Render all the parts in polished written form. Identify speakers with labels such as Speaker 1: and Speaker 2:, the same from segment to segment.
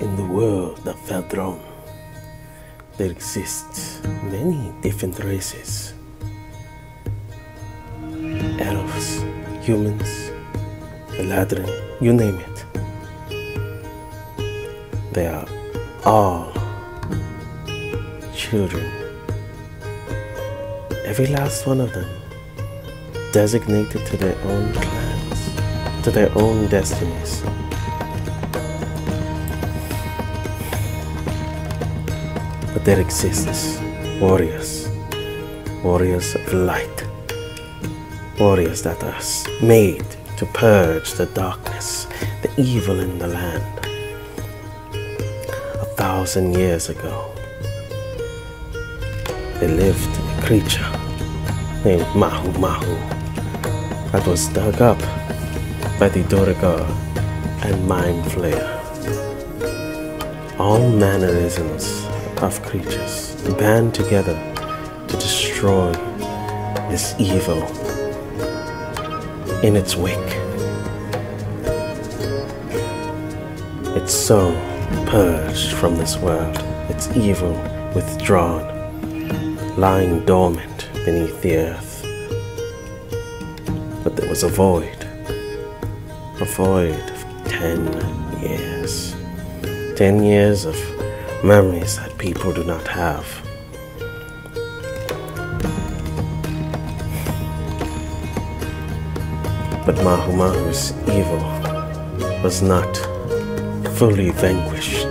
Speaker 1: In the world of Feldron, there exist many different races. Elves, humans, Eladrin, you name it. They are all children. Every last one of them designated to their own clans, to their own destinies. But there exists warriors, warriors of light, warriors that are made to purge the darkness, the evil in the land. 1,000 years ago, there lived a creature named Mahu Mahu that was dug up by the Duergar and Mind Flayer. All mannerisms of creatures band together to destroy this evil in its wake. Its soul purged from this world, its evil withdrawn, lying dormant beneath the earth. But there was a void of 10 years. 10 years of memories that people do not have. But Mahu Mahu's evil was not fully vanquished.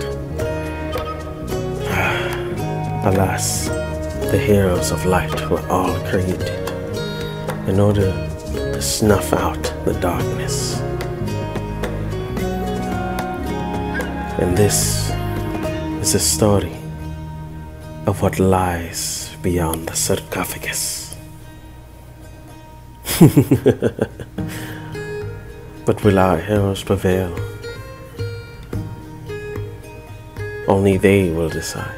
Speaker 1: Alas, the heroes of light were all created in order to snuff out the darkness. And this is a story of what lies beyond the sarcophagus. But will our heroes prevail? Only they will decide.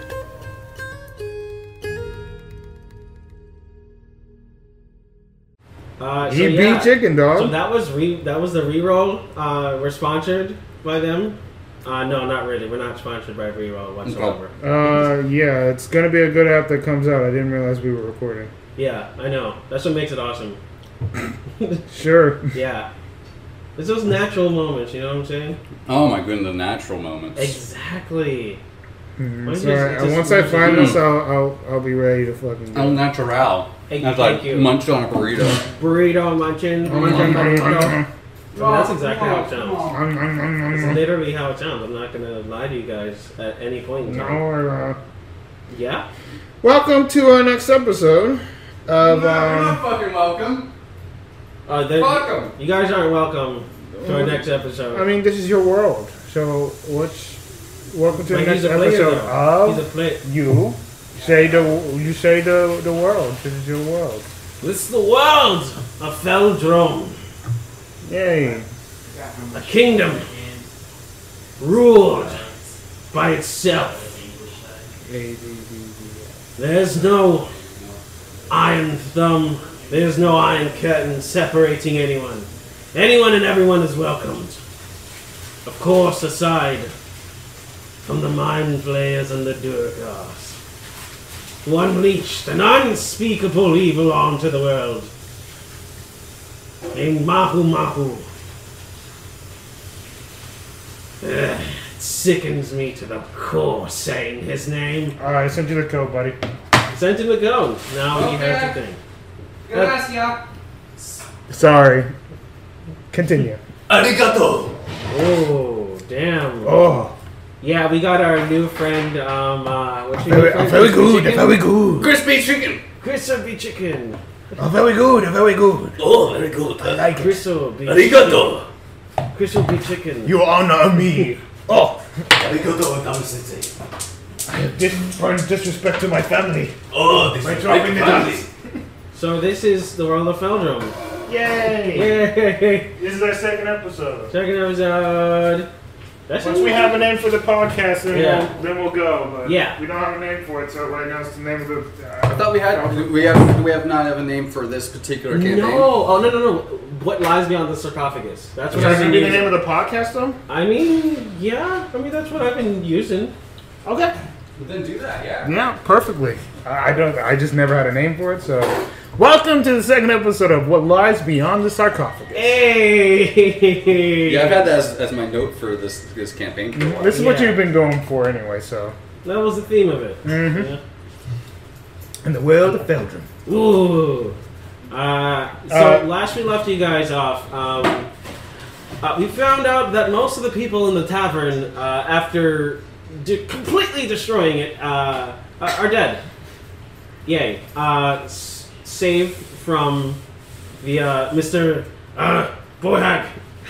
Speaker 2: He beat chicken, dog.
Speaker 3: So that was the reroll. We're sponsored by them. No, not really. We're not sponsored by reroll whatsoever.
Speaker 2: Yeah, it's gonna be a good app that comes out. I didn't realize we were recording.
Speaker 3: Yeah, I know. That's what makes it awesome.
Speaker 2: Sure.
Speaker 3: Yeah. It's those natural moments, you know what I'm saying?
Speaker 4: Oh my goodness, the natural moments.
Speaker 3: Exactly.
Speaker 2: Sorry, once I find this, I'll be ready to fucking go.
Speaker 4: El natural.
Speaker 3: Hey,
Speaker 4: That's
Speaker 3: thank
Speaker 4: like
Speaker 3: you.
Speaker 4: munched on a burrito.
Speaker 3: Burrito munching. Burrito. That's exactly how it sounds. It's
Speaker 2: No,
Speaker 3: literally how it sounds. I'm not gonna lie to you guys at any point in time. Yeah.
Speaker 2: Welcome to our next episode of.
Speaker 4: You're not fucking welcome. Welcome.
Speaker 3: You guys aren't welcome to our next episode.
Speaker 2: I mean, this is your world. So, welcome to the next episode
Speaker 3: He's a player.
Speaker 2: of you. Say the world. This is your world.
Speaker 3: This is the world of Feldron.
Speaker 2: Yay!
Speaker 3: A kingdom ruled by itself. There's no iron thumb. There's no iron curtain separating anyone. Anyone and everyone is welcomed. Of course, aside from the Mind Flayers and the Duergars, who unleashed an unspeakable evil onto the world, named Mahu Mahu. It sickens me to the core saying his name.
Speaker 2: Alright, I sent you the code, buddy.
Speaker 3: Sent him a go. Now he has the thing.
Speaker 4: Gracias.
Speaker 2: Sorry. Continue.
Speaker 4: Arigato.
Speaker 3: Oh, damn.
Speaker 2: Oh.
Speaker 3: Yeah, we got our new friend, what's your
Speaker 2: Very,
Speaker 3: new friend?
Speaker 2: very
Speaker 3: Crispy
Speaker 2: good,
Speaker 3: Chicken?
Speaker 2: very good.
Speaker 4: Crispy chicken.
Speaker 3: Crispy Chicken.
Speaker 2: Oh, very good, very good.
Speaker 4: Oh, very good.
Speaker 2: I like it.
Speaker 3: Crispy
Speaker 4: Arigato.
Speaker 3: Crispy Chicken.
Speaker 2: You honor me. Oh.
Speaker 4: Arigato, Dama-sensei.
Speaker 2: Disrespect to my family.
Speaker 4: Oh, this
Speaker 2: By
Speaker 4: is
Speaker 2: dropping
Speaker 4: my
Speaker 2: the
Speaker 4: family.
Speaker 2: nuts.
Speaker 3: So this is the world of Feldron.
Speaker 2: Yay!
Speaker 3: Yay!
Speaker 2: This is our second episode.
Speaker 3: Second episode.
Speaker 2: Once we have a name for the podcast, then we'll go. But
Speaker 3: Yeah.
Speaker 2: we don't have a name for it, so right now it's the name of the.
Speaker 4: I thought we have not have a name for this particular campaign.
Speaker 3: No. Oh, no. What Lies Beyond the Sarcophagus. That's
Speaker 2: Is
Speaker 3: what
Speaker 2: that
Speaker 3: I've
Speaker 2: going
Speaker 3: been
Speaker 2: to be the
Speaker 3: using.
Speaker 2: name of the podcast, though?
Speaker 3: I mean, yeah. I mean, that's what I've been using.
Speaker 2: Okay.
Speaker 4: But then do that, yeah.
Speaker 2: Yeah, perfectly. I just never had a name for it, so... Welcome to the second episode of What Lies Beyond the Sarcophagus.
Speaker 3: Hey!
Speaker 4: Yeah, I've had that as my note for this campaign for a while.
Speaker 2: This is what
Speaker 3: Yeah.
Speaker 2: you've been going for anyway, so...
Speaker 3: That was the theme of it.
Speaker 2: Mm-hmm.
Speaker 3: Yeah.
Speaker 2: In the world of Feldrum.
Speaker 3: Ooh. So last we left you guys off, we found out that most of the people in the tavern, after completely destroying it, are dead. Yay. Save from the Mr. Boyhag,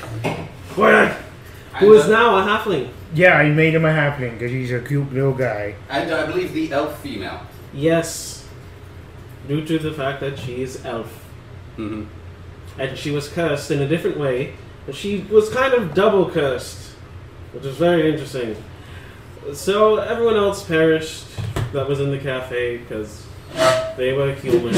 Speaker 3: who is now a halfling.
Speaker 2: Yeah, I made him a halfling because he's a cute little guy.
Speaker 4: And I believe the elf female.
Speaker 3: Yes. Due to the fact that she is elf.
Speaker 4: Mm-hmm.
Speaker 3: And she was cursed in a different way. And she was kind of double cursed, which is very interesting. So everyone else perished that was in the cafe because they were human.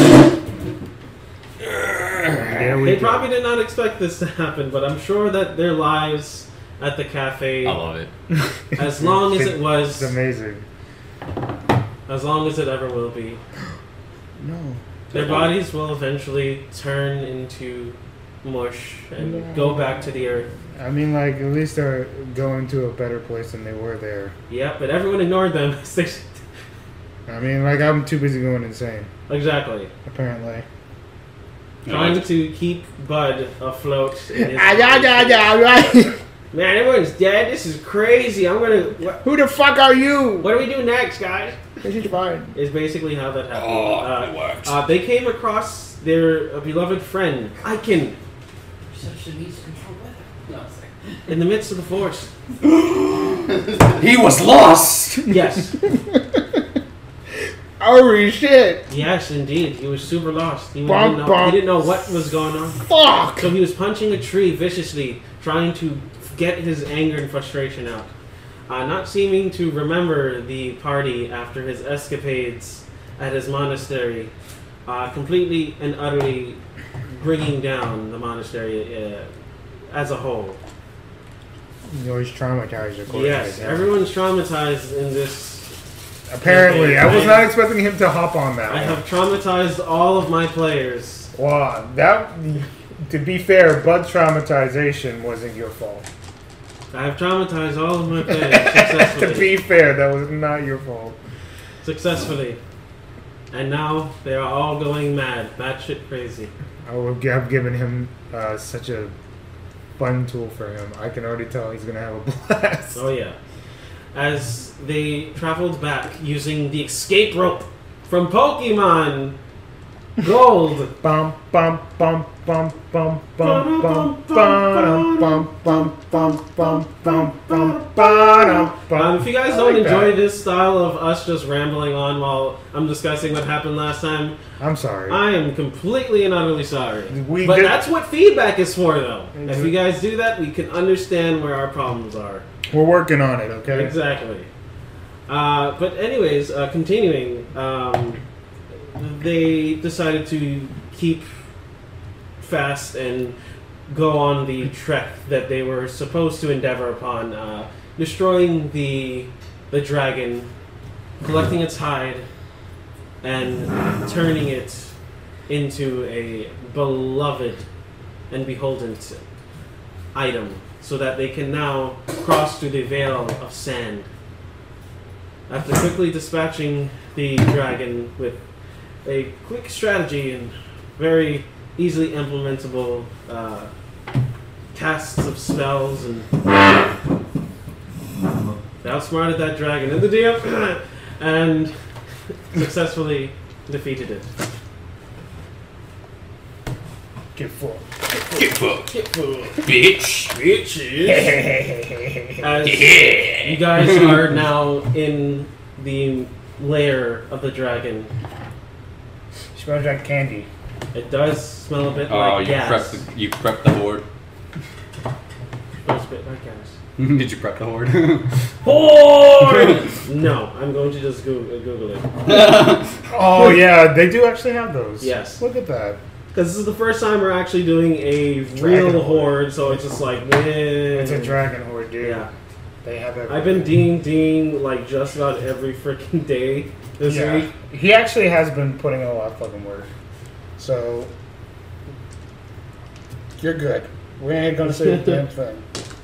Speaker 3: They probably did not expect this to happen, but I'm sure that their lives at the cafe,
Speaker 5: I love it.
Speaker 3: as long as it was,
Speaker 2: It's amazing.
Speaker 3: as long as it ever will be,
Speaker 2: No.
Speaker 3: their bodies will eventually turn into mush and go back to the earth.
Speaker 2: I mean, like, at least they're going to a better place than they were there.
Speaker 3: Yep, but everyone ignored them.
Speaker 2: I mean, like, I'm too busy going insane,
Speaker 3: Exactly.
Speaker 2: apparently.
Speaker 3: Trying to keep Bud afloat. In his Man, everyone's dead. This is crazy. I'm gonna.
Speaker 2: Who the fuck are you?
Speaker 3: What do we do next, guys?
Speaker 2: This is fine.
Speaker 3: Is basically how that happened.
Speaker 5: Oh, it worked.
Speaker 3: They came across their beloved friend, Aiken,
Speaker 5: Perception needs to control weather. No, it's like...
Speaker 3: in the midst of the forest.
Speaker 5: He was lost!
Speaker 3: Yes.
Speaker 2: Holy shit!
Speaker 3: Yes, indeed. He was super lost. He
Speaker 2: Bum,
Speaker 3: didn't know,
Speaker 2: bum.
Speaker 3: he didn't know what was going on.
Speaker 2: Fuck!
Speaker 3: So he was punching a tree viciously, trying to get his anger and frustration out. Not seeming to remember the party after his escapades at his monastery. Completely and utterly bringing down the monastery as a whole.
Speaker 2: He's always traumatized, according
Speaker 3: Yes,
Speaker 2: to him.
Speaker 3: everyone's traumatized in this.
Speaker 2: Apparently, I was not expecting him to hop on that.
Speaker 3: I have traumatized all of my players.
Speaker 2: Wow, that. To be fair, Bud's traumatization wasn't your fault.
Speaker 3: I have traumatized all of my players successfully.
Speaker 2: To be fair, that was not your fault.
Speaker 3: Successfully. And now they are all going mad. Batshit crazy.
Speaker 2: I've given him such a fun tool for him. I can already tell he's gonna have a blast.
Speaker 3: Oh yeah. As they traveled back using the escape rope from Pokemon Gold.
Speaker 2: Bum bum bum bum bum bum bum bum bum bum bum bum bum bum.
Speaker 3: If you guys don't enjoy this style of us just rambling on while I'm discussing what happened last time,
Speaker 2: I'm sorry.
Speaker 3: I am completely and utterly sorry.
Speaker 2: We
Speaker 3: But
Speaker 2: did-
Speaker 3: that's what feedback is for, though. If you guys do that, we can understand where our problems are.
Speaker 2: We're working on it, okay?
Speaker 3: Exactly. But anyways, continuing, they decided to keep fast and go on the trek that they were supposed to endeavor upon, destroying the dragon, collecting its hide, and turning it into a beloved and beholden item, so that they can now cross through the veil of sand. After quickly dispatching the dragon with a quick strategy and very easily implementable casts of spells, and they outsmarted that dragon in the DM and successfully defeated it.
Speaker 2: Get full.
Speaker 5: Get fucked, bitch.
Speaker 3: Bitches. As you guys are now in the lair of the dragon.
Speaker 2: Smells like candy.
Speaker 3: It does smell a bit
Speaker 5: Oh,
Speaker 3: like
Speaker 5: you
Speaker 3: gas.
Speaker 5: prepped the horde.
Speaker 3: Smells a bit like gas.
Speaker 5: Did you prep the horde?
Speaker 3: Horde! No, I'm going to just Google it.
Speaker 2: Oh yeah, they do actually have those.
Speaker 3: Yes.
Speaker 2: Look at that.
Speaker 3: Because this is the first time we're actually doing a
Speaker 2: Dragon
Speaker 3: real
Speaker 2: horde.
Speaker 3: horde, so it's just like, man.
Speaker 2: It's a dragon horde, dude.
Speaker 3: Yeah.
Speaker 2: They have everything.
Speaker 3: I've been D&Ding like just about every freaking day this week.
Speaker 2: He actually has been putting in a lot of fucking work. So, you're good. We ain't gonna say a damn thing.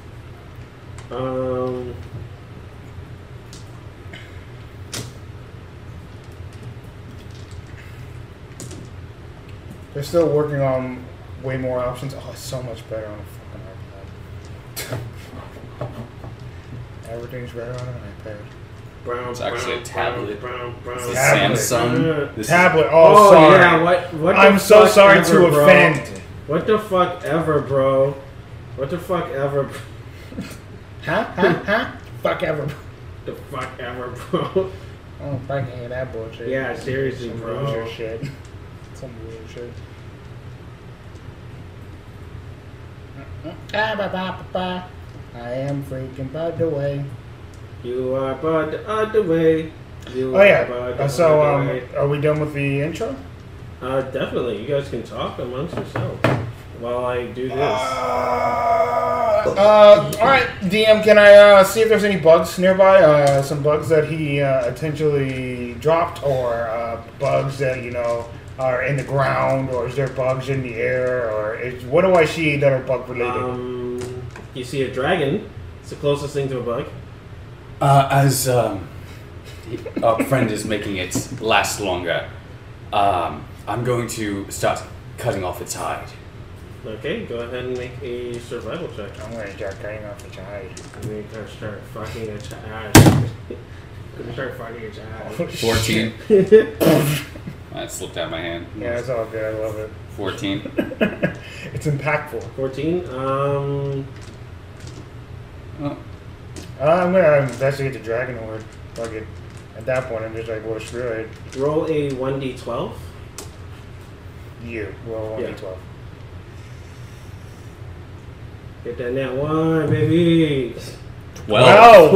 Speaker 2: They're still working on way more options. Oh, it's so much better on a fucking iPad. Everything's better on an iPad.
Speaker 3: Brown,
Speaker 5: It's actually a tablet.
Speaker 3: Brown.
Speaker 5: It's a
Speaker 2: Tablet.
Speaker 5: Samsung. This
Speaker 2: Tablet.
Speaker 3: Oh,
Speaker 2: sorry.
Speaker 3: yeah, what the
Speaker 2: I'm so
Speaker 3: fuck
Speaker 2: sorry
Speaker 3: ever,
Speaker 2: to
Speaker 3: bro.
Speaker 2: offend.
Speaker 3: What the fuck ever, bro? What the fuck ever?
Speaker 2: Huh? Fuck ever.
Speaker 3: The fuck ever, bro?
Speaker 2: Oh, fucking hate that bullshit.
Speaker 3: Yeah, seriously,
Speaker 2: Some
Speaker 3: bro.
Speaker 2: loser shit. Some weird shit. I am freaking Bud away.
Speaker 3: You are Bud the other way. You
Speaker 2: Oh
Speaker 3: are
Speaker 2: yeah.
Speaker 3: Bud the
Speaker 2: So
Speaker 3: other way.
Speaker 2: are we done with the intro?
Speaker 3: Definitely. You guys can talk amongst yourselves while I do this.
Speaker 2: All right, DM. Can I see if there's any bugs nearby? Some bugs that he intentionally dropped, or bugs that are in the ground, or is there bugs in the air, or what do I see that are bug related?
Speaker 3: You see a dragon. It's the closest thing to a bug.
Speaker 5: As our friend is making it last longer, I'm going to start cutting off its hide.
Speaker 3: Okay, go ahead and make a survival check.
Speaker 2: I'm gonna start cutting off its hide.
Speaker 3: We're gonna start fucking a child. Gonna start fucking a child.
Speaker 5: 14. That slipped out of my hand.
Speaker 2: Yeah, it's all good. I love it.
Speaker 5: 14.
Speaker 2: It's impactful.
Speaker 3: 14.
Speaker 5: Oh,
Speaker 2: I'm gonna investigate the dragon horde. Fuck it. At that point, I'm just like, well, screw it.
Speaker 3: Roll a 1d12.
Speaker 2: You roll
Speaker 3: Yeah.
Speaker 2: 1d12.
Speaker 3: Get that net one, baby.
Speaker 5: 12.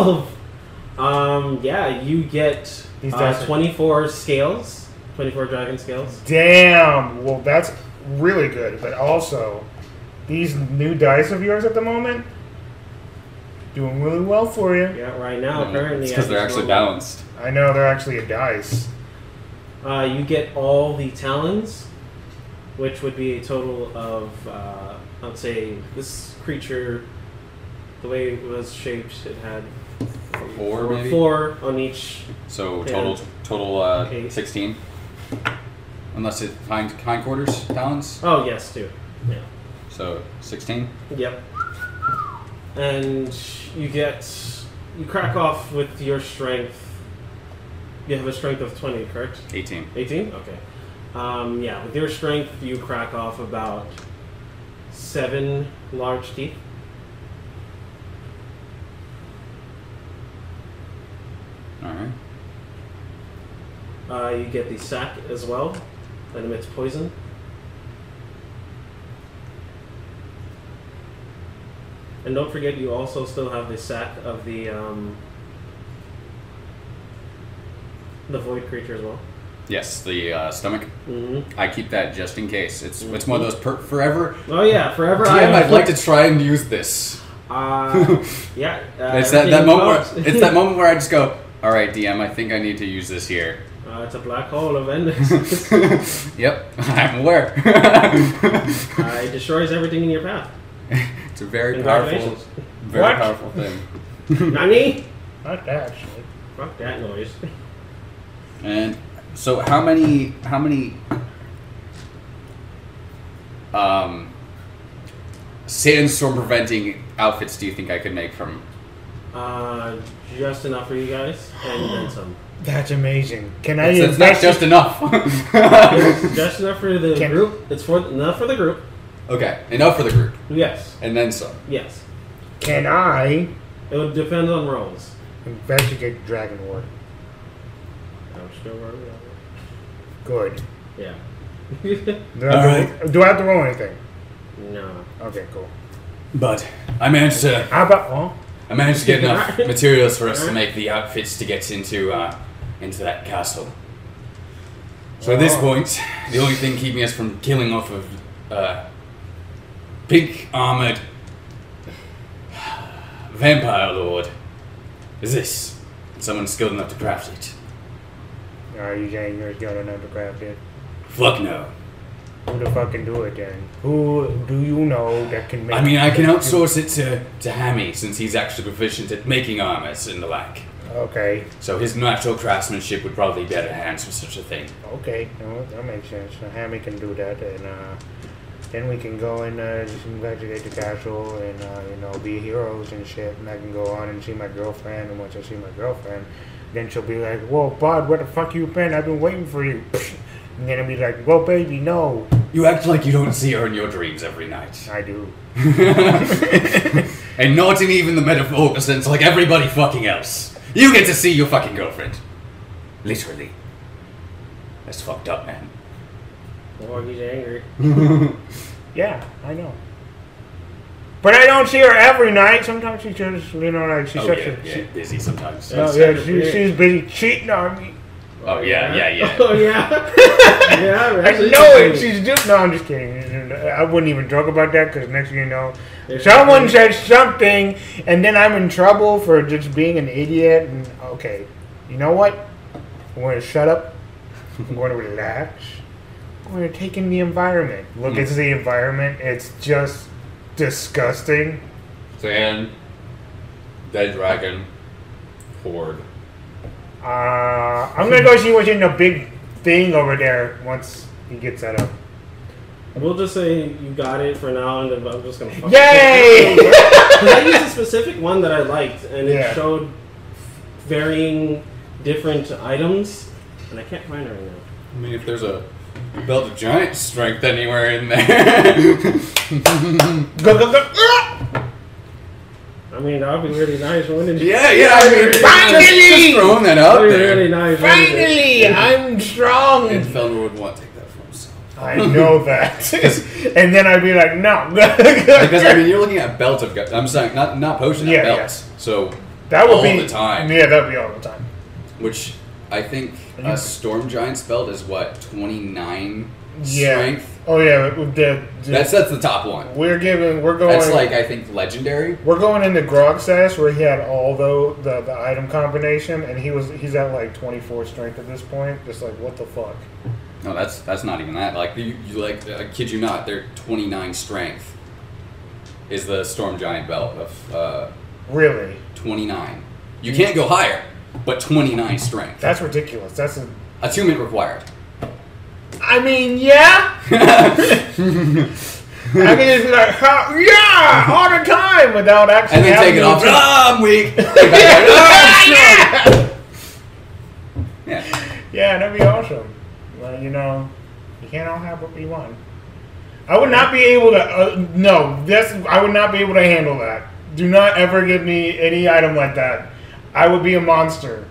Speaker 3: 12. Yeah, you get
Speaker 2: These dice are-
Speaker 3: 24 scales. 24 dragon scales.
Speaker 2: Damn. Well, that's really good. But also, these new dice of yours at the moment doing really well for you.
Speaker 3: Yeah, right now currently.
Speaker 5: It's because they're
Speaker 3: at
Speaker 5: actually
Speaker 3: this moment,
Speaker 5: balanced.
Speaker 2: I know they're actually a dice.
Speaker 3: You get all the talons, which would be a total of, I'd say, this creature, the way it was shaped, it had
Speaker 5: 4 maybe?
Speaker 3: 4 on each.
Speaker 5: So
Speaker 3: Yeah.
Speaker 5: total
Speaker 3: Okay.
Speaker 5: 16. Unless it hindquarters talons.
Speaker 3: Oh, yes, too. Yeah.
Speaker 5: So 16.
Speaker 3: Yep. And you crack off with your strength. You have a strength of 20, correct?
Speaker 5: 18.
Speaker 3: 18? Okay. Yeah, with your strength, you crack off about 7 large teeth.
Speaker 5: Alright.
Speaker 3: You get the sack as well, that emits poison. And don't forget, you also still have the sack of the void creature as well.
Speaker 5: Yes, the stomach.
Speaker 3: Mm-hmm.
Speaker 5: I keep that just in case. It's one of those forever.
Speaker 3: Oh yeah, forever.
Speaker 5: DM, I'd like to try and use this.
Speaker 3: Yeah.
Speaker 5: It's that moment. It's that moment where I just go, all right, DM. I think I need to use this here.
Speaker 3: It's a black hole of endings.
Speaker 5: Yep, I'm aware.
Speaker 3: It destroys everything in your path.
Speaker 5: It's a very powerful,
Speaker 3: Congratulations.
Speaker 5: very
Speaker 2: What?
Speaker 5: powerful thing.
Speaker 3: Nani?
Speaker 2: Not that shit.
Speaker 3: Fuck that noise.
Speaker 5: And so, how many sandstorm preventing outfits do you think I could make from?
Speaker 3: Just enough for you guys, and then some.
Speaker 2: That's amazing. Can I
Speaker 5: It's not just enough.
Speaker 3: Just enough for the group. It's enough for the group.
Speaker 5: Okay, enough for the group,
Speaker 3: Yes.
Speaker 5: and then some.
Speaker 3: Yes.
Speaker 2: Can I
Speaker 3: It would depend on rolls.
Speaker 2: investigate the dragon horde?
Speaker 3: I'm still worried.
Speaker 2: Good.
Speaker 3: Yeah.
Speaker 2: Do I have to roll anything?
Speaker 3: No.
Speaker 2: Okay, cool.
Speaker 5: But I managed to get enough materials for us to make the outfits to get into that castle. So at this point, the only thing keeping us from killing off a pink armored vampire lord is this. Someone skilled enough to craft it.
Speaker 2: Are you saying you're skilled enough to craft it?
Speaker 5: Fuck no.
Speaker 2: Who the fuck can do it then? Who do you know that can make?
Speaker 5: I mean, I can outsource it to Hammy since he's actually proficient at making armors and the like.
Speaker 2: Okay.
Speaker 5: So his natural craftsmanship would probably be better hands for such a thing.
Speaker 2: Okay. No, that makes sense. So Hammy can do that, and then we can go and just investigate the castle and be heroes and shit. And I can go on and see my girlfriend. And once I see my girlfriend, then she'll be like, "Whoa, Bud, where the fuck you been? I've been waiting for you." And then I'll be like, "Well, baby, no."
Speaker 5: You act like you don't see her in your dreams every night.
Speaker 2: I do.
Speaker 5: And not in even the metaphorical sense, like everybody fucking else. You get to see your fucking girlfriend. Literally. That's fucked up, man.
Speaker 3: Or he's angry.
Speaker 2: Yeah, I know. But I don't see her every night. Sometimes she's just, she's such a...
Speaker 5: busy sometimes.
Speaker 2: No, yeah, she's busy cheating on me.
Speaker 5: Oh, yeah.
Speaker 3: Oh, yeah. Yeah,
Speaker 2: I know it. She's just... No, I'm just kidding. I wouldn't even joke about that because next thing you know, someone says something and then I'm in trouble for just being an idiot. And okay, you know what? I'm going to shut up. I'm going to relax. I'm going to take in the environment. Look at the environment. It's just disgusting.
Speaker 5: Sand. Dead dragon. Horde.
Speaker 2: I'm going to go see what's in the big thing over there once he gets that up.
Speaker 3: We'll just say you got it for now, and then I'm just gonna.
Speaker 2: Yay!
Speaker 3: Because I used a specific one that I liked, and it showed varying different items, and I can't find it right now.
Speaker 5: I mean, if there's a belt of giant strength anywhere in there.
Speaker 2: Go.
Speaker 3: I mean, that would be really nice, wouldn't it?
Speaker 5: Yeah. I mean,
Speaker 2: finally!
Speaker 5: Just throwing that out
Speaker 3: That would be
Speaker 5: there.
Speaker 3: really nice.
Speaker 2: Finally, I'm strong.
Speaker 5: And Felner would want to take that for himself.
Speaker 2: I know that. And then I'd be like, no.
Speaker 5: Because I mean, you're looking at belt of. I'm saying not potion, belts. So
Speaker 2: that would
Speaker 5: all
Speaker 2: be
Speaker 5: the time.
Speaker 2: Yeah, that would be all the time.
Speaker 5: Which I think a Storm Giant's belt is what 29
Speaker 2: Yeah.
Speaker 5: strength.
Speaker 2: Oh yeah,
Speaker 5: That's the top one.
Speaker 2: We're going.
Speaker 5: That's like I think legendary.
Speaker 2: We're going into Grogstash where he had all the item combination, and he's at like 24 strength at this point. Just like what the fuck.
Speaker 5: No, that's not even that. Like you like I kid you not, they're 29 strength. Is the Storm Giant belt of
Speaker 2: Really
Speaker 5: 29? You can't go higher, but 29 strength.
Speaker 2: That's ridiculous. That's
Speaker 5: attunement required.
Speaker 2: I mean, yeah. I can just be like, yeah, all the time without actually.
Speaker 5: And then take it off. I'm weak.
Speaker 2: Yeah, that'd be awesome. Well, you can't all have what we want. I would not be able to. I would not be able to handle that. Do not ever give me any item like that. I would be a monster.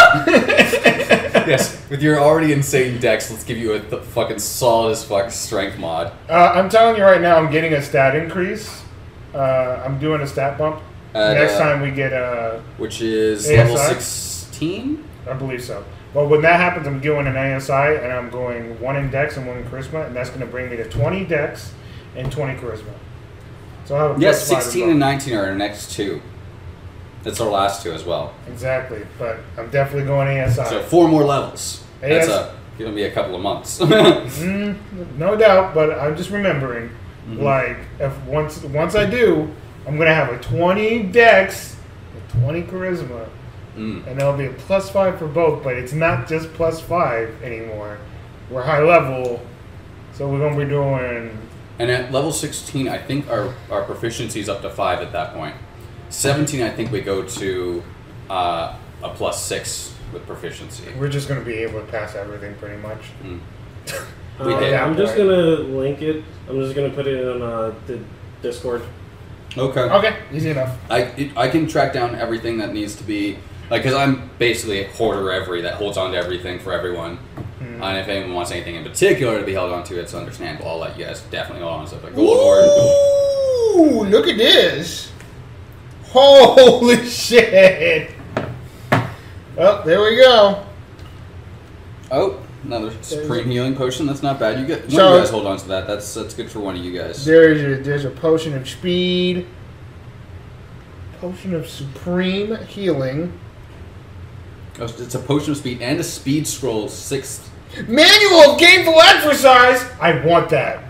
Speaker 5: Yes, with your already insane dex, let's give you a fucking solid as fuck strength mod.
Speaker 2: I'm telling you right now, I'm getting a stat increase. I'm doing a stat bump. Next time we get
Speaker 5: which is
Speaker 2: ASI?
Speaker 5: level 16?
Speaker 2: I believe so. Well, when that happens, I'm doing an ASI, and I'm going 1 in Dex and 1 in Charisma, and that's going to bring me to 20 Dex and 20 Charisma. So I'll have a
Speaker 5: Yes,
Speaker 2: plus 5
Speaker 5: 16 and 19 are our next two. That's our last two as well.
Speaker 2: Exactly, but I'm definitely going ASI.
Speaker 5: So 4 more levels.
Speaker 2: AS
Speaker 5: That's gonna be a couple of months.
Speaker 2: No doubt, but I'm just remembering, like, if once I do, I'm gonna have a 20 Dex, a 20 Charisma, and there'll be a plus 5 for both. But it's not just plus 5 anymore. We're high level, so we're gonna be doing.
Speaker 5: And at level 16, I think our proficiency is up to 5 at that point. 17, I think we go to a plus 6 with proficiency.
Speaker 2: We're just gonna be able to pass everything pretty much.
Speaker 3: I'm just gonna link it. I'm just gonna put it on the Discord.
Speaker 5: Okay.
Speaker 2: Okay, easy enough.
Speaker 5: I can track down everything that needs to be, like, because I'm basically a hoarder that holds on to everything for everyone. And if anyone wants anything in particular to be held on to, it's understandable. I'll let you guys definitely hold on to stuff like Gold Horde.
Speaker 2: Ooh, look at this. Holy shit. Well, there we go.
Speaker 5: Oh, Another supreme healing potion. That's not bad. You get one
Speaker 2: So-
Speaker 5: of you guys hold on to that. That's good for one of you guys.
Speaker 2: There's a potion of speed, potion of supreme healing,
Speaker 5: Oh, it's a potion of speed and a speed scroll 6th.
Speaker 2: manual of gainful exercise. I want that.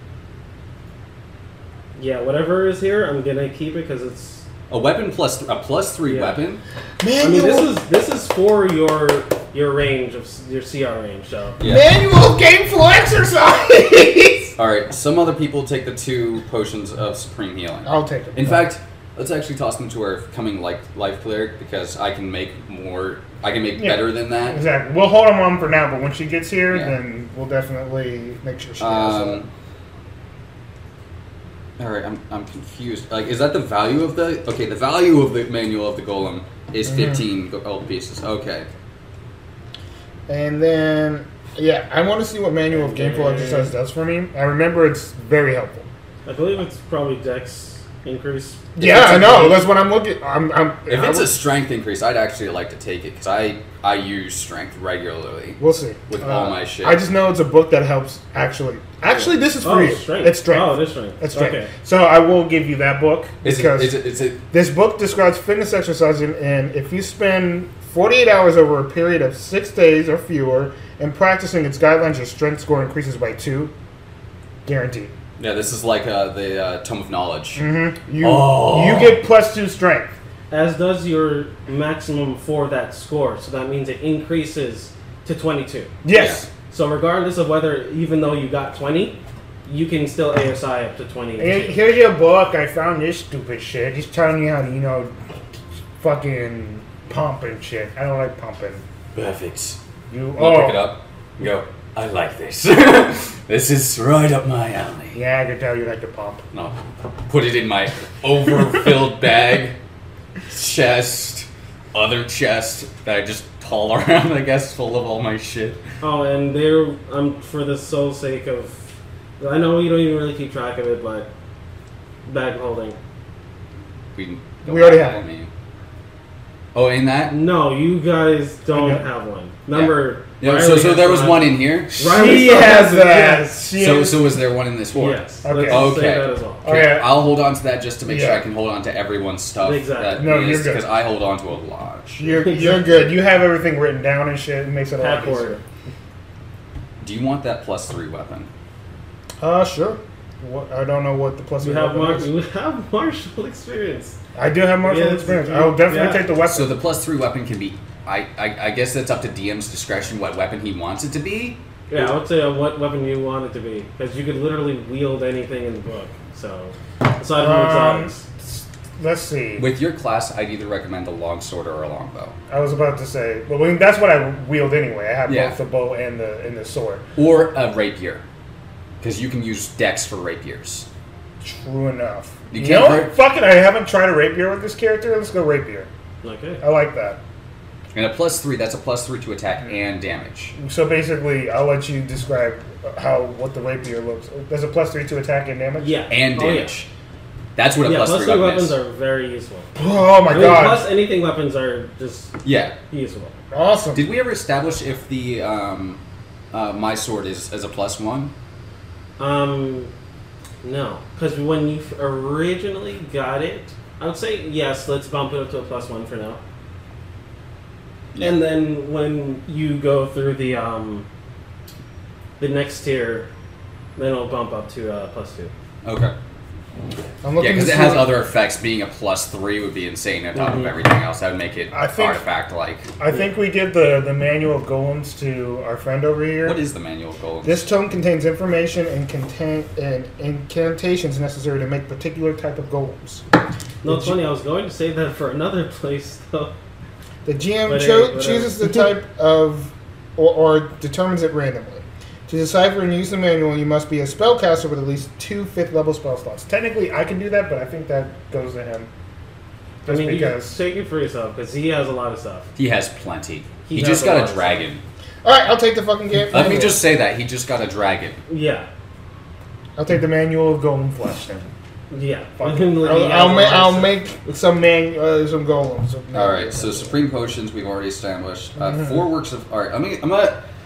Speaker 3: Yeah, whatever is here, I'm gonna keep it because it's.
Speaker 5: A weapon plus a +3
Speaker 3: Yeah.
Speaker 5: weapon.
Speaker 3: I mean,
Speaker 2: Manual,
Speaker 3: this is for your range of your CR range. So
Speaker 5: Yeah.
Speaker 2: manual of gainful exercise.
Speaker 5: All right. Some other people take the 2 potions of supreme healing.
Speaker 2: I'll take it.
Speaker 5: In fact, let's actually toss them to our coming life cleric because I can make more. I can make
Speaker 2: Yeah.
Speaker 5: better than that.
Speaker 2: Exactly. We'll hold them on for now, but when she gets here,
Speaker 5: Yeah.
Speaker 2: then we'll definitely make sure she has
Speaker 5: All right, I'm confused. Like, is that the value of the? Okay, the value of the manual of the golem is 15 gold pieces. Okay.
Speaker 2: And then, yeah, I want to see what manual of gainful exercise does for me. I remember it's very helpful.
Speaker 3: I believe it's probably Dex increase.
Speaker 2: Yeah,
Speaker 5: it's
Speaker 2: I
Speaker 5: a-
Speaker 2: know. That's what I'm looking.
Speaker 5: If it's a strength increase, I'd actually like to take it because I use strength regularly.
Speaker 2: we'll see
Speaker 5: with all my shit.
Speaker 2: I just know it's a book that helps. Actually, this is for you.
Speaker 3: Strength.
Speaker 2: It's strength.
Speaker 3: Oh, it is strength.
Speaker 2: It's strength.
Speaker 3: Okay.
Speaker 2: So I will give you that book
Speaker 5: Is
Speaker 2: because
Speaker 5: it
Speaker 2: this book describes fitness exercising, and if you spend 48 hours over a period of 6 days or fewer in practicing its guidelines, your strength score increases by 2, guaranteed.
Speaker 5: yeah, this is like the Tome of Knowledge.
Speaker 2: You
Speaker 5: Oh.
Speaker 2: you get +2 strength.
Speaker 3: As does your maximum for that score, so that means it increases to 22.
Speaker 2: Yes.
Speaker 3: So regardless of whether, even though you got 20, you can still ASI up to 20.
Speaker 2: Here's your book. I found this stupid shit. He's telling you how to, fucking pump and shit. I don't like pumping.
Speaker 5: Perfect.
Speaker 2: You
Speaker 5: I'll pick it up. And go. I like this. This is right up my alley.
Speaker 2: Yeah, I can tell you like to pump.
Speaker 5: No, put it in my overfilled bag, chest, other chest that I just haul around. I guess full of all my shit.
Speaker 3: Oh, and there, for the sole sake of, I know you don't even really keep track of it, but bag holding.
Speaker 5: We
Speaker 2: already have it.
Speaker 5: me. Oh, in that?
Speaker 3: No, you guys don't
Speaker 2: Okay.
Speaker 3: have one. Remember?
Speaker 5: Yeah,
Speaker 3: Riley
Speaker 5: so
Speaker 3: has
Speaker 5: there was one in here.
Speaker 3: Riley
Speaker 2: She
Speaker 3: still
Speaker 2: has
Speaker 3: it,
Speaker 2: that.
Speaker 3: yes.
Speaker 2: She
Speaker 5: So
Speaker 2: has-
Speaker 5: was there one in this war?
Speaker 3: Yes.
Speaker 2: Okay.
Speaker 3: Let's
Speaker 5: Okay.
Speaker 3: say that as well.
Speaker 2: Okay.
Speaker 5: I'll hold on to that just to make sure
Speaker 2: Yeah.
Speaker 5: I can hold on to everyone's stuff.
Speaker 3: Exactly.
Speaker 2: No, you're good.
Speaker 5: Because I hold on to a lot.
Speaker 2: You're good. You have everything written down and shit. It makes it a lot
Speaker 3: Pack
Speaker 2: easier.
Speaker 3: order.
Speaker 5: Do you want that +3 weapon?
Speaker 2: Sure. What, I don't know what the plus.
Speaker 3: We
Speaker 2: of
Speaker 3: have
Speaker 2: weapon is.
Speaker 3: we have martial experience.
Speaker 2: I do have martial
Speaker 3: Yes,
Speaker 2: experience.
Speaker 3: you-
Speaker 2: I will definitely
Speaker 3: yeah.
Speaker 2: take the weapon.
Speaker 5: So the +3 weapon can be. I guess that's up to DM's discretion what weapon he wants it to be.
Speaker 3: Yeah, I would say what weapon you want it to be, because you could literally wield anything in the book. So, aside from exotics.
Speaker 2: Let's see.
Speaker 5: With your class, I'd either recommend a longsword or a longbow,
Speaker 2: I was about to say, but that's what I wield anyway. I have
Speaker 5: Yeah.
Speaker 2: both the bow and the sword.
Speaker 5: or a rapier, because you can use dex for rapiers.
Speaker 2: True enough.
Speaker 5: You
Speaker 2: You
Speaker 5: can't
Speaker 2: know
Speaker 5: hurt-
Speaker 2: what? Fuck it. I haven't tried a rapier with this character. Let's go rapier.
Speaker 3: Okay.
Speaker 2: I like that.
Speaker 5: And a +3, that's a +3 to attack and damage.
Speaker 2: So basically, I'll let you describe what the rapier looks. There's a +3 to attack and damage.
Speaker 3: Yeah.
Speaker 5: And
Speaker 3: Oh, yeah.
Speaker 5: damage. That's what a
Speaker 3: Yeah,
Speaker 5: +3
Speaker 3: plus 3
Speaker 5: weapon
Speaker 3: weapons
Speaker 5: is.
Speaker 3: are very useful.
Speaker 2: Oh my
Speaker 3: I mean,
Speaker 2: god!
Speaker 3: plus anything weapons are just
Speaker 5: Yeah.
Speaker 3: useful.
Speaker 2: Awesome.
Speaker 5: Did we ever establish if the my sword is as a +1?
Speaker 3: No, because when you originally got it, I would say yes. Let's bump it up to a +1 for now.
Speaker 5: Yeah.
Speaker 3: And then when you go through the next tier, then it'll bump up to +2.
Speaker 5: Okay.
Speaker 2: I'm
Speaker 5: Yeah,
Speaker 2: looking
Speaker 5: because
Speaker 2: to
Speaker 5: it
Speaker 2: see
Speaker 5: has
Speaker 2: what-
Speaker 5: other effects. Being a +3 would be insane on top of
Speaker 3: Mhm.
Speaker 5: everything else. That would make it
Speaker 2: I think-
Speaker 5: artifact-like.
Speaker 2: I think we give the manual of golems to our friend over here.
Speaker 5: What is the manual goal?
Speaker 2: This tome contains information and incantations necessary to make particular type of golems.
Speaker 3: No, it's funny. I was going to say that for another place though.
Speaker 2: The GM
Speaker 3: But anyway, whatever.
Speaker 2: chooses the type of or determines it randomly. To decipher and use the manual, you must be a spellcaster with at least 2 5th-level spell slots. Technically, I can do that, but I think that goes to him.
Speaker 3: I
Speaker 2: Just
Speaker 3: mean, you
Speaker 2: because.
Speaker 3: take it for yourself because he has a lot of stuff.
Speaker 5: He has plenty.
Speaker 3: He
Speaker 5: He
Speaker 3: has
Speaker 5: just
Speaker 3: a
Speaker 5: got
Speaker 3: lot
Speaker 5: a
Speaker 3: of
Speaker 5: dragon.
Speaker 2: All right, I'll take the fucking game.
Speaker 5: Let me just say that he just got a dragon.
Speaker 3: Yeah,
Speaker 2: I'll take the manual of golem flesh then.
Speaker 3: yeah.
Speaker 2: Fuck
Speaker 3: He
Speaker 2: it.
Speaker 3: has a
Speaker 2: I'll
Speaker 3: lot of
Speaker 2: make
Speaker 3: stuff.
Speaker 2: some golems.
Speaker 5: All right, so supreme potions we've already established. 4 works of art. I'm gonna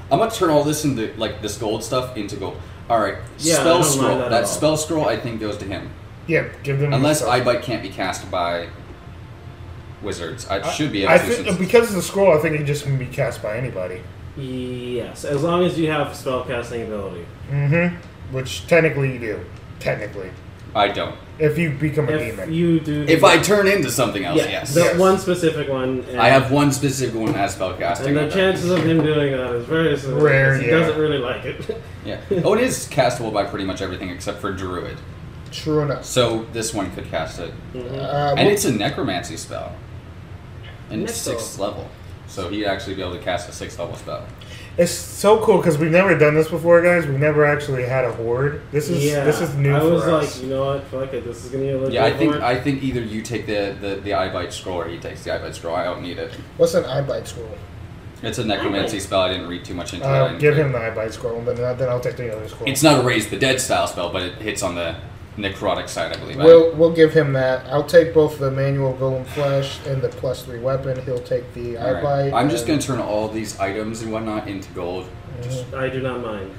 Speaker 5: I'm gonna turn all this into like this gold stuff into gold. All right,
Speaker 3: Yeah, I
Speaker 5: spell
Speaker 3: don't mind
Speaker 5: scroll.
Speaker 3: that at
Speaker 5: That
Speaker 3: all.
Speaker 5: spell scroll I think goes to him,
Speaker 2: Yeah, give them.
Speaker 5: unless
Speaker 2: stuff.
Speaker 5: eye bite can't be cast by wizards. I should be able
Speaker 2: I
Speaker 5: to.
Speaker 2: think
Speaker 5: since-
Speaker 2: because of the scroll, I think it just can be cast by anybody.
Speaker 3: Yes, as long as you have spellcasting ability.
Speaker 2: Mm-hmm. Which technically you do. Technically,
Speaker 5: I don't.
Speaker 2: if you become a
Speaker 3: If
Speaker 2: demon.
Speaker 3: you do,
Speaker 5: If I turn into something else,
Speaker 3: yeah,
Speaker 5: yes.
Speaker 3: the
Speaker 2: Yes.
Speaker 3: one specific one. And,
Speaker 5: I have one specific one as spellcasting.
Speaker 3: and the chances of him doing that is very slim.
Speaker 2: Rare,
Speaker 3: because He
Speaker 2: yeah.
Speaker 3: doesn't really like it.
Speaker 5: Yeah. Oh, it is castable by pretty much everything except for druid.
Speaker 2: True enough.
Speaker 5: So this one could cast it,
Speaker 3: Mhm.
Speaker 5: and it's a necromancy spell, and it's
Speaker 3: Necro.
Speaker 5: 6th level. So he'd actually be able to cast a 6th level spell.
Speaker 2: It's so cool because we've never done this before, guys. We've never actually had a horde. This is new
Speaker 3: I
Speaker 2: for
Speaker 3: was
Speaker 2: us.
Speaker 3: like, you know what? Fuck it. This is gonna be a legit
Speaker 5: Yeah,
Speaker 3: horde.
Speaker 5: I think either you take the eye bite scroll or he takes the eye bite scroll. I don't need it.
Speaker 2: What's an eye bite scroll?
Speaker 5: It's a necromancy spell. I didn't read too much into it. I didn't
Speaker 2: Give
Speaker 5: think-
Speaker 2: him the eye bite scroll, but then I'll take the other scroll.
Speaker 5: It's not a raise the dead style spell, but it hits on the necrotic side, I believe.
Speaker 6: We'll give him that. I'll take both the manual golem flesh and the +3 weapon. He'll take the eye
Speaker 5: Alright.
Speaker 6: bite.
Speaker 5: I'm just
Speaker 6: and-
Speaker 5: going to turn all these items and whatnot into gold.
Speaker 3: I do not mind.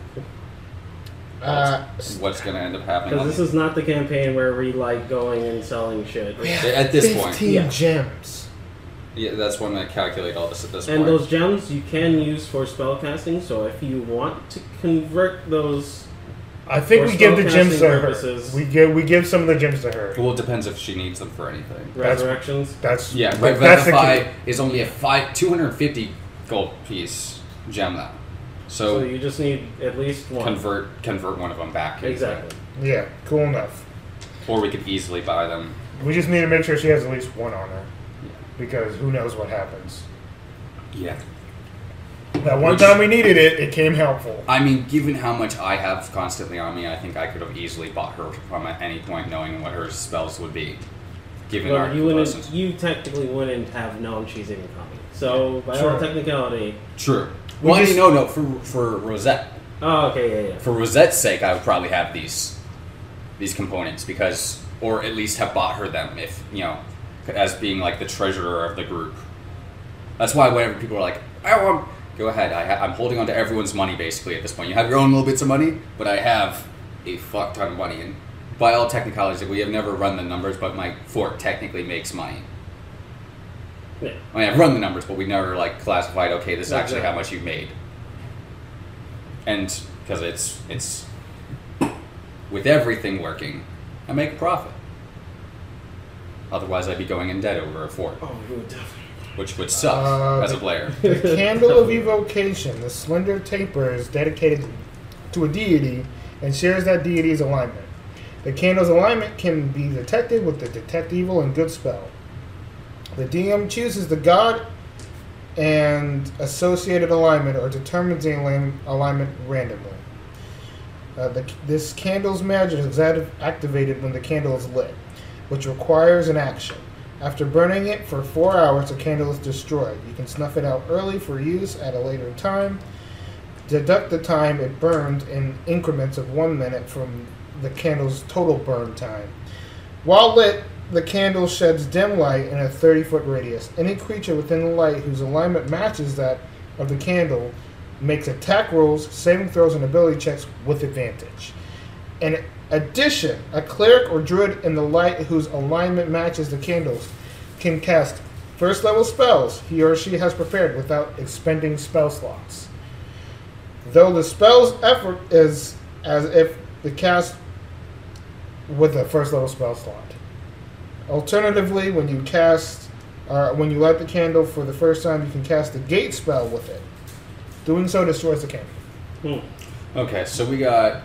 Speaker 5: What's going to end up happening?
Speaker 3: Because this is not the campaign where we like going and selling shit.
Speaker 5: At this point.
Speaker 2: 15
Speaker 3: Yeah.
Speaker 2: gems.
Speaker 5: Yeah, that's when I calculate all this at this
Speaker 3: And
Speaker 5: point.
Speaker 3: those gems you can use for spellcasting, so if you want to convert those,
Speaker 2: I think
Speaker 3: For
Speaker 2: we give the gems
Speaker 3: spellcasting
Speaker 2: to her.
Speaker 3: purposes.
Speaker 2: We give some of the gems to her.
Speaker 5: Well, it depends if she needs them for anything.
Speaker 2: That's-
Speaker 3: resurrections.
Speaker 2: That's
Speaker 5: Yeah,
Speaker 2: that's the
Speaker 5: Revivify
Speaker 2: key.
Speaker 5: is only a 250 gold piece gem though.
Speaker 3: So
Speaker 5: So,
Speaker 3: you just need at least one.
Speaker 5: convert one of them back. into
Speaker 3: Exactly.
Speaker 2: Yeah, cool enough.
Speaker 5: it. Or we could easily buy them.
Speaker 2: We just need to make sure she has at least one on her, because who knows what happens.
Speaker 5: Yeah.
Speaker 2: That one
Speaker 5: Which-
Speaker 2: time we needed it, it came helpful.
Speaker 5: I mean, given how much I have constantly on me, I think I could have easily bought her from at any point, knowing what her spells would be. Given our
Speaker 3: Well, you wouldn't.
Speaker 5: lessons.
Speaker 3: You technically wouldn't have known she's even coming. So by
Speaker 2: Sure.
Speaker 3: all technicality.
Speaker 5: True.
Speaker 2: We
Speaker 5: Well,
Speaker 2: just-
Speaker 5: no, for Rosette.
Speaker 3: Oh, okay, yeah.
Speaker 5: For Rosette's sake, I would probably have these components because, or at least have bought her them if as being like the treasurer of the group. That's why whenever people are like, "I want," go ahead. I'm holding on to everyone's money basically at this point. You have your own little bits of money, but I have a fuck ton of money. And by all technicalities, we have never run the numbers, but my fort technically makes money.
Speaker 3: Yeah.
Speaker 5: I mean, I've run the numbers, but we never like classified. Okay, this is actually how
Speaker 3: Exactly.
Speaker 5: much you made. And because it's with everything working, I make a profit. Otherwise, I'd be going in debt over a fort,
Speaker 3: Oh, you would definitely.
Speaker 5: which would suck as a player.
Speaker 6: The Candle of Evocation, the slender taper, is dedicated
Speaker 2: To a deity and shares that deity's alignment. The candle's alignment can be detected with the Detect Evil and Good spell. The DM chooses the god and associated alignment or determines the alignment randomly. This candle's magic is activated when the candle is lit, which requires an action. After burning it for 4 hours, the candle is destroyed. You can snuff it out early for use at a later time. Deduct the time it burned in increments of 1 minute from the candle's total burn time. While lit, the candle sheds dim light in a 30-foot radius. Any creature within the light whose alignment matches that of the candle makes attack rolls, saving throws, and ability checks with advantage. In addition, a cleric or druid in the light whose alignment matches the candles can cast first-level spells he or she has prepared without expending spell slots. Though the spell's effort is as if the cast with a first-level spell slot. Alternatively, when you when you light the candle for the first time, you can cast the gate spell with it. Doing so destroys the candle.
Speaker 5: Okay, so we got.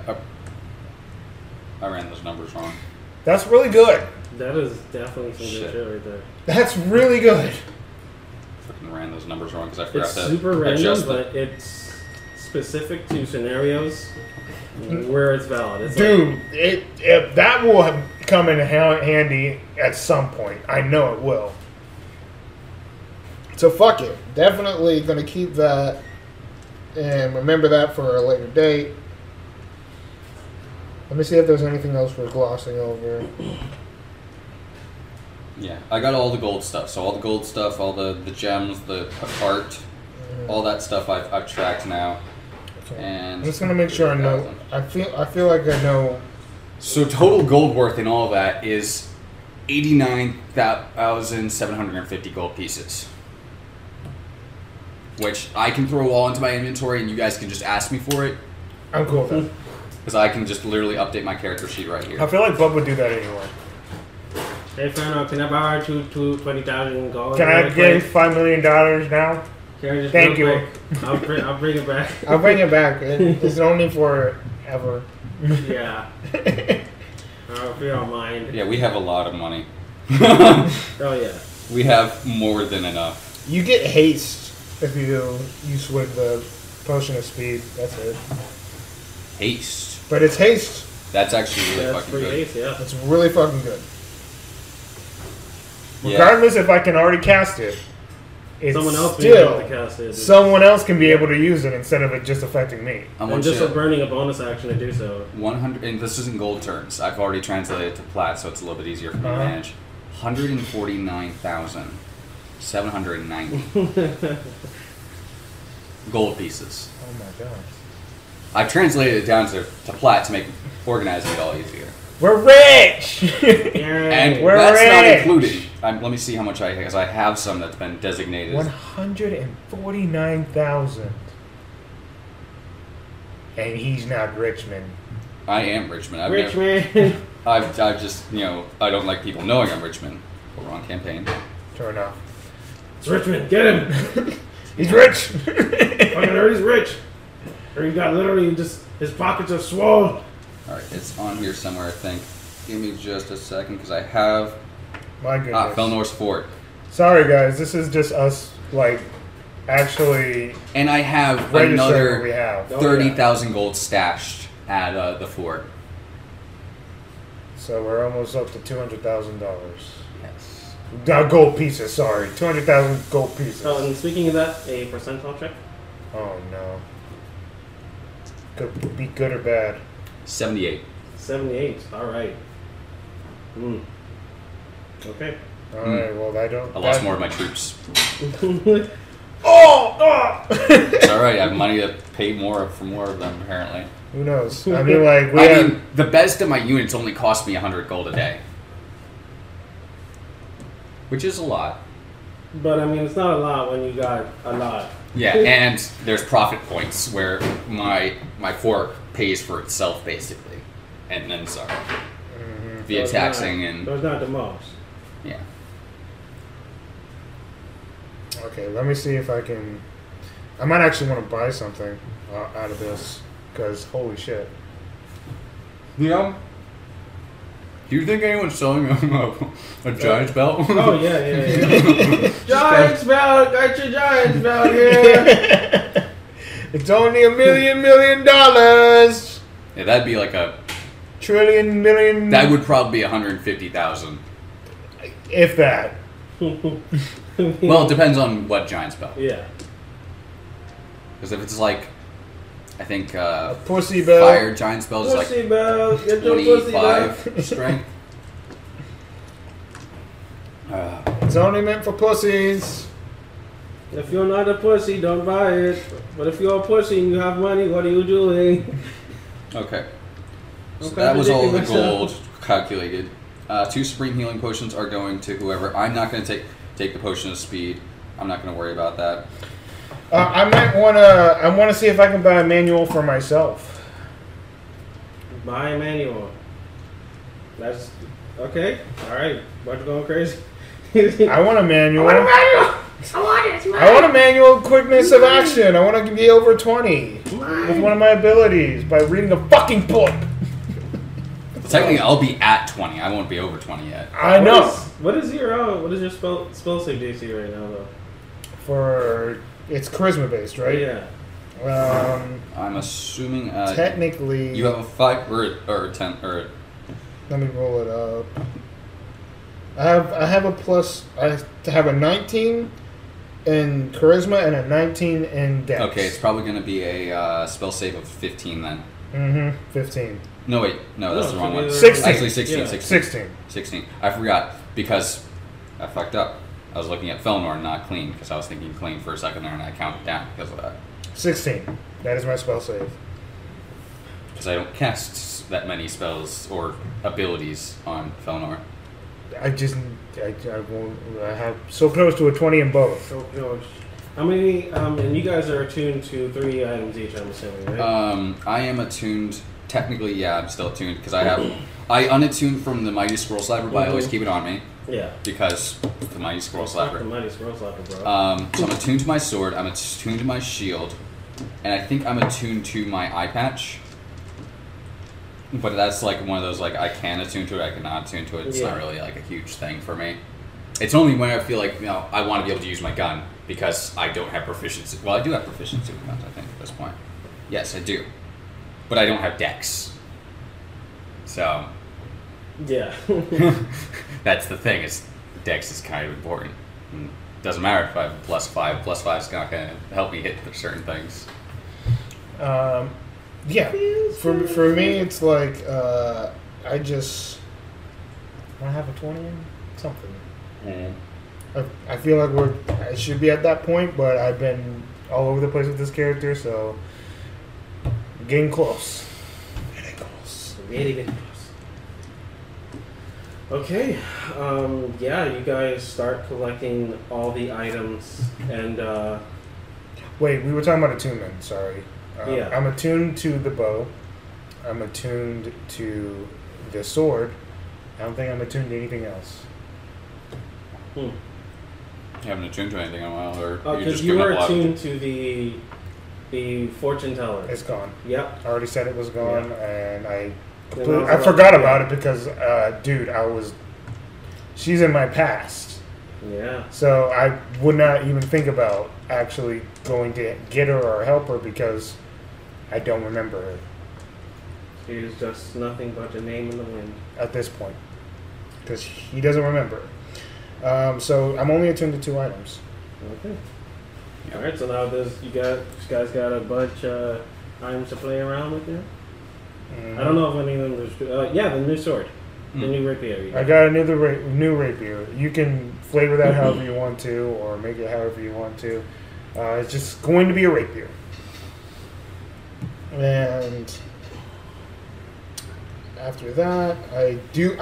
Speaker 5: I ran those numbers wrong.
Speaker 2: That's really good.
Speaker 3: That is definitely some
Speaker 5: Shit.
Speaker 3: good shit right there.
Speaker 2: That's really good.
Speaker 5: Fucking ran those numbers wrong because I forgot
Speaker 3: It's
Speaker 5: to
Speaker 3: super random,
Speaker 5: adjust
Speaker 3: but it's specific to scenarios where it's valid. It's
Speaker 2: Dude, that will come in handy at some point. I know it will.
Speaker 6: So fuck it. Definitely going to keep that and remember that for a later date. Let me see if there's anything else we're glossing over.
Speaker 5: Yeah, I got all the gold stuff. So all the gold stuff, all the gems, the art, all that stuff I've tracked now. And
Speaker 6: I'm just gonna make sure I know. I feel like I know.
Speaker 5: So total gold worth in all of that is 89,750 gold pieces. Which I can throw all into my inventory and you guys can just ask me for it.
Speaker 6: I'm cool with that.
Speaker 5: Because I can just literally update my character sheet right here.
Speaker 2: I feel like Bub would do that anyway.
Speaker 3: Hey, Fernando, can I borrow 20,000 gold?
Speaker 2: Can I get $5 million now? Thank you.
Speaker 3: I'll bring it back.
Speaker 6: I'll bring it back. It's only for ever.
Speaker 3: Yeah. If you don't mind.
Speaker 5: Yeah, we have a lot of money.
Speaker 3: Oh, yeah.
Speaker 5: We have more than enough.
Speaker 6: You get haste if you swig the potion of speed. That's it.
Speaker 5: Haste.
Speaker 6: But it's haste.
Speaker 5: That's actually really
Speaker 3: That's
Speaker 5: fucking
Speaker 3: pretty
Speaker 5: good.
Speaker 3: ace, yeah.
Speaker 6: It's really fucking good.
Speaker 2: Regardless if I can already cast it, it's
Speaker 3: Someone else being able to cast it.
Speaker 2: someone else can be able to use it instead of it just affecting me.
Speaker 3: And just burning a bonus action to do so.
Speaker 5: 100, and this is in gold terms. I've already translated it to plat, so it's a little bit easier for me to manage. 149,790 gold pieces.
Speaker 6: Oh my god.
Speaker 5: I've translated it down to plat to make organizing it all easier.
Speaker 2: We're rich!
Speaker 5: And
Speaker 2: We're
Speaker 5: that's not
Speaker 2: rich!
Speaker 5: including. Let me see how much because I have some that's been designated.
Speaker 2: 149,000. And he's not Richmond.
Speaker 5: I am Richmond.
Speaker 3: Richmond.
Speaker 5: I've just, I don't like people knowing I'm Richmond. We're on campaign.
Speaker 2: Sure enough.
Speaker 3: It's Richmond. Get him.
Speaker 2: He's rich!
Speaker 3: Fucking heard he's rich. Or he got literally just, his pockets are swole.
Speaker 5: Alright, it's on here somewhere, I think. Give me just a second, because I have...
Speaker 2: My goodness.
Speaker 5: Felnor's Fort.
Speaker 2: Sorry, guys. This is just us, actually...
Speaker 5: And I have
Speaker 2: registering what we
Speaker 5: another
Speaker 2: have.
Speaker 5: 30,000 gold stashed at the fort.
Speaker 2: So we're almost up to $200,000.
Speaker 5: Yes.
Speaker 2: Gold pieces, sorry. 200,000 gold pieces.
Speaker 3: Oh, and speaking of that, a percentile check?
Speaker 2: Oh, no. Could be good or bad.
Speaker 5: 78.
Speaker 3: 78. All right. Okay.
Speaker 2: All right. Well, I don't.
Speaker 5: I lost more of my troops.
Speaker 2: Oh!
Speaker 5: It's alright, I have money to pay more for more of them, apparently.
Speaker 2: Who knows? I mean,
Speaker 5: the best of my units only cost me 100 gold a day. Which is a lot.
Speaker 3: But, I mean, it's not a lot when you got a lot.
Speaker 5: Yeah, and there's profit points where my fort pays for itself, basically. And then some. Via taxing and...
Speaker 3: Those not the most.
Speaker 5: Yeah.
Speaker 2: Okay, let me see if I can... I might actually want to buy something out of this, because holy shit.
Speaker 5: Yeah. Do you think anyone's selling a Giant's belt?
Speaker 3: Oh, yeah. Giant's belt! Got your Giant's belt here!
Speaker 2: It's only $1 million!
Speaker 5: Yeah, that'd be like a...
Speaker 2: Trillion, million...
Speaker 5: That would probably be 150,000.
Speaker 2: If that.
Speaker 5: Well, it depends on what Giant's belt.
Speaker 3: Yeah.
Speaker 5: Because if it's like... I think
Speaker 2: pussy belt.
Speaker 5: Fire Giant's belt is like
Speaker 3: Pussy belt. Get your pussy belt.
Speaker 5: 25 strength.
Speaker 2: It's only meant for pussies.
Speaker 3: If you're not a pussy, don't buy it. But if you're a pussy and you have money, what are you doing?
Speaker 5: Okay. So
Speaker 3: Okay,
Speaker 5: that was all the
Speaker 3: ridiculous.
Speaker 5: gold calculated. 2 supreme healing potions are going to whoever. I'm not going to take the potion of speed. I'm not going to worry about that.
Speaker 2: I might want to... I want to see if I can buy a manual for myself.
Speaker 3: Buy a manual. That's... Okay. Alright. About to go crazy.
Speaker 2: I want a manual.
Speaker 7: I want it. It's mine.
Speaker 2: I want a manual quickness of action. I want to be over 20 with one of my abilities by reading a fucking book.
Speaker 5: Technically, I'll be at 20. I won't be over 20 yet.
Speaker 2: I know.
Speaker 3: What is your spell save DC right now though?
Speaker 2: For it's charisma based, right?
Speaker 3: Yeah.
Speaker 5: I'm assuming
Speaker 2: Technically,
Speaker 5: you have a 5 or a 10 or.
Speaker 2: Let me roll it up. I have a plus. I have a 19 in charisma and a 19 in dex.
Speaker 5: Okay, it's probably going to be a spell save of 15 then.
Speaker 2: 15.
Speaker 5: No, wait. No, that's the wrong one.
Speaker 2: 16.
Speaker 5: Actually, 16.
Speaker 3: Yeah.
Speaker 2: 16.
Speaker 5: 16. I forgot because I fucked up. I was looking at Felnor, not clean, because I was thinking clean for a second there, and I counted down because of that.
Speaker 2: 16. That is my spell save.
Speaker 5: Because I don't cast that many spells or abilities on Felnor.
Speaker 2: I won't. I have so close to a 20 in both.
Speaker 3: So close. How many? And you guys are attuned to 3 items each. I'm assuming, right?
Speaker 5: I am attuned. Technically, yeah, I'm still attuned because I unattuned from the Mighty Scroll Slapper, but I always keep it on me
Speaker 3: Yeah.
Speaker 5: because the Mighty Scroll
Speaker 3: Fuck the
Speaker 5: Slapper.
Speaker 3: mighty scroll slapper, bro.
Speaker 5: So I'm attuned to my sword. I'm attuned to my shield, and I think I'm attuned to my eye patch. But that's like one of those like I can attune to it, I cannot attune to it. It's not really like a huge thing for me. It's only when I feel like I want to be able to use my gun because I don't have proficiency. Well, I do have proficiency with guns, I think at this point. Yes, I do, but I don't have dex. So
Speaker 3: yeah.
Speaker 5: that's the thing. Is dex is kind of important. Doesn't matter if I have +5. +5 is not going to help me hit certain things.
Speaker 2: Yeah. For me, it's like I have a 20 in something. I feel like I should be at that point, but I've been all over the place with this character, so getting close.
Speaker 3: Really, really close. Okay. Yeah, you guys start collecting all the items, and
Speaker 2: Wait, we were talking about attunement. Sorry.
Speaker 3: Yeah.
Speaker 2: I'm attuned to the bow. I'm attuned to the sword. I don't think I'm attuned to anything else.
Speaker 5: You haven't attuned to anything in a while, or you're
Speaker 3: because
Speaker 5: just
Speaker 3: you
Speaker 5: gonna
Speaker 3: were
Speaker 5: block
Speaker 3: attuned to the fortune teller.
Speaker 2: It's gone.
Speaker 3: Yep.
Speaker 2: I already said it was gone, and I
Speaker 3: Then I was
Speaker 2: I
Speaker 3: about
Speaker 2: forgot
Speaker 3: to-
Speaker 2: about it because, dude, she's in my past.
Speaker 3: Yeah.
Speaker 2: So I would not even think about actually going to get her or help her because I don't remember her
Speaker 3: She's just nothing but a name in the wind.
Speaker 2: at this point because he doesn't remember. So I'm only attuned to 2 items.
Speaker 3: Okay. All right. So now you guys got a bunch of items to play around with there. I don't know if any of them are. Yeah, the new sword, the new rapier. You
Speaker 2: I got another new rapier. You can flavor that however you want to, or make it however you want to. It's just going to be a rapier. And after that, I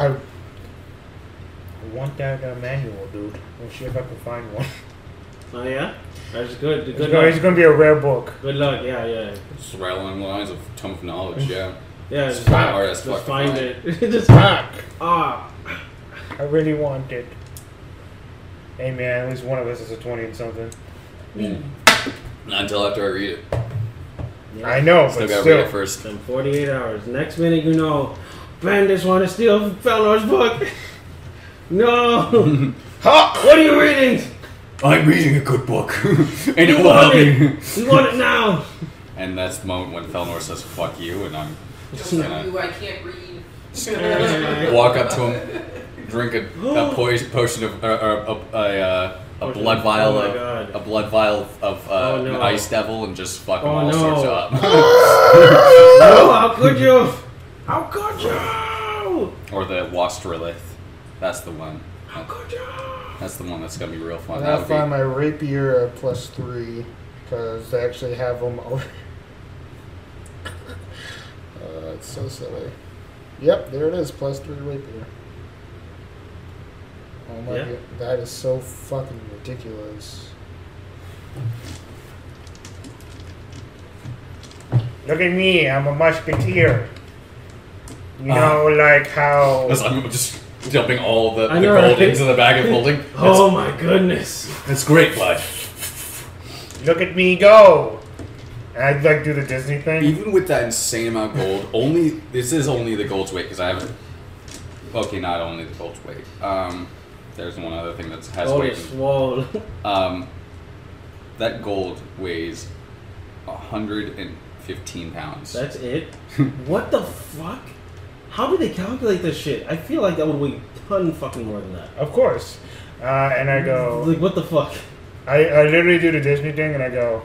Speaker 2: want that manual, dude. We'll see if I can find one.
Speaker 3: Oh yeah, that's good. Good
Speaker 2: It's
Speaker 3: luck.
Speaker 2: going to be a rare book.
Speaker 3: Good luck. Yeah, yeah,
Speaker 5: It's right along the lines of Tome of Knowledge, yeah.
Speaker 3: yeah.
Speaker 5: It's
Speaker 3: Just,
Speaker 5: hard as fuck
Speaker 3: just
Speaker 5: to
Speaker 3: find
Speaker 5: find.
Speaker 3: it. Just
Speaker 2: Fuck!
Speaker 3: ah.
Speaker 2: I really want it. Hey man, at least one of us is a 20 and something.
Speaker 5: Not until after I read it.
Speaker 3: Yeah.
Speaker 2: I know,
Speaker 5: Still
Speaker 2: but
Speaker 5: gotta
Speaker 2: still.
Speaker 5: read it first.
Speaker 3: In 48 hours. Next minute, you know, bandits want to steal Felnor's book. No.
Speaker 2: Ha!
Speaker 3: What are you reading?
Speaker 5: I'm reading a good book, and
Speaker 3: We
Speaker 5: it will
Speaker 3: want
Speaker 5: help
Speaker 3: it.
Speaker 5: me.
Speaker 3: We want it now.
Speaker 5: And that's the moment when Felnor says "fuck you," and I'm just gonna
Speaker 4: I can't read.
Speaker 5: walk up to him, drink a potion of a blood vial,
Speaker 3: Oh my God.
Speaker 5: a blood vial of
Speaker 3: Oh, no.
Speaker 5: an ice devil, and just fuck him
Speaker 3: Oh,
Speaker 5: all
Speaker 3: no.
Speaker 5: sorts up.
Speaker 3: No, how could you? How could you?
Speaker 5: Or the Wastrelith. That's the one.
Speaker 3: How could you?
Speaker 5: That's the one that's gonna be real fun.
Speaker 6: I
Speaker 5: That
Speaker 6: gotta
Speaker 5: would be,
Speaker 6: find my rapier at +3 because they actually have them over. It's so silly. Yep, there it is, +3 rapier. Oh my
Speaker 3: Yeah.
Speaker 6: god, that is so fucking ridiculous.
Speaker 2: Look at me, I'm a musketeer. You know, like how...
Speaker 5: I'm just dumping all the
Speaker 3: I know,
Speaker 5: gold
Speaker 3: right?
Speaker 5: into the bag of holding.
Speaker 3: Oh my goodness.
Speaker 5: It's great, bud.
Speaker 2: Look at me go! And I'd like do the Disney thing.
Speaker 5: Even with that insane amount of gold, this is only the gold's weight because I haven't. Okay, not only the gold's weight. There's one other thing that has
Speaker 3: Oh,
Speaker 5: weight.
Speaker 3: it's swole.
Speaker 5: That gold weighs 115 pounds.
Speaker 3: That's it? What the fuck? How do they calculate this shit? I feel like that would weigh a ton fucking more than that.
Speaker 2: Of course. And I go...
Speaker 3: Like, what the fuck?
Speaker 2: I literally do the Disney thing and I go...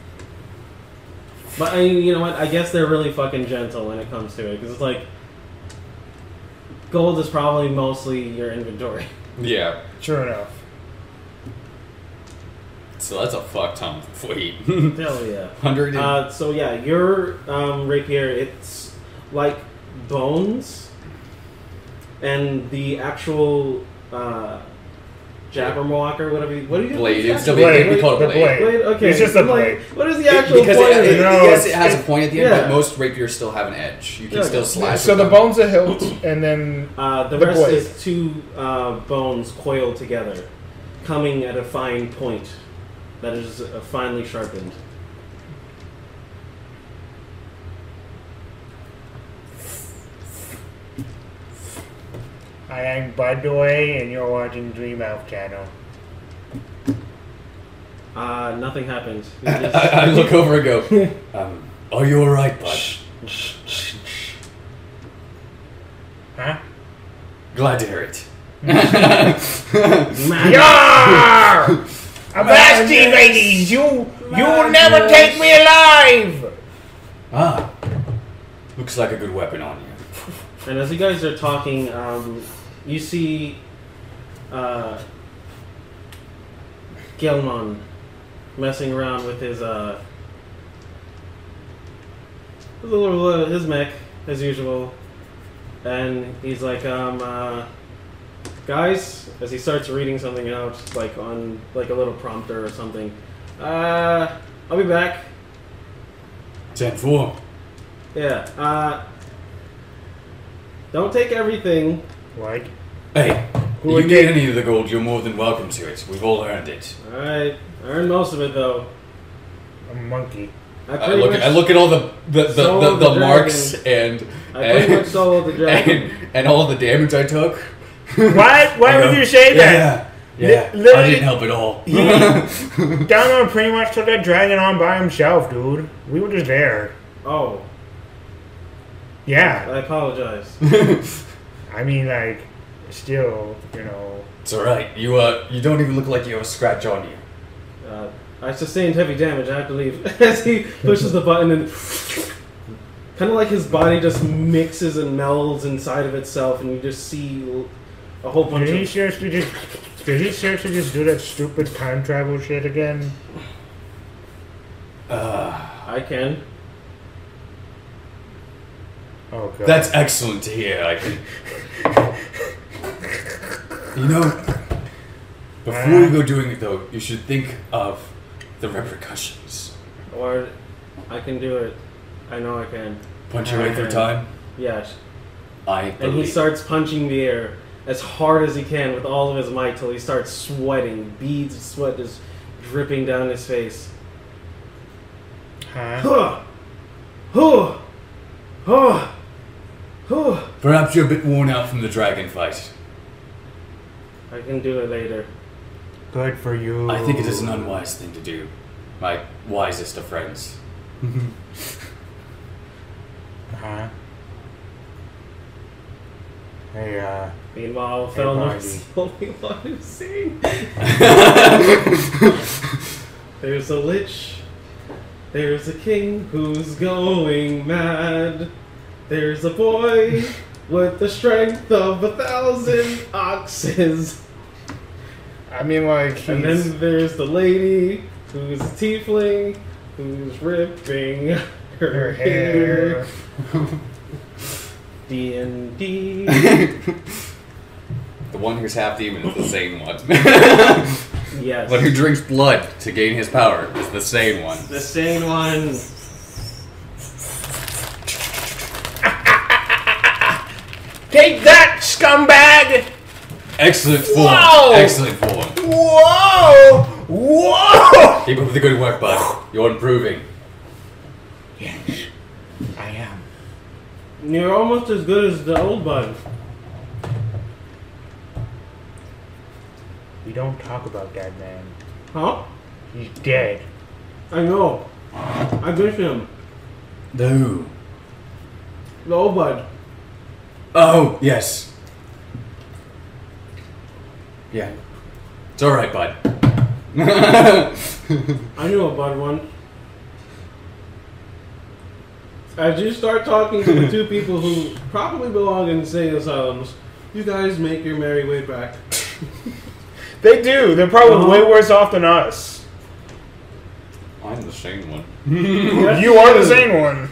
Speaker 3: But you know what? I guess they're really fucking gentle when it comes to it, because it's like gold is probably mostly your inventory.
Speaker 5: Yeah.
Speaker 2: Sure enough.
Speaker 5: So that's a fuck ton of weight.
Speaker 3: Hell yeah.
Speaker 5: 100.
Speaker 3: So yeah, your rapier, it's like bones, and the actual jabberwock or whatever. What do you?
Speaker 5: Blade. It's
Speaker 2: Blade.
Speaker 5: we call it
Speaker 2: The
Speaker 5: blade.
Speaker 2: blade.
Speaker 3: Okay.
Speaker 2: It's just a
Speaker 3: I'm like,
Speaker 2: blade.
Speaker 3: what is the actual
Speaker 5: Because
Speaker 3: point of it?
Speaker 5: yes, it has a point at the end,
Speaker 3: Yeah.
Speaker 5: but most rapiers still have an edge. You can
Speaker 3: Yeah,
Speaker 5: still
Speaker 3: okay.
Speaker 5: slash.
Speaker 6: So
Speaker 5: with
Speaker 6: the
Speaker 5: them.
Speaker 6: bone's a hilt, and then
Speaker 3: The
Speaker 6: The
Speaker 3: rest
Speaker 6: blade.
Speaker 3: is two bones coiled together, coming at a fine point that is finely sharpened.
Speaker 2: I am Budway, and you're watching Dream Elf Channel.
Speaker 3: Nothing happens. You
Speaker 5: I
Speaker 3: just-
Speaker 5: look over and go, are you alright, bud?
Speaker 2: Huh?
Speaker 5: Glad to hear it.
Speaker 3: Man,
Speaker 2: Yarr! Avasti, ladies! You'll never take me alive!
Speaker 5: Ah. Looks like a good weapon on you.
Speaker 3: And as you guys are talking, you see Gelmon messing around with his mech as usual, and he's like, guys, as he starts reading something out, like on like a little prompter or something. I'll be back.
Speaker 5: 10-4.
Speaker 3: Yeah. Don't take everything.
Speaker 2: What?
Speaker 5: Hey, if you need any of the gold, you're more than welcome to it. We've all earned it.
Speaker 3: Alright. I earned most of it though.
Speaker 2: A monkey.
Speaker 5: I look at all the marks and
Speaker 3: I pretty much soloed the dragon.
Speaker 5: and all the damage I took.
Speaker 2: What? Why would you say that?
Speaker 5: Yeah. I
Speaker 2: Literally-
Speaker 5: didn't help at all.
Speaker 2: Dono pretty much took that dragon on by himself, dude. We were just there.
Speaker 3: Oh,
Speaker 2: Yeah.
Speaker 3: I apologize.
Speaker 2: I mean, like, still, you know.
Speaker 5: It's alright. You don't even look like you have a scratch on you.
Speaker 3: I sustained heavy damage, I have to leave. As he pushes the button and kind of like his body just mixes and melds inside of itself, and you just see a whole bunch
Speaker 2: Did he
Speaker 3: of...
Speaker 2: seriously just do that stupid time travel shit again?
Speaker 3: I can.
Speaker 2: Oh god.
Speaker 5: That's excellent to hear. You know, before you go doing it though, you should think of the repercussions.
Speaker 3: Or I can do it. I know I can.
Speaker 5: Punch your way through time.
Speaker 3: Yes.
Speaker 5: I
Speaker 3: And he
Speaker 5: believe.
Speaker 3: starts punching the air as hard as he can with all of his might till he starts sweating. Beads of sweat just dripping down his face.
Speaker 2: Huh?
Speaker 3: Huh. Huh. Huh. Huh.
Speaker 5: Perhaps you're a bit worn out from the dragon fight.
Speaker 3: I can do it later.
Speaker 2: Good for you.
Speaker 5: I think it is an unwise thing to do. My wisest of friends.
Speaker 2: Huh? Hey,
Speaker 3: Meanwhile,
Speaker 2: Hey,
Speaker 3: Felnor's the only one who's saying. There's a lich. There's a king who's going mad. There's a boy with the strength of 1,000 oxes.
Speaker 6: I mean, like,
Speaker 3: And
Speaker 6: he's,
Speaker 3: then there's the lady who's a tiefling who's ripping her hair. D&D.
Speaker 5: The one who's half demon is the same one.
Speaker 3: Yes.
Speaker 5: One who drinks blood to gain his power is the same one.
Speaker 3: The same one.
Speaker 2: take that, scumbag!
Speaker 5: Excellent form.
Speaker 2: Whoa!
Speaker 5: Excellent form.
Speaker 2: Whoa! Whoa!
Speaker 5: Keep up the good work, bud. You're improving.
Speaker 2: Yes, I am.
Speaker 3: You're almost as good as the old bud.
Speaker 2: We don't talk about that man.
Speaker 3: Huh?
Speaker 2: He's dead.
Speaker 3: I know. I miss him.
Speaker 5: No.
Speaker 3: The old bud.
Speaker 5: Oh, yes. Yeah. It's alright, bud.
Speaker 3: I knew a bud one. As you start talking to the two people who probably belong in insane asylums, you guys make your merry way back.
Speaker 2: They do. They're probably way worse off than us.
Speaker 5: I'm the sane one.
Speaker 2: You are the sane one.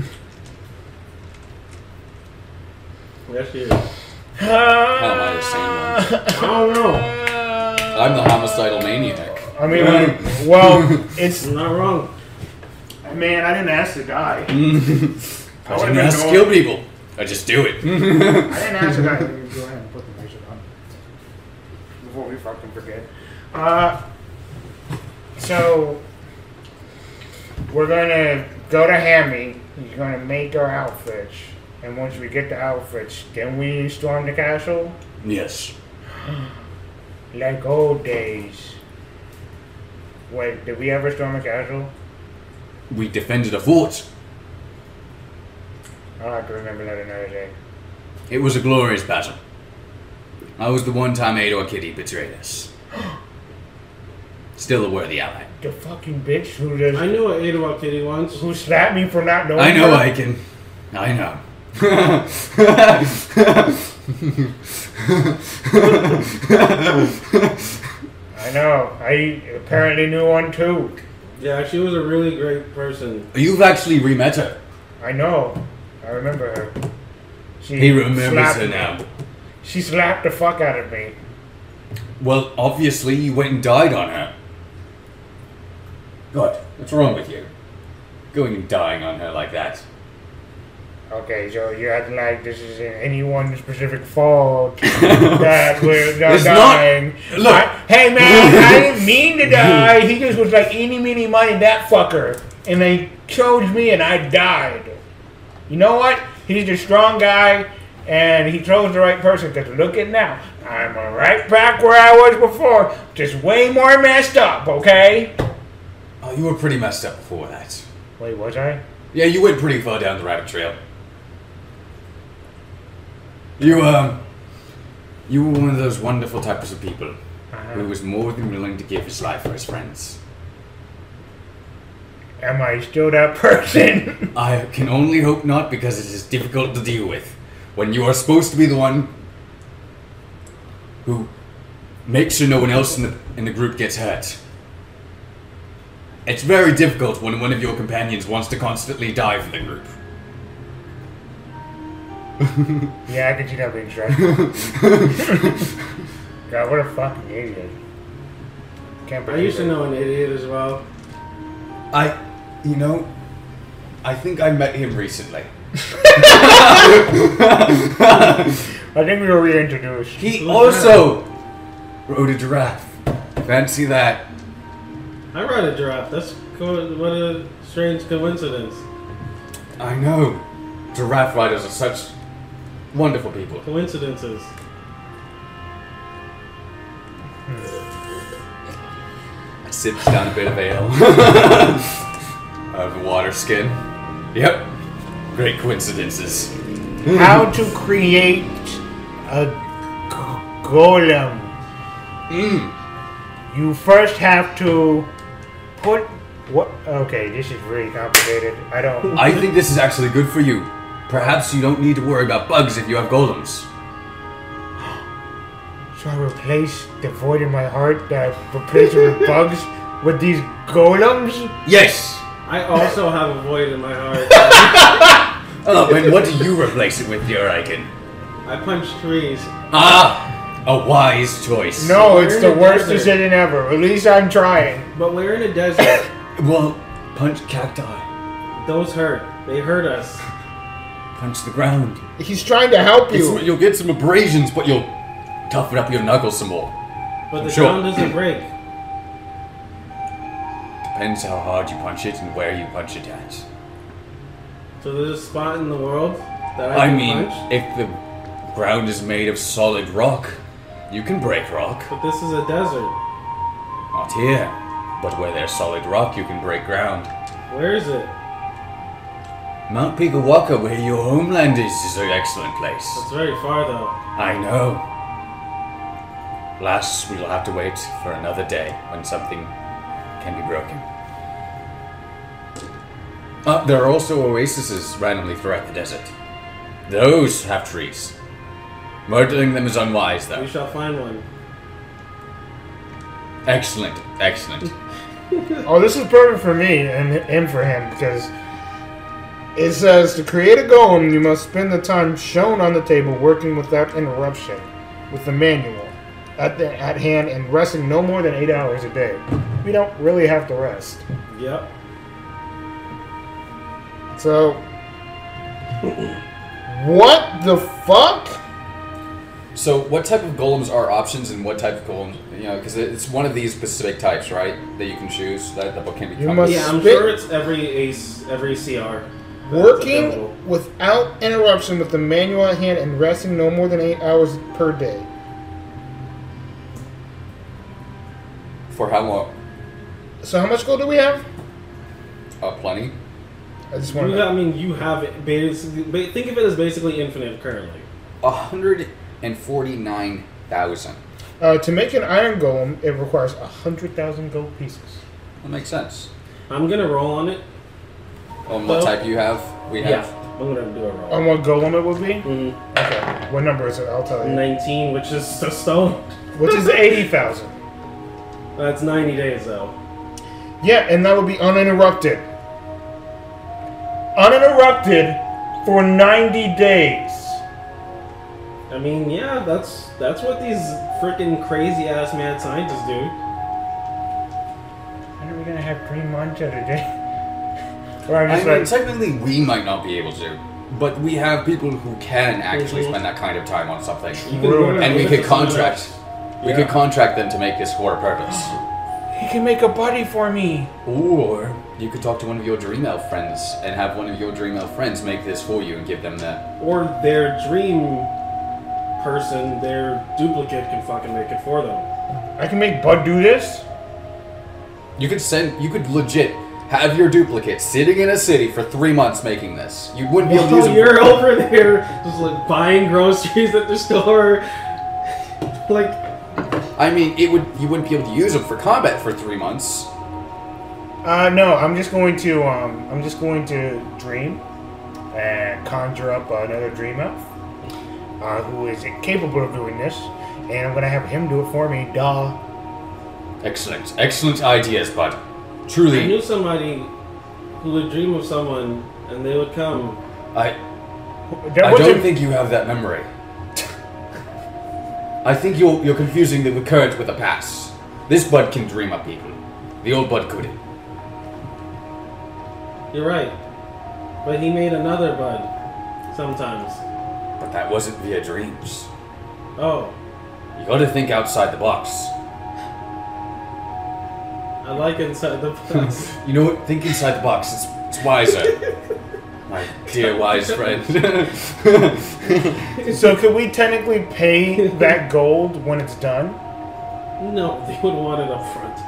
Speaker 3: Yes, you.
Speaker 5: How am I the sane one?
Speaker 3: I don't know.
Speaker 5: I'm the homicidal maniac.
Speaker 2: I mean, well, it's
Speaker 3: You're not wrong.
Speaker 2: man. I didn't ask the guy.
Speaker 5: I didn't ask to kill people. I just do it.
Speaker 2: I didn't ask the guy. Go ahead and put the music on before we fucking forget. So we're gonna go to Hammy. He's gonna make our outfits, and once we get the outfits, then we storm the castle
Speaker 5: Yes.
Speaker 2: like old days. Wait, did we ever storm a castle?
Speaker 5: We defended a fort.
Speaker 2: I'll have to remember that another day.
Speaker 5: It was a glorious battle. I was the one time Ado Kitty betrayed us. Still a worthy ally.
Speaker 2: The fucking bitch who just
Speaker 3: I knew an 8 Kitty once.
Speaker 2: who slapped me for not knowing.
Speaker 5: I know
Speaker 2: her.
Speaker 5: I can. I know.
Speaker 2: I know. I apparently knew one too.
Speaker 3: Yeah, she was a really great person.
Speaker 5: You've actually re-met her.
Speaker 2: I know. I remember her. She
Speaker 5: He remembers
Speaker 2: slapped
Speaker 5: her
Speaker 2: me.
Speaker 5: now.
Speaker 2: She slapped the fuck out of me.
Speaker 5: Well, obviously you went and died on her. What? What's wrong with you? Going and dying on her like that.
Speaker 2: Okay, so you're acting like this is anyone's specific fault that we're
Speaker 5: It's
Speaker 2: dying.
Speaker 5: not. Look.
Speaker 2: Hey man, I didn't mean to die. He just was like eeny, meeny, miny, that fucker. And they chose me and I died. You know what? He's a strong guy and he chose the right person because look at now. I'm right back where I was before. Just way more messed up, okay?
Speaker 5: Oh, you were pretty messed up before that.
Speaker 2: Wait, was I?
Speaker 5: Yeah, you went pretty far down the rabbit trail. You were one of those wonderful types of people who was more than willing to give his life for his friends.
Speaker 2: Am I still that person?
Speaker 5: I can only hope not, because it is difficult to deal with when you are supposed to be the one who makes sure no one else in the group gets hurt. It's very difficult when one of your companions wants to constantly die for the group.
Speaker 2: Yeah, I can see that being stressful. God, what a fucking idiot. Can't
Speaker 3: I
Speaker 2: believe
Speaker 3: used to
Speaker 2: it.
Speaker 3: know an idiot as well.
Speaker 5: I think I met him recently.
Speaker 2: I think we were reintroduced.
Speaker 5: He also rode a giraffe. Fancy that.
Speaker 3: I ride a giraffe. That's what a strange coincidence.
Speaker 5: I know. Giraffe riders are such wonderful people.
Speaker 3: Coincidences.
Speaker 5: I sips down a bit of ale. Out of the water skin. Yep. Great coincidences.
Speaker 2: How to create a golem. You first have to put what? Okay, this is really complicated. I don't.
Speaker 5: I think this is actually good for you. Perhaps you don't need to worry about bugs if you have golems.
Speaker 2: So I replace the void in my heart that I replace it with bugs with these golems.
Speaker 5: Yes!
Speaker 3: I also have a void in my heart.
Speaker 5: Oh, and what do you replace it with, your icon?
Speaker 3: I punch trees.
Speaker 5: Ah! A wise choice.
Speaker 2: No,
Speaker 3: We're
Speaker 2: it's
Speaker 3: in
Speaker 2: the
Speaker 3: a
Speaker 2: worst
Speaker 3: desert.
Speaker 2: decision ever. At least I'm trying.
Speaker 3: But we're in a desert.
Speaker 5: Well, punch cacti.
Speaker 3: Those hurt. They hurt us.
Speaker 5: Punch the ground.
Speaker 6: He's trying to help you.
Speaker 5: You'll get some abrasions, but you'll toughen up your knuckles some more.
Speaker 3: But the
Speaker 5: Sure.
Speaker 3: ground doesn't break.
Speaker 5: Depends how hard you punch it and where you punch it at.
Speaker 3: So there's a spot in the world that I
Speaker 5: I
Speaker 3: can
Speaker 5: mean,
Speaker 3: punch.
Speaker 5: if the ground is made of solid rock, you can break rock.
Speaker 3: But this is a desert.
Speaker 5: Not here. But where there's solid rock, you can break ground.
Speaker 3: Where is it?
Speaker 5: Mount Pigawaka, where your homeland is an excellent place.
Speaker 3: It's very far though.
Speaker 5: I know. Alas, we'll have to wait for another day when something can be broken. There are also oases randomly throughout the desert. Those have trees. Murdering them is unwise, though.
Speaker 3: We shall find one.
Speaker 5: Excellent, excellent.
Speaker 2: Oh, this is perfect for me and for him because it says to create a golem, you must spend the time shown on the table working without interruption with the manual at hand and resting no more than 8 hours a day. We don't really have to rest.
Speaker 3: Yep.
Speaker 2: So, what the fuck?
Speaker 5: So, what type of golems are options, and what type of golems? You know, because it's one of these specific types, right? That you can choose. That the book can become.
Speaker 2: must-
Speaker 3: Yeah, I'm
Speaker 2: Spit-
Speaker 3: sure it's every CR. that's available.
Speaker 2: Working without interruption with the manual at hand and resting no more than 8 hours per day.
Speaker 5: For how long?
Speaker 2: So, how much gold do we have?
Speaker 5: Plenty.
Speaker 2: I just want to
Speaker 3: I mean, you have it basically. Think of it as basically infinite currently.
Speaker 5: 149,000.
Speaker 2: To make an iron golem, it requires 100,000 gold pieces.
Speaker 5: That makes sense.
Speaker 3: I'm gonna roll on it.
Speaker 5: On what type you have? We have.
Speaker 3: Yeah, I'm gonna do a roll.
Speaker 2: On what golem it would be?
Speaker 3: Mhm.
Speaker 2: Okay. What number is it? I'll tell you.
Speaker 3: 19, which is the stone.
Speaker 2: Which is 80,000.
Speaker 3: That's 90 days though.
Speaker 2: Yeah, and that would be uninterrupted. Uninterrupted for 90 days.
Speaker 3: I mean, yeah, that's what these freaking crazy ass mad scientists do.
Speaker 2: When are we gonna have green mancha today? Or I'm
Speaker 5: I
Speaker 2: just
Speaker 5: mean,
Speaker 2: like,
Speaker 5: technically, we might not be able to, but we have people who can actually spend that kind of time on something,
Speaker 3: You can
Speaker 2: Ruin
Speaker 3: ruin
Speaker 5: and
Speaker 3: it
Speaker 5: we
Speaker 3: with
Speaker 5: could
Speaker 3: someone
Speaker 5: contract.
Speaker 3: else.
Speaker 5: We
Speaker 3: Yeah.
Speaker 5: could contract them to make this for a purpose.
Speaker 2: he can make a buddy for me.
Speaker 5: Or you could talk to one of your Dream Elf friends and have one of your Dream Elf friends make this for you and give them that.
Speaker 3: Or their dream person, their duplicate can fucking make it for them.
Speaker 2: I can make Bud do this?
Speaker 5: You could legit have your duplicate sitting in a city for 3 months making this. You wouldn't be able to use
Speaker 3: While
Speaker 5: it.
Speaker 3: you're over there just like buying groceries at the store. Like,
Speaker 5: I mean, you wouldn't be able to use them for combat for 3 months.
Speaker 2: No, I'm just going to dream and conjure up another dream elf who is capable of doing this, and I'm gonna have him do it for me. Duh.
Speaker 5: Excellent ideas, bud.
Speaker 3: I
Speaker 5: Truly,
Speaker 3: knew somebody who would dream of someone and they would come.
Speaker 5: I
Speaker 2: That
Speaker 5: don't
Speaker 2: wasn't-
Speaker 5: think you have that memory. I think you're confusing the current with the past. This bud can dream up people. The old bud couldn't.
Speaker 3: You're right. But he made another bud. Sometimes.
Speaker 5: But that wasn't via dreams.
Speaker 3: Oh.
Speaker 5: You gotta think outside the box.
Speaker 3: I like inside the box.
Speaker 5: You know what? Think inside the box. It's wiser. My dear wise friend.
Speaker 2: So could we technically pay that gold when it's done?
Speaker 3: No, they would want it up front.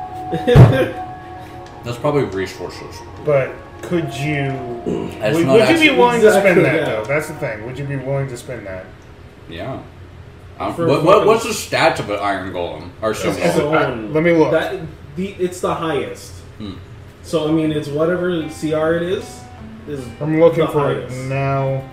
Speaker 5: That's probably resources.
Speaker 2: But could you?
Speaker 5: That's
Speaker 2: Would
Speaker 5: not
Speaker 2: you be
Speaker 5: actually-
Speaker 2: willing to spend
Speaker 3: Exactly,
Speaker 2: that
Speaker 3: yeah.
Speaker 2: though? That's the thing. Would you be willing to spend that?
Speaker 5: Yeah.
Speaker 3: For
Speaker 5: What's the stats of an iron golem? Or stone
Speaker 2: It's-
Speaker 5: golem?
Speaker 3: Zone.
Speaker 2: let me look.
Speaker 3: It's the highest.
Speaker 5: Hmm.
Speaker 3: So I mean, it's whatever CR it is
Speaker 2: I'm looking
Speaker 3: the
Speaker 2: for it
Speaker 3: highest.
Speaker 2: now.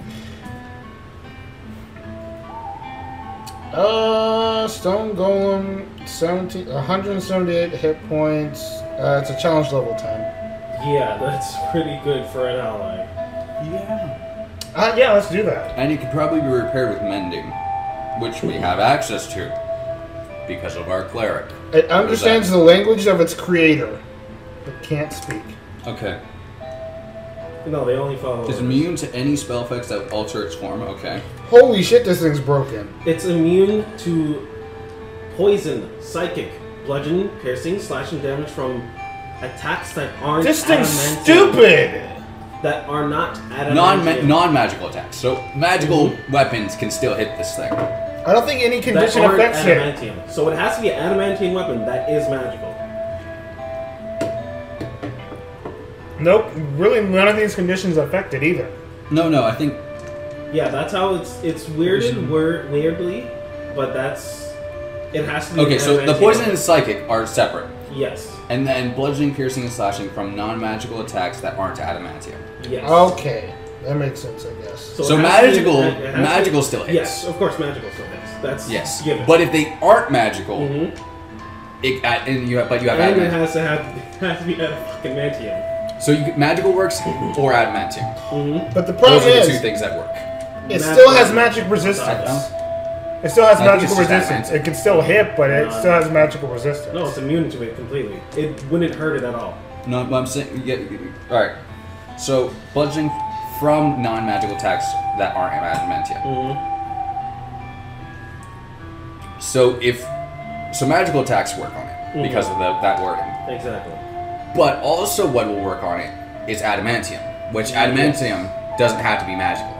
Speaker 2: Stone Golem, 178 hit points. It's a challenge level 10.
Speaker 3: Yeah, that's pretty good for an ally.
Speaker 5: Yeah.
Speaker 2: Yeah, let's do that.
Speaker 5: And it could probably be repaired with mending, which we have access to because of our cleric.
Speaker 2: It understands the language of its creator, but can't speak.
Speaker 5: Okay.
Speaker 3: No, they only follow.
Speaker 5: Is immune to any spell effects that alter its form. Okay.
Speaker 2: Holy shit, this thing's broken.
Speaker 3: It's immune to poison, psychic, bludgeoning, piercing, slashing damage from attacks that aren't
Speaker 2: This thing's
Speaker 3: adamantium.
Speaker 2: stupid!
Speaker 3: That are not adamantium.
Speaker 5: Non-magical attacks. So magical weapons can still hit this thing.
Speaker 2: I don't think any
Speaker 3: that
Speaker 2: condition
Speaker 3: aren't
Speaker 2: affects it.
Speaker 3: adamantium. So it has to be an adamantium weapon that is magical.
Speaker 2: Nope, really none of these conditions affect it either.
Speaker 5: No, I think
Speaker 3: Yeah, that's how it's weirded weirdly, but that's it has to be.
Speaker 5: okay.
Speaker 3: an
Speaker 5: So the
Speaker 3: adamantium
Speaker 5: poison
Speaker 3: weapon.
Speaker 5: and psychic are separate,
Speaker 3: Yes.
Speaker 5: and then bludgeoning, piercing, and slashing from non-magical attacks that aren't adamantium.
Speaker 3: Yes.
Speaker 2: Okay, that makes sense, I guess.
Speaker 3: So
Speaker 5: So
Speaker 3: it has to be-
Speaker 5: magical,
Speaker 3: it has to-
Speaker 5: magical still hits.
Speaker 3: Yes, of course, magical still hits. That's
Speaker 5: Yes.
Speaker 3: given.
Speaker 5: But if they aren't magical,
Speaker 3: Mhm.
Speaker 5: But you have
Speaker 3: And it
Speaker 5: adamantium.
Speaker 3: has to be out of fucking mantium.
Speaker 5: So magical works or adamantium.
Speaker 3: Mm-hmm.
Speaker 6: But the problem
Speaker 5: Those are the two
Speaker 6: is,
Speaker 5: things that work.
Speaker 6: it still has magic
Speaker 5: I
Speaker 6: resistance.
Speaker 5: don't
Speaker 6: It still has
Speaker 5: I think it's
Speaker 6: magical
Speaker 5: just
Speaker 6: resistance.
Speaker 5: adamantium.
Speaker 6: It can still hit, but it
Speaker 3: No.
Speaker 6: still has magical resistance.
Speaker 3: No, it's immune to it completely. It wouldn't hurt it at all.
Speaker 5: No, but I'm saying, all right. So bludgeoning from non-magical attacks that aren't adamantium.
Speaker 3: Mm-hmm.
Speaker 5: So magical attacks work on it because of that wording.
Speaker 3: Exactly.
Speaker 5: But also, what will work on it is adamantium, which adamantium doesn't have to be magical.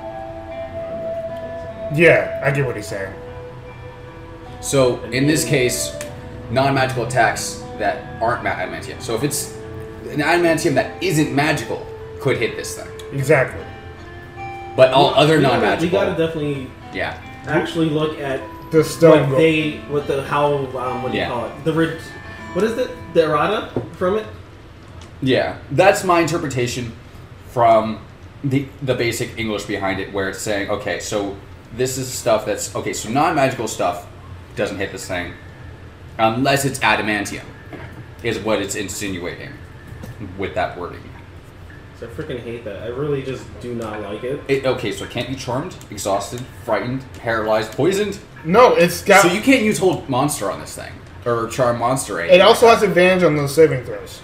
Speaker 6: Yeah, I get what he's saying.
Speaker 5: So in this case, non-magical attacks that aren't adamantium. So if it's an adamantium that isn't magical, could hit this thing.
Speaker 6: Exactly.
Speaker 5: But all other
Speaker 3: We
Speaker 5: non-magical,
Speaker 3: gotta definitely
Speaker 5: yeah.
Speaker 3: actually look at
Speaker 6: The stone.
Speaker 3: what do you
Speaker 5: Yeah.
Speaker 3: call it? What is it? The errata from it?
Speaker 5: Yeah, that's my interpretation from the basic English behind it, where it's saying, okay, so this is stuff that's okay. So non-magical stuff doesn't hit this thing unless it's adamantium, is what it's insinuating with that wording.
Speaker 3: So I freaking hate that. I really just do not like it.
Speaker 5: Okay, so it can't be charmed, exhausted, frightened, paralyzed, poisoned.
Speaker 6: No, it's got.
Speaker 5: So you can't use hold monster on this thing or charm monster.
Speaker 6: It also has advantage on those saving throws.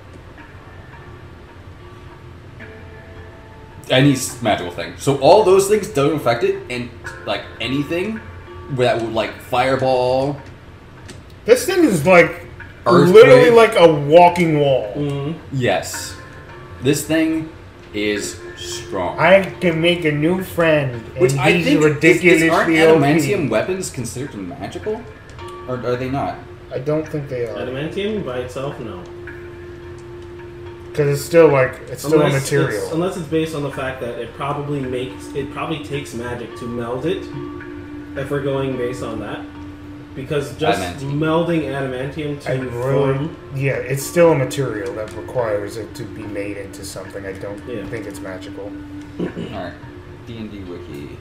Speaker 5: Any magical thing. So all those things don't affect it, and like anything that would like fireball.
Speaker 6: This thing is like
Speaker 5: Earthquake.
Speaker 6: literally like a walking wall.
Speaker 3: Mm-hmm.
Speaker 5: Yes, this thing is strong.
Speaker 6: I can make a new friend, and
Speaker 5: Which I
Speaker 6: he's
Speaker 5: think
Speaker 6: ridiculously
Speaker 5: aren't
Speaker 6: OP.
Speaker 5: adamantium weapons considered magical, or are they not?
Speaker 6: I don't think they are,
Speaker 3: Adamantium by itself, no.
Speaker 6: because it's still like it's still a material.
Speaker 3: Unless it's based on the fact that it probably takes magic to meld it. If we're going based on that, because just
Speaker 5: Adamantium.
Speaker 3: melding adamantium
Speaker 6: I
Speaker 3: to
Speaker 6: really,
Speaker 3: form.
Speaker 6: yeah, it's still a material that requires it to be made into something. I don't
Speaker 3: Yeah.
Speaker 6: think it's magical.
Speaker 5: All right, D&D wiki.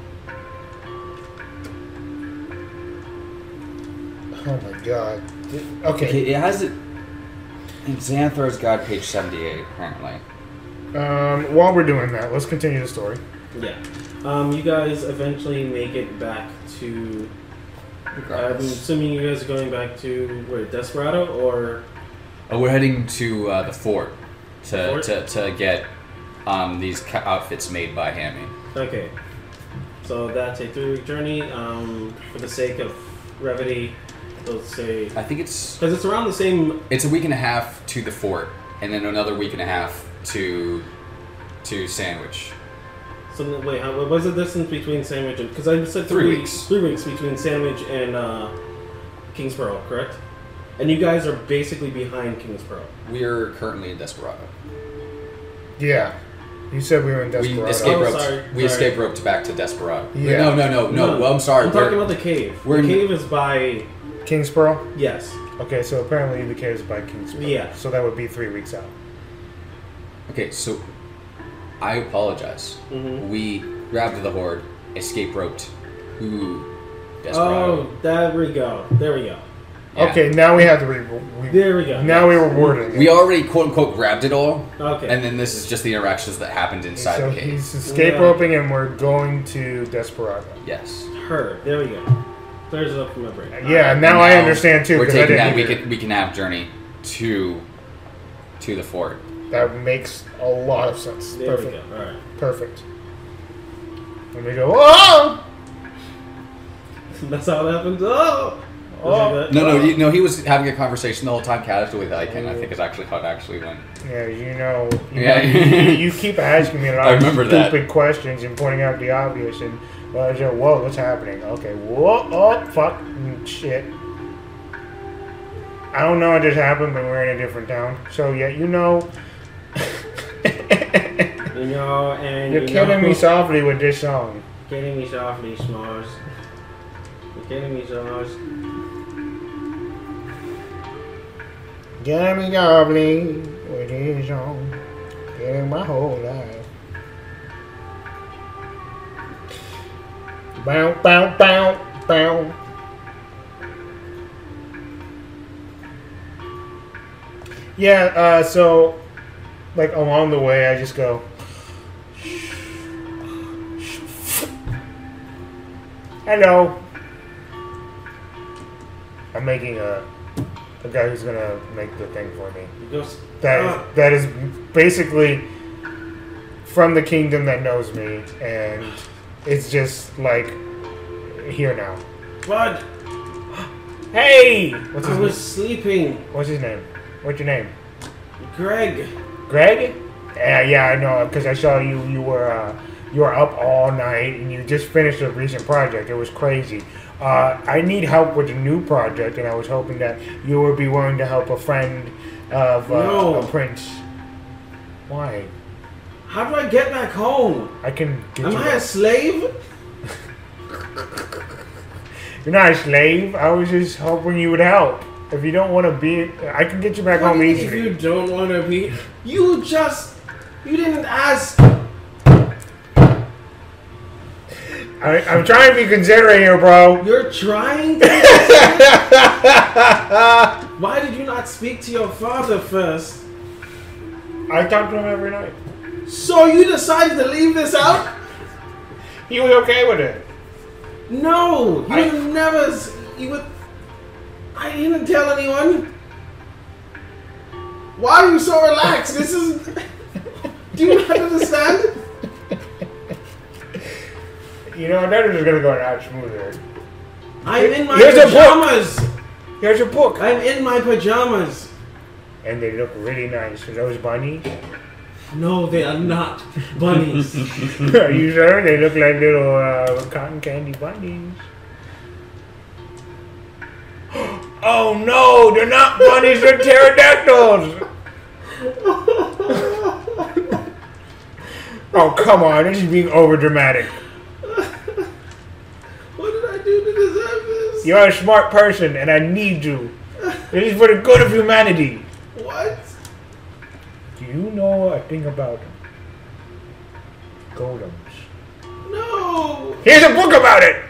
Speaker 6: Oh my god.
Speaker 5: Okay,
Speaker 6: Okay.
Speaker 5: it has it. In Xanthar's Guide, page 78, apparently.
Speaker 6: While we're doing that, let's continue the story.
Speaker 3: Yeah. You guys eventually make it back to. I'm
Speaker 5: Regardless.
Speaker 3: assuming you guys are going back to where Desperado or.
Speaker 5: Oh, we're heading to the fort
Speaker 3: Fort?
Speaker 5: to get these outfits made by Hammy.
Speaker 3: Okay. So that's a 3-week journey. For the sake of brevity, let's say.
Speaker 5: I think it's
Speaker 3: Because it's around the same.
Speaker 5: a week and a half to the fort, and then another week and a half to Sandwich.
Speaker 3: So wait, what was the distance between Sandwich and? Because I said
Speaker 5: 3
Speaker 3: 3
Speaker 5: weeks.
Speaker 3: weeks. 3 weeks between Sandwich and Kingsborough, correct? And you guys are basically behind Kingsborough.
Speaker 5: We are currently in Desperado.
Speaker 6: Yeah. You said we were in
Speaker 5: We
Speaker 6: Desperado.
Speaker 5: escape
Speaker 3: Oh,
Speaker 5: roped.
Speaker 3: sorry,
Speaker 5: We
Speaker 3: sorry.
Speaker 5: escape roped back to Desperado.
Speaker 6: Yeah.
Speaker 5: No. Well, I'm sorry.
Speaker 3: I'm talking about the cave.
Speaker 5: we're
Speaker 3: The
Speaker 5: in-
Speaker 3: cave is by
Speaker 6: Kingsborough?
Speaker 3: yes.
Speaker 6: Okay, so apparently the cave is by Kingsborough.
Speaker 3: Yeah.
Speaker 6: So that would be 3 weeks out.
Speaker 5: Okay, so I apologize.
Speaker 3: Mhm.
Speaker 5: We grabbed the horde, escape roped to Desperado.
Speaker 3: Oh, there we go. There we go.
Speaker 5: Yeah.
Speaker 6: Okay, now we have to
Speaker 3: There we go.
Speaker 6: Now we were wording.
Speaker 5: We already quote unquote grabbed it all,
Speaker 3: Okay.
Speaker 5: and then this is just the interactions that happened inside
Speaker 6: So
Speaker 5: the cave.
Speaker 6: he's escape roping, and we're going to Desperado.
Speaker 5: Yes.
Speaker 3: Her. There we go. Clears it up from my brain.
Speaker 6: Yeah, now I understand too.
Speaker 5: We're
Speaker 6: 'Cause I
Speaker 5: taking
Speaker 6: didn't
Speaker 5: that
Speaker 6: either.
Speaker 5: we can have journey to the fort.
Speaker 6: That makes a lot of sense.
Speaker 3: There
Speaker 6: Perfect.
Speaker 3: we go. All right.
Speaker 6: Perfect. And we go, oh!
Speaker 3: That's how it happens. Oh.
Speaker 6: Oh.
Speaker 5: No, he was having a conversation the whole time casually that I think is actually how it actually went.
Speaker 6: Yeah, you know,
Speaker 5: Yeah.
Speaker 6: you keep asking me a lot
Speaker 5: I
Speaker 6: of
Speaker 5: remember
Speaker 6: stupid
Speaker 5: that.
Speaker 6: questions and pointing out the obvious, and I was like, whoa, what's happening? Okay, whoa, oh, fuck, shit. I don't know what just happened, but we're in a different town. So, yeah, you know.
Speaker 3: You know, and
Speaker 6: You're
Speaker 3: you
Speaker 6: killing
Speaker 3: know,
Speaker 6: me softly with this song.
Speaker 3: Kidding me softly, S'mores. You're kidding me, S'mores.
Speaker 6: Killing me softly with this song. Killing my whole life. Bow, bow, bow, bow.
Speaker 2: Yeah, so, like, along the way, I just go... Hello. I'm making a guy who's gonna make the thing for me. That is basically from the kingdom that knows me, and it's just like here now.
Speaker 3: Bud,
Speaker 2: Hey,
Speaker 3: I was sleeping.
Speaker 2: What's his name? What's your name?
Speaker 3: Greg.
Speaker 2: Greg? Yeah, I know, because I saw you were up all night and you just finished a recent project. It was crazy. I need help with a new project, and I was hoping that you would be willing to help a friend of a prince. Why?
Speaker 3: How do I get back home?
Speaker 2: I can get
Speaker 3: Am
Speaker 2: you
Speaker 3: I
Speaker 2: back.
Speaker 3: a slave?
Speaker 2: You're not a slave. I was just hoping you would help. If you don't want to be, I can get you back
Speaker 3: What
Speaker 2: home
Speaker 3: do you mean
Speaker 2: easily.
Speaker 3: if you don't want to be, you didn't ask.
Speaker 2: I'm trying to be considerate here, bro.
Speaker 3: You're trying to. Why did you not speak to your father first?
Speaker 2: I talk to him every night.
Speaker 3: So you decided to leave this out?
Speaker 2: He was okay with it.
Speaker 3: No, you would. I didn't tell anyone. Why are you so relaxed? This is. Do you not understand?
Speaker 2: You know, that is going to go out smoother.
Speaker 3: I'm in my
Speaker 2: Here's a book.
Speaker 3: pajamas.
Speaker 2: Here's your book.
Speaker 3: I'm in my pajamas.
Speaker 2: And they look really nice. Are those bunnies?
Speaker 3: No, they are not bunnies.
Speaker 2: Are you sure? They look like little cotton candy bunnies. Oh no, they're not bunnies, they're pterodactyls! Oh, come on, this is being over dramatic.
Speaker 3: What did I do to deserve this?
Speaker 2: You're a smart person, and I need you. This is for the good of humanity.
Speaker 3: What?
Speaker 2: Do you know a thing about golems?
Speaker 3: No.
Speaker 2: Here's a book about it!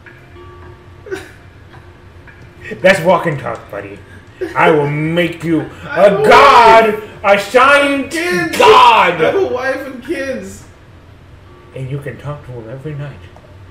Speaker 2: That's walk and talk, buddy. I will make you a god, a giant
Speaker 3: Kids.
Speaker 2: god!
Speaker 3: I have a wife and kids.
Speaker 2: And you can talk to him every night.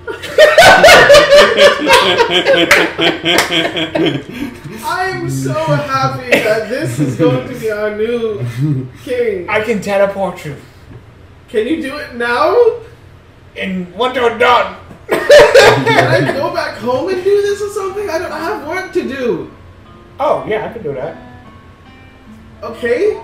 Speaker 3: I'm so happy that this is going to be our new king.
Speaker 2: I can teleport you.
Speaker 3: Can you do it now?
Speaker 2: And once you're done,
Speaker 3: Can I go back home and do this or something? I have work to do.
Speaker 2: oh yeah, I can do that.
Speaker 3: Okay?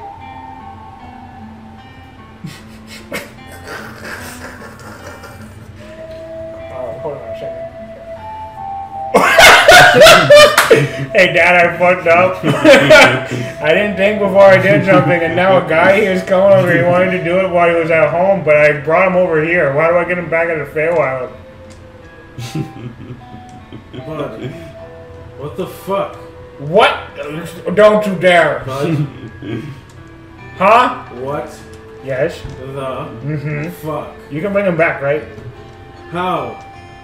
Speaker 2: Hold on a second. Hey Dad, I fucked up. I didn't think before I did something, and now a guy here is coming over. He wanted to do it while he was at home, but I brought him over here. Why do I get him back at the Feywild?
Speaker 3: Bud, what the fuck?
Speaker 2: What? Don't you dare.
Speaker 3: Bud,
Speaker 2: Huh?
Speaker 3: what
Speaker 2: Yes.
Speaker 3: the fuck?
Speaker 2: You can bring him back, right?
Speaker 3: How?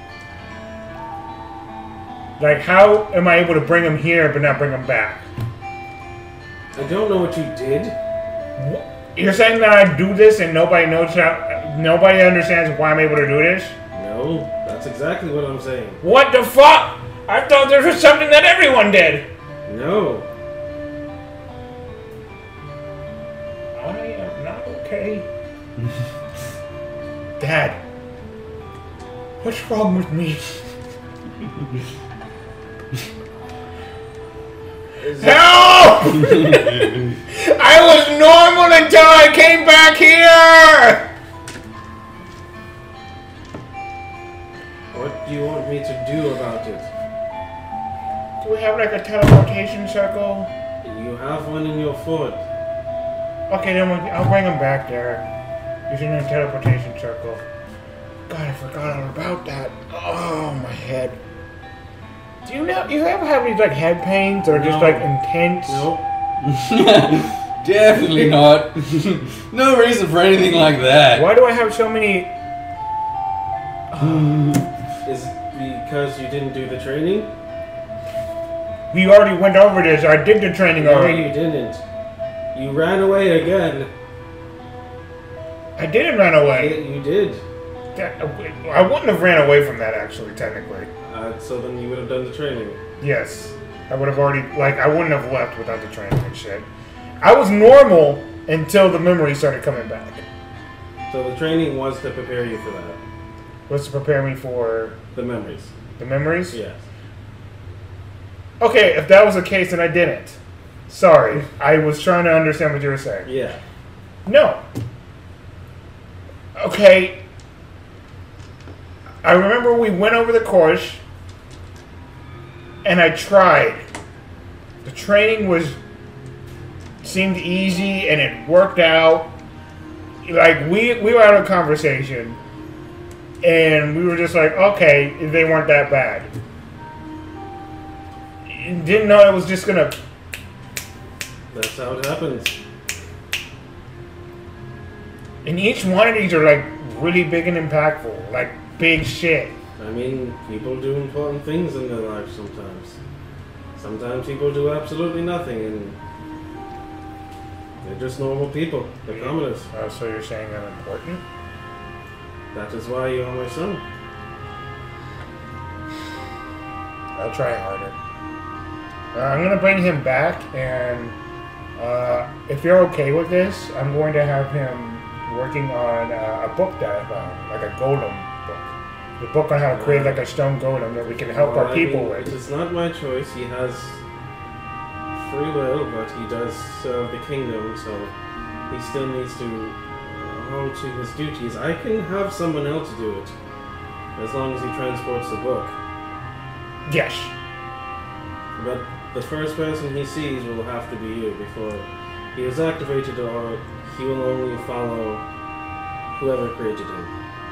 Speaker 2: Like, how am I able to bring him here but not bring him back?
Speaker 3: I don't know what you did.
Speaker 2: You're saying that I do this and nobody knows how, nobody understands why I'm able to do this?
Speaker 3: No, that's exactly what I'm saying.
Speaker 2: What the fuck? I thought this was something that everyone did.
Speaker 3: No.
Speaker 2: I am not okay. Dad, what's wrong with me? Help! I was normal until I came back here!
Speaker 3: What do you want me to do about it?
Speaker 2: Do we have like a teleportation circle?
Speaker 3: You have one in your fort.
Speaker 2: Okay, then I'll bring him back there. Using a teleportation circle. God, I forgot all about that. Oh, my head. Do you ever have these like head pains that are just
Speaker 3: No.
Speaker 2: like intense?
Speaker 3: Nope.
Speaker 5: Definitely not. No reason for anything like that.
Speaker 2: Why do I have so many?
Speaker 3: Is it because you didn't do the training?
Speaker 2: We already went over this. I did the training
Speaker 3: No,
Speaker 2: already.
Speaker 3: you didn't. You ran away again.
Speaker 2: I didn't run away.
Speaker 3: You did.
Speaker 2: I wouldn't have ran away from that, actually, technically.
Speaker 3: So then you would have done the training.
Speaker 2: Yes. I would have already, I wouldn't have left without the training and shit. I was normal until the memory started coming back.
Speaker 3: So the training was to prepare you for that.
Speaker 2: Was to prepare me for...
Speaker 3: The memories.
Speaker 2: The memories?
Speaker 3: Yes.
Speaker 2: Okay, if that was the case, then I didn't. Sorry. I was trying to understand what you were saying.
Speaker 3: Yeah.
Speaker 2: No. Okay. I remember we went over the course, and I tried. The training seemed easy, and it worked out. Like, we were having a conversation, and we were just like, okay, they weren't that bad. Didn't know it was just gonna...
Speaker 3: That's how it happens.
Speaker 2: And each one of these are, like, really big and impactful. Like, big shit.
Speaker 3: I mean, people do important things in their lives sometimes. Sometimes people do absolutely nothing, and they're just normal people. They're commoners.
Speaker 2: So you're saying I'm important?
Speaker 3: That is why you are my son.
Speaker 2: I'll try harder. I'm going to bring him back, and if you're okay with this, I'm going to have him working on a book that I found, like a golem book. The book on how to create like a stone golem that we can help our people with.
Speaker 3: It is not my choice. He has free will, but he does serve the kingdom, so he still needs to hold to his duties. I can have someone else do it, as long as he transports the book.
Speaker 2: Yes.
Speaker 3: But the first person he sees will have to be you before he is activated, or he will only follow whoever created him.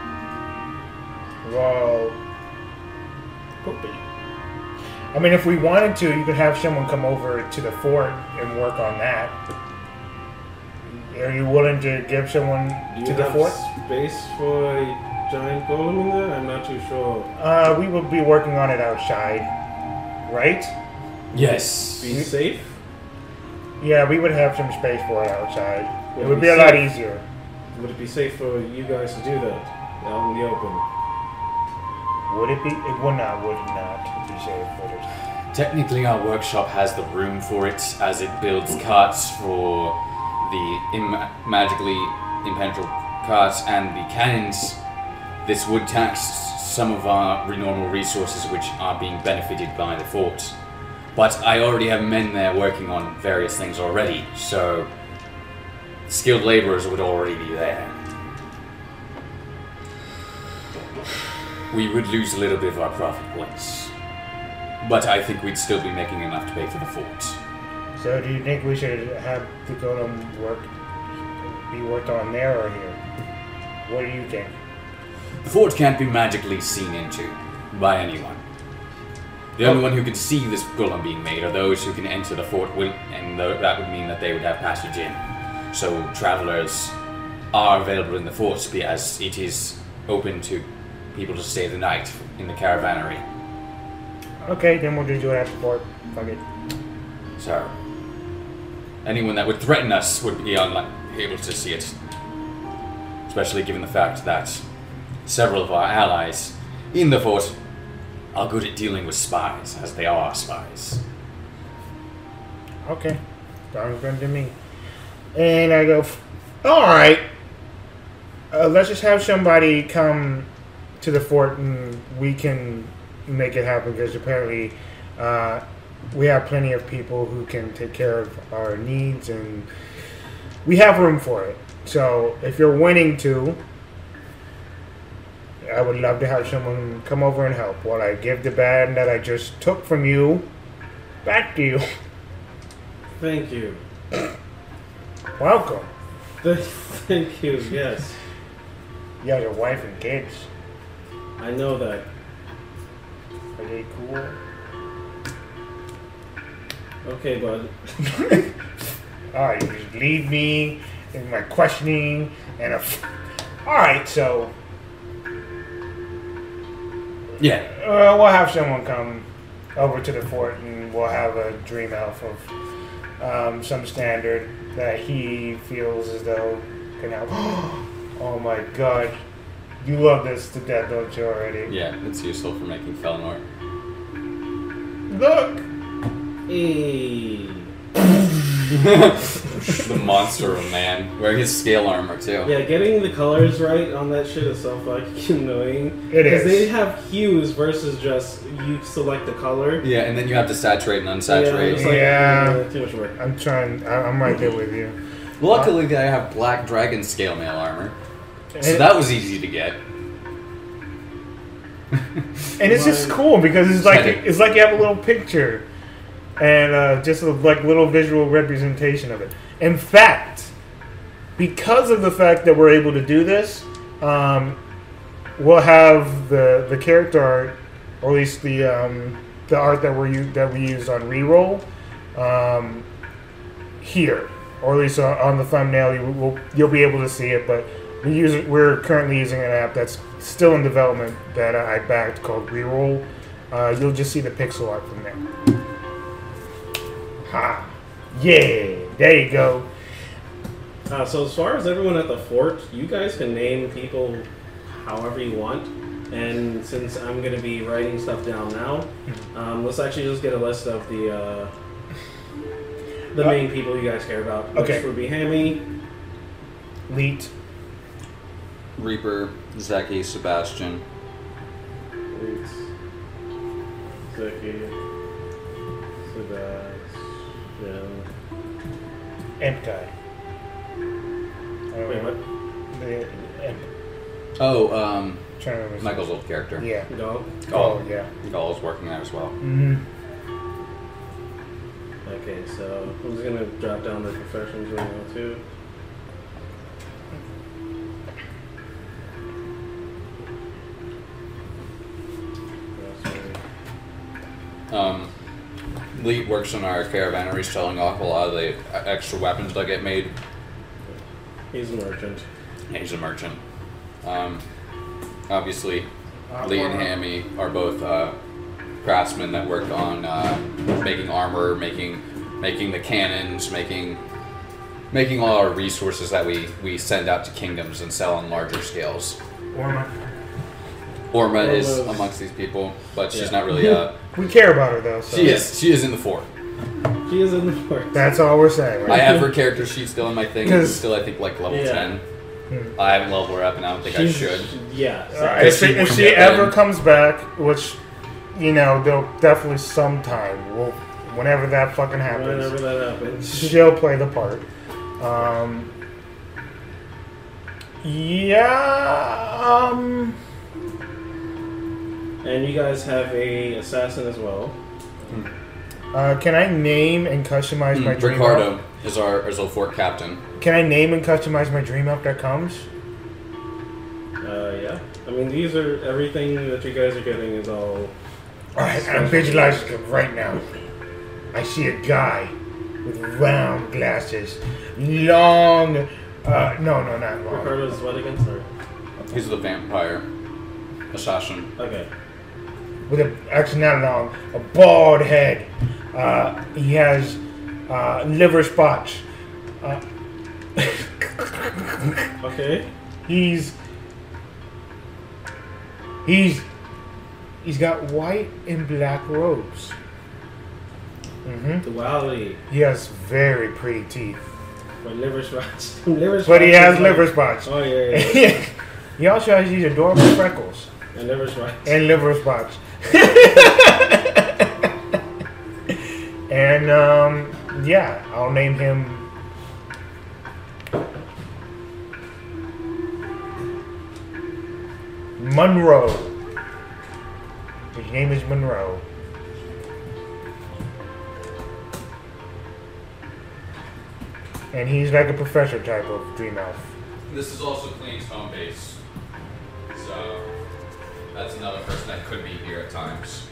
Speaker 2: Well, could be. I mean, if we wanted to, you could have someone come over to the fort and work on that. Are you willing to give someone to the fort?
Speaker 3: Space for a giant golem in there? I'm not too sure.
Speaker 2: We will be working on it outside, right?
Speaker 5: Yes.
Speaker 3: Be safe?
Speaker 2: Yeah, we would have some space for it outside.
Speaker 3: Would
Speaker 2: It would
Speaker 3: it
Speaker 2: be
Speaker 3: be
Speaker 2: a lot
Speaker 3: safe?
Speaker 2: easier.
Speaker 3: Would it be safe for you guys to do that out in the open?
Speaker 2: Would it be? It would not be safe for it.
Speaker 5: Technically, our workshop has the room for it, as it builds carts for the magically impenetrable carts and the cannons. This would tax some of our normal resources, which are being benefited by the fort. But I already have men there working on various things already, so skilled laborers would already be there. We would lose a little bit of our profit points, but I think we'd still be making enough to pay for the fort.
Speaker 2: So do you think we should have the golem be worked on there or here? What do you think?
Speaker 5: The fort can't be magically seen into by anyone. The only one who can see this golem being made are those who can enter the fort, and that would mean that they would have passage in. So travelers are available in the fort, as it is open to people to stay the night in the caravannery.
Speaker 2: Okay, then we'll just do it at the fort. Fuck it.
Speaker 5: So, anyone that would threaten us would be able to see it. Especially given the fact that several of our allies in the fort are good at dealing with spies, as they are spies.
Speaker 2: Okay. Sounds good to me. And I go, alright. Let's just have somebody come to the fort and we can make it happen, because apparently we have plenty of people who can take care of our needs and we have room for it. So if you're willing to, I would love to have someone come over and help while I give the band that I just took from you back to you.
Speaker 3: Thank you.
Speaker 2: Welcome.
Speaker 3: Thank you, yes.
Speaker 2: You have your wife and kids.
Speaker 3: I know that.
Speaker 2: Are they cool?
Speaker 3: Okay, bud.
Speaker 2: Alright, you just leave me in my questioning and alright, so
Speaker 5: Yeah.
Speaker 2: we'll have someone come over to the fort and we'll have a dream elf of some standard that he feels as though can help. Oh my god. You love this to death, don't you already?
Speaker 5: Yeah, it's useful for making Felnor.
Speaker 2: Look!
Speaker 3: Hey.
Speaker 5: The monster of a man. Wearing his scale armor, too.
Speaker 3: Yeah, getting the colors right on that shit is so fucking annoying.
Speaker 2: It is.
Speaker 3: Because they have hues versus just you select the color.
Speaker 5: Yeah, and then you have to saturate and unsaturate.
Speaker 3: it's like,
Speaker 2: Yeah.
Speaker 3: too much work.
Speaker 2: I'm right there with you.
Speaker 5: Luckily, I have black dragon scale mail armor. So
Speaker 2: And-
Speaker 5: that was easy to get.
Speaker 2: And it's just cool because it's like you have a little picture and just a little visual representation of it. In fact, because of the fact that we're able to do this, we'll have the character art, or at least the art that we used on Reroll, here, or at least on the thumbnail. You'll be able to see it, but we're currently using an app that's still in development that I backed called Reroll. You'll just see the pixel art from there. Ha! Yeah, there you go.
Speaker 3: So as far as everyone at the fort, you guys can name people however you want. And since I'm going to be writing stuff down now, let's actually just get a list of the main people you guys care about.
Speaker 2: Okay.
Speaker 3: Which would be Hammy,
Speaker 2: Leet.
Speaker 5: Reaper, Zeki, Sebastian.
Speaker 3: Reeds, Zeki, Sebastian.
Speaker 2: Imp guy.
Speaker 3: Wait, what?
Speaker 2: The Imp.
Speaker 5: Oh,
Speaker 2: Trying to remember his
Speaker 5: Michael's old character.
Speaker 2: Yeah.
Speaker 3: Dog.
Speaker 2: Oh, yeah.
Speaker 5: Gaul's working there as well.
Speaker 2: Mm-hmm.
Speaker 3: Okay, so I'm just going to drop down the professions right now too.
Speaker 5: Leet works in our caravanery selling off a lot of the extra weapons that get made.
Speaker 3: He's a merchant.
Speaker 5: Yeah, he's a merchant. Obviously, Leet and Hammy are both craftsmen that work on making armor, making the cannons, making all our resources that we send out to kingdoms and sell on larger scales. Orma is amongst these people, but she's not really
Speaker 2: We care about her though. So.
Speaker 5: She is in the fort.
Speaker 3: She is in the fort.
Speaker 2: That's all we're saying. Right?
Speaker 5: I have her character sheet still in my thing. It's
Speaker 2: 'Cause-
Speaker 5: still, I think, like level
Speaker 3: Yeah.
Speaker 5: 10. I haven't leveled her up, and I don't think I should.
Speaker 3: Yeah.
Speaker 2: If she ever comes back, which they'll definitely sometime. Whenever that fucking happens,
Speaker 3: Whenever that happens.
Speaker 2: she'll play the part.
Speaker 3: And you guys have a assassin as well.
Speaker 2: Can I name and customize my dream
Speaker 5: Ricardo
Speaker 2: elf?
Speaker 5: is our fort captain.
Speaker 2: Can I name and customize my dream elf that comes?
Speaker 3: Yeah. I mean, these are everything that you guys are getting is all.
Speaker 2: Alright, I'm visualizing him right now. I see a guy with round glasses, long. No, not long.
Speaker 3: Ricardo's what again? Sorry.
Speaker 5: He's the vampire assassin.
Speaker 3: Okay.
Speaker 2: With actually not long, a bald head. He has liver spots.
Speaker 3: Okay.
Speaker 2: He's got white and black robes.
Speaker 3: Duality.
Speaker 2: He has very pretty teeth,
Speaker 3: But liver spots. Liver spots.
Speaker 2: but he has
Speaker 3: is
Speaker 2: liver
Speaker 3: like-
Speaker 2: spots.
Speaker 3: Oh yeah.
Speaker 2: He also has these adorable freckles
Speaker 3: And liver spots.
Speaker 2: and liver spots. And yeah, I'll name him Monroe. His name is Monroe. And he's like a professor type of dream elf.
Speaker 5: This is also Clean's home base, so that's another person that could be here at times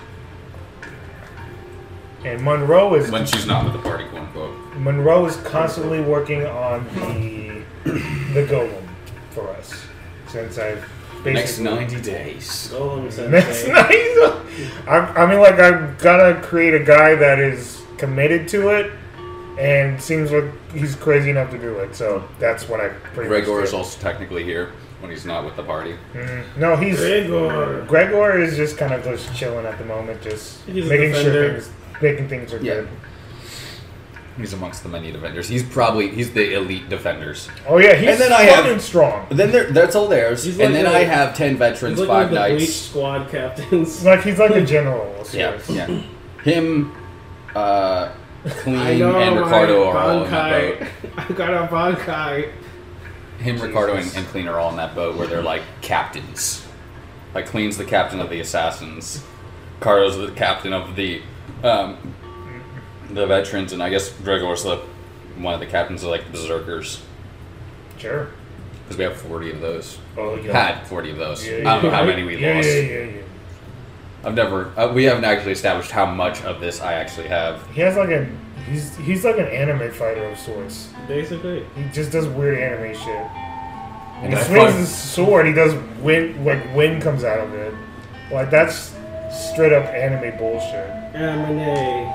Speaker 2: And Monroe is
Speaker 5: when she's not with the party, quote unquote.
Speaker 2: Monroe is constantly working on the golem for us. Since I've
Speaker 5: Next
Speaker 2: basically
Speaker 5: 90 days.
Speaker 3: Golem sensei.
Speaker 2: That's nice. I mean, like, I've got to create a guy that is committed to it, and seems like he's crazy enough to do it. So that's what I pretty much
Speaker 5: Gregor is
Speaker 2: did.
Speaker 5: also technically here when he's not with the party.
Speaker 2: No, he's
Speaker 3: Gregor.
Speaker 2: Gregor is just kind of just chilling at the moment, just
Speaker 3: He's a
Speaker 2: making sure
Speaker 3: defender.
Speaker 2: making things are
Speaker 5: Yeah.
Speaker 2: good.
Speaker 5: He's amongst the many defenders. He's the elite defenders.
Speaker 2: Oh yeah, he's
Speaker 5: And then I have-
Speaker 2: fucking strong.
Speaker 5: Then that's all theirs.
Speaker 3: He's
Speaker 5: And
Speaker 3: like
Speaker 5: then
Speaker 3: a-
Speaker 5: I have 10 veterans,
Speaker 3: He's
Speaker 5: 5
Speaker 3: like the Bleach
Speaker 5: knights.
Speaker 3: squad captains.
Speaker 2: He's like a general. of
Speaker 5: Yeah,
Speaker 2: sorts.
Speaker 5: yeah. Him, Clean,
Speaker 3: I know
Speaker 5: and
Speaker 3: my
Speaker 5: Ricardo are all in that
Speaker 3: Bankai.
Speaker 5: boat.
Speaker 3: I got a Bankai.
Speaker 5: Him, Ricardo, and Clean are all in that boat where they're like captains. Like Clean's the captain of the assassins. Ricardo's the captain of the veterans, and I guess Gregor's one of the captains of like the berserkers.
Speaker 2: Sure.
Speaker 5: Because we have 40 of those.
Speaker 2: Oh yeah.
Speaker 5: Had 40 of those.
Speaker 2: Yeah,
Speaker 5: I don't know how
Speaker 2: yeah.
Speaker 5: many we
Speaker 2: Yeah,
Speaker 5: lost.
Speaker 2: yeah.
Speaker 5: I've never. We haven't actually established how much of this I actually have.
Speaker 2: He has like a he's like an anime fighter of sorts.
Speaker 3: Basically.
Speaker 2: He just does weird anime shit.
Speaker 5: And
Speaker 2: He
Speaker 5: I
Speaker 2: swings
Speaker 5: find-
Speaker 2: his sword. He does wind comes out of it. Like that's straight up anime bullshit.
Speaker 3: Amine.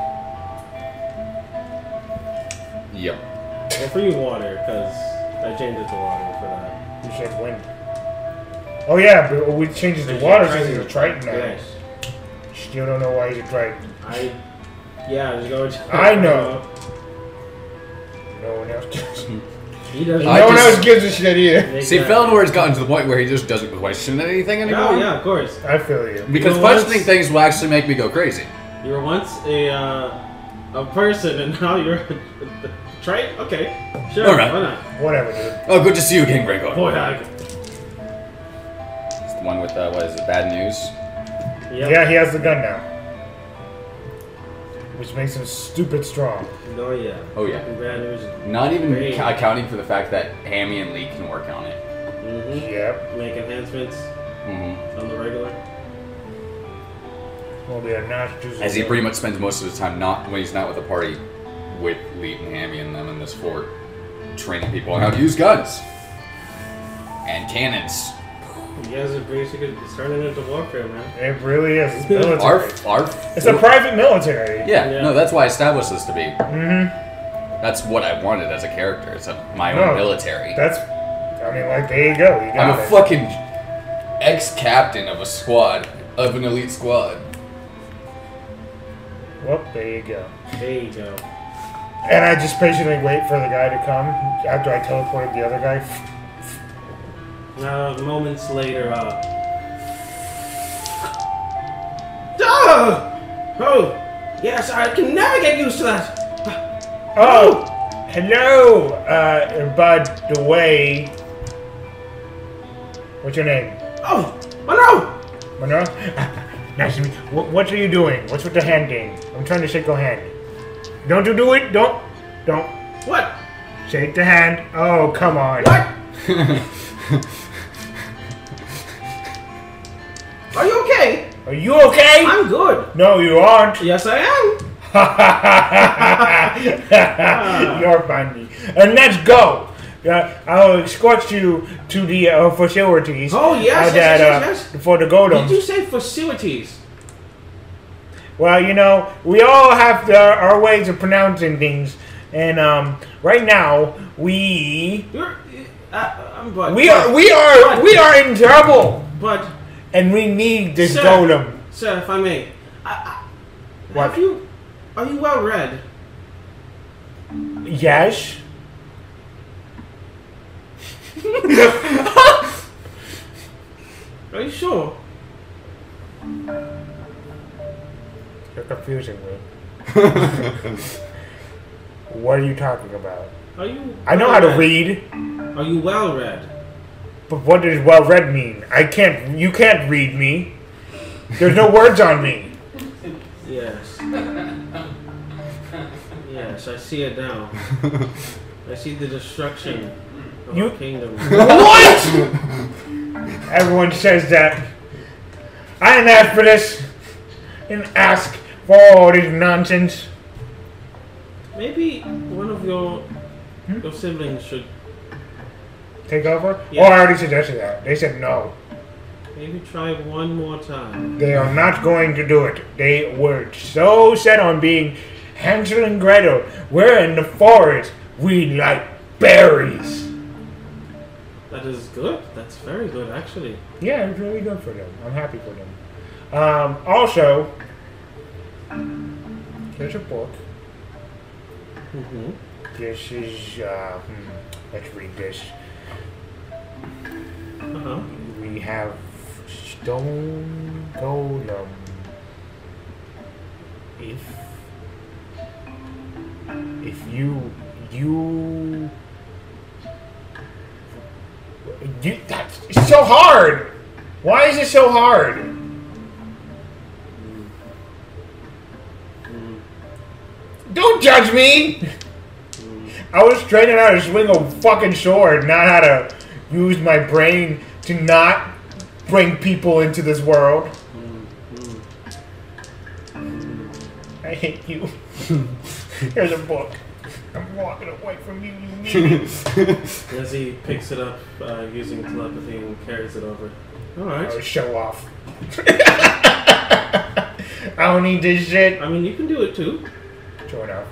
Speaker 5: Yep.
Speaker 3: Well, for you, water, because I changed it to water for that.
Speaker 2: You said wind. Oh yeah, but we changed it to water since he's a Triton now.
Speaker 3: Yes.
Speaker 2: Still don't know why he's a Triton.
Speaker 3: Yeah, just go with
Speaker 2: I know. No one else does.
Speaker 3: He doesn't.
Speaker 5: I
Speaker 2: No one
Speaker 5: just-
Speaker 2: else gives a shit either.
Speaker 5: See, Felnor's gotten to the point where he just doesn't question anything anymore.
Speaker 3: Oh, yeah, of course.
Speaker 2: I feel you.
Speaker 5: Because
Speaker 3: You know,
Speaker 5: questioning
Speaker 3: once-
Speaker 5: things will actually make me go crazy.
Speaker 3: You were once a person, and now you're Trite? Okay. Sure,
Speaker 5: Alright.
Speaker 3: why not?
Speaker 2: Whatever, dude.
Speaker 5: Oh, good to see you again, Gregor.
Speaker 3: Boy, I...
Speaker 5: It's the one with, what is it, bad news?
Speaker 3: Yep.
Speaker 2: Yeah, he has the gun now. Which makes him stupid strong.
Speaker 3: Oh, yeah.
Speaker 5: Oh, yeah.
Speaker 3: Bad news.
Speaker 5: Not even
Speaker 3: Great.
Speaker 5: accounting for the fact that Hammy and Lee can work on it.
Speaker 3: Mm-hmm.
Speaker 2: Yep.
Speaker 3: Make enhancements
Speaker 5: Mm-hmm.
Speaker 3: on the regular.
Speaker 2: Well, they're not just.
Speaker 5: As he pretty much spends most of his time when he's not with the party, with Lee and Hammy and them in this fort, training people on how to use guns and cannons.
Speaker 3: You guys are basically turning into warfare, man.
Speaker 2: It really is. It's military.
Speaker 5: Our
Speaker 2: It's a private military.
Speaker 5: yeah,
Speaker 3: Yeah.
Speaker 5: no, that's why I established this to be.
Speaker 2: Mm-hmm.
Speaker 5: That's what I wanted as a character. It's my
Speaker 2: No,
Speaker 5: own military.
Speaker 2: That's. I mean, like, there you go. You got
Speaker 5: I'm a
Speaker 2: it.
Speaker 5: fucking ex-captain of a squad, of an elite squad.
Speaker 2: Well, there you go.
Speaker 3: There you go.
Speaker 2: And I just patiently wait for the guy to come after I teleported the other guy.
Speaker 3: Moments later, Oh! Yes, I can never get used to that!
Speaker 2: Oh! Hello! By the way. What's your name?
Speaker 3: Oh! Monroe!
Speaker 2: Monroe? Nice to meet you. What are you doing? What's with the hand game? I'm trying to shake your hand. Don't you do it? Don't.
Speaker 3: What?
Speaker 2: Shake the hand. Oh, come on.
Speaker 3: What? Are you okay?
Speaker 2: Are you okay?
Speaker 3: I'm good.
Speaker 2: No, you aren't.
Speaker 3: Yes, I am.
Speaker 2: You're funny. And let's go. I'll escort you to the facilities.
Speaker 3: Oh, yes, yes.
Speaker 2: For the golems.
Speaker 3: Did you say facilities?
Speaker 2: Well, you know, we all have our ways of pronouncing things, and right now we are in trouble,
Speaker 3: But,
Speaker 2: and we need this
Speaker 3: Sir.
Speaker 2: golem.
Speaker 3: sir, if I may,
Speaker 2: What?
Speaker 3: are you well read?
Speaker 2: Yes.
Speaker 3: Are you sure?
Speaker 2: You're confusing me. What are you talking about?
Speaker 3: Are you?
Speaker 2: I know how to
Speaker 3: well-read?
Speaker 2: read,
Speaker 3: Are you well read?
Speaker 2: but what does well read mean? You can't read me. There's no words on me.
Speaker 3: Yes. Yes, I see it now. I see the destruction of
Speaker 2: You-
Speaker 3: our kingdom.
Speaker 2: What? Everyone says that. I didn't ask for this. Didn't ask for all this nonsense.
Speaker 3: Maybe one of your siblings should
Speaker 2: Take over?
Speaker 3: Yeah.
Speaker 2: Oh, I already suggested that. They said no.
Speaker 3: maybe try one more time.
Speaker 2: They are not going to do it. They were so set on being Hansel and Gretel, we're in the forest. We like berries.
Speaker 3: That is good. That's very good, actually.
Speaker 2: Yeah, it's really good for them. I'm happy for them. Also, here's a book.
Speaker 3: Mm-hmm.
Speaker 2: This is, let's read this.
Speaker 3: Uh-huh.
Speaker 2: We have Stone Golem. If you that's it's so hard. Why is it so hard? Don't judge me. I was training how to swing a fucking sword, not how to use my brain to not bring people into this world. I hate you. Here's a book. I'm walking away from you, you need it.
Speaker 3: As he picks it up using telepathy and carries it over. Alright.
Speaker 2: Oh, show off. I don't need this shit.
Speaker 3: I mean, you can do it too.
Speaker 2: Show it off.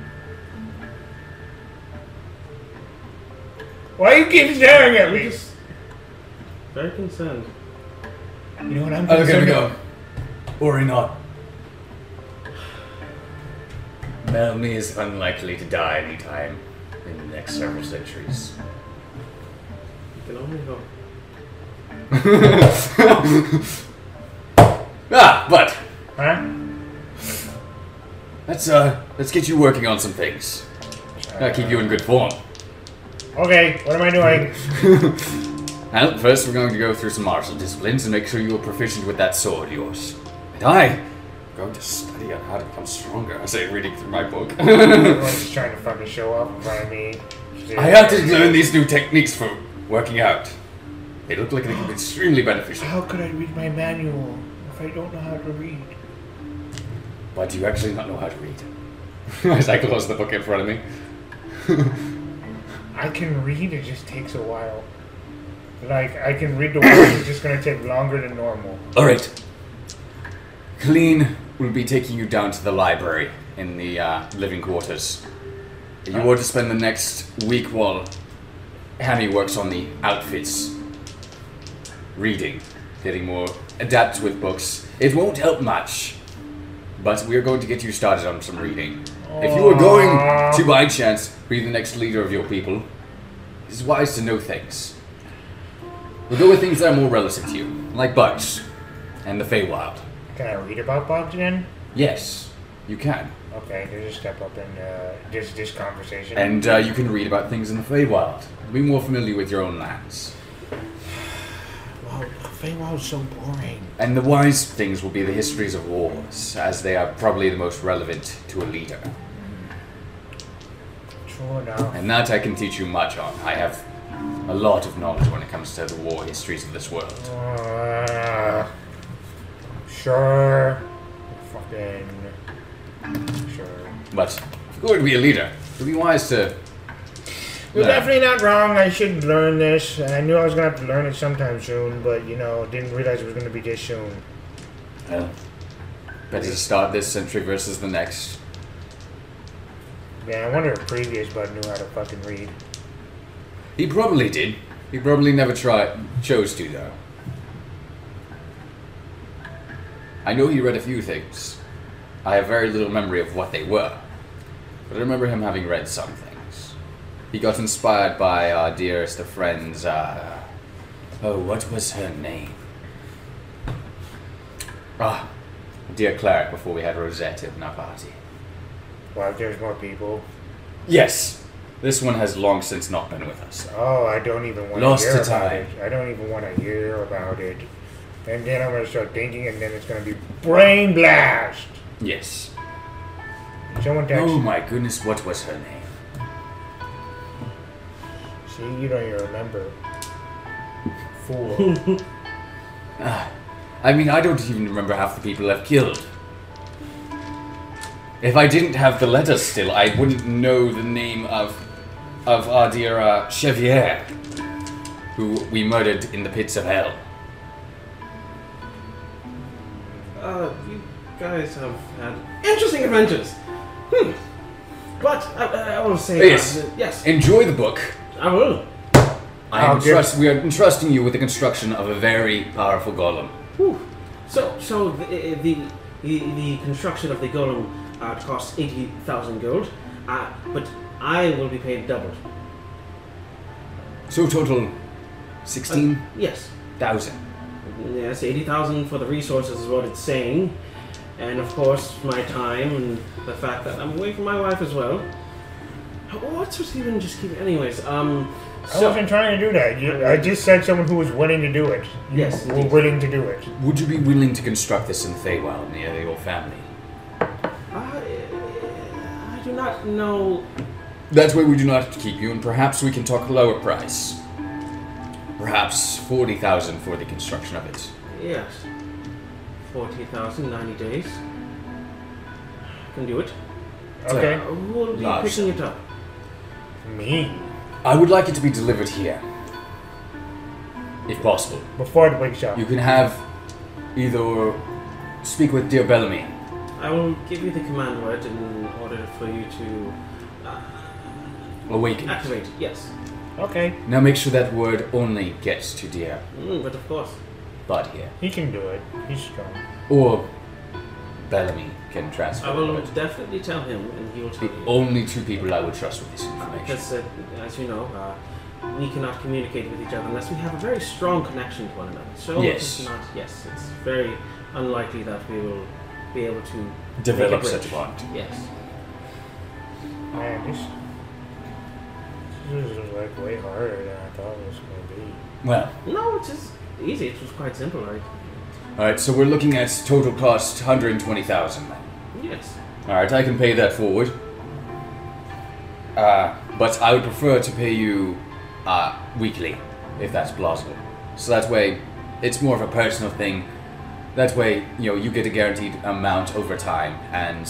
Speaker 2: Why you keep staring at me?
Speaker 3: Just very concerned.
Speaker 2: You know what I'm
Speaker 5: Okay,
Speaker 2: concerned
Speaker 5: we go.
Speaker 2: about?
Speaker 5: Or not.
Speaker 8: Melanie is unlikely to die anytime in the next several centuries.
Speaker 3: You can only hope.
Speaker 5: But
Speaker 2: Huh?
Speaker 5: let's get you working on some things. Gotta keep you in good form.
Speaker 2: Okay, what am I doing?
Speaker 5: And first, we're going to go through some martial disciplines and make sure you're proficient with that sword of yours. And I'm going to study on how to become stronger. I say, reading through my book.
Speaker 2: Everyone's just trying to fucking show off in front of me.
Speaker 5: I have to learn these new techniques for working out. They look like they can be extremely beneficial.
Speaker 2: How could I read my manual if I don't know how to read?
Speaker 5: But do you actually not know how to read? As I close the book in front of me.
Speaker 2: I can read, it just takes a while. Like, I can read the words, it's just gonna take longer than normal.
Speaker 5: Alright. Colleen will be taking you down to the library in the living quarters. You are to spend the next week while Hammy works on the outfits. Reading. Getting more adept with books. It won't help much. But we are going to get you started on some reading. If you are going to, by chance, be the next leader of your people, it is wise to know things. We'll go with things that are more relative to you, like bugs and the Feywild.
Speaker 2: Can I read about bugs then?
Speaker 5: Yes, you can.
Speaker 2: Okay, there's a step up in this conversation.
Speaker 5: And you can read about things in the Feywild. Be more familiar with your own lands.
Speaker 2: Wow, Feywild's so boring.
Speaker 5: And the wise things will be the histories of wars, as they are probably the most relevant to a leader.
Speaker 2: True enough.
Speaker 5: And that I can teach you much on. I have a lot of knowledge when it comes to the war histories of this world.
Speaker 2: Sure. Fucking. Sure.
Speaker 5: But if you're going to be a leader, it would be wise to...
Speaker 2: You're definitely not wrong. I should learn this. I knew I was going to have to learn it sometime soon, but, you know, didn't realize it was going to be this soon.
Speaker 5: Well, better to start this century versus the next.
Speaker 2: Yeah, I wonder if previous bud knew how to fucking read.
Speaker 5: He probably did. He probably never chose to, though. I know he read a few things. I have very little memory of what they were. But I remember him having read some things. He got inspired by our dearest of friends, what was her name? Dear Cleric, before we had Rosette in our party.
Speaker 2: Well, there's more people.
Speaker 5: Yes. This one has long since not been with us.
Speaker 2: Oh, I don't even want
Speaker 5: Lost
Speaker 2: to hear
Speaker 5: to
Speaker 2: about
Speaker 5: time.
Speaker 2: it. I don't even want to hear about it. And then I'm going to start thinking, and then it's going to be brain blast.
Speaker 5: Yes.
Speaker 2: Someone text
Speaker 5: Oh
Speaker 2: me.
Speaker 5: my goodness, what was her name?
Speaker 2: See, you don't even remember. Fool.
Speaker 5: I mean, I don't even remember half the people I've killed. If I didn't have the letters still, I wouldn't know the name of our dear Chevier, who we murdered in the pits of hell.
Speaker 3: You guys have had interesting adventures. But I will say,
Speaker 8: Yes.
Speaker 3: yes,
Speaker 8: Enjoy the book.
Speaker 3: I will.
Speaker 8: We are entrusting you with the construction of a very powerful golem.
Speaker 3: Whew. So the construction of the golem costs 80,000 gold, but I will be paid double.
Speaker 8: So total 16,000.
Speaker 3: Yes. Yes, 80,000 for the resources is what it's saying, and of course my time and the fact that I'm away from my wife as well. What's even just keep? Anyways,
Speaker 2: I wasn't trying to do that. I just said someone who was willing to do it.
Speaker 3: Yes,
Speaker 2: You were willing to do it.
Speaker 8: Would you be willing to construct this in Feywild near your family?
Speaker 3: I do not know.
Speaker 8: That way we do not have to keep you, and perhaps we can talk lower price. Perhaps 40,000 for the construction of it.
Speaker 3: Yes, 40,000, 90 days. Can do it.
Speaker 2: Okay.
Speaker 3: Who will be
Speaker 8: Large
Speaker 3: picking it up?
Speaker 2: Me.
Speaker 8: I would like it to be delivered here. If possible.
Speaker 2: Before the big shop.
Speaker 8: You can have either speak with dear Bellamy.
Speaker 3: I will give you the command word in order for you to
Speaker 8: Awaken.
Speaker 3: activate. Yes.
Speaker 2: Okay.
Speaker 8: Now make sure that word only gets to dear
Speaker 3: But of course.
Speaker 8: Bud here.
Speaker 2: He can do it. He's strong.
Speaker 8: Or Bellamy can transfer
Speaker 3: I will
Speaker 8: it.
Speaker 3: definitely tell him, and he will tell
Speaker 8: The
Speaker 3: you.
Speaker 8: only two people I would trust with this information.
Speaker 3: Because, as you know, we cannot communicate with each other unless we have a very strong connection to one another. So
Speaker 8: Yes.
Speaker 3: it's not. Yes, it's very unlikely that we will be able to
Speaker 8: Develop
Speaker 3: make a
Speaker 8: such a
Speaker 3: bridge.
Speaker 8: bond.
Speaker 3: Yes.
Speaker 2: Man, this is like way harder than I thought it was going to be.
Speaker 8: Well,
Speaker 3: No, it's just easy. It was quite simple, right?
Speaker 8: alright, so we're looking at total cost 120,000 then.
Speaker 3: Yes.
Speaker 8: Alright, I can pay that forward. But I would prefer to pay you weekly, if that's plausible. So that way, it's more of a personal thing. That way, you get a guaranteed amount over time, and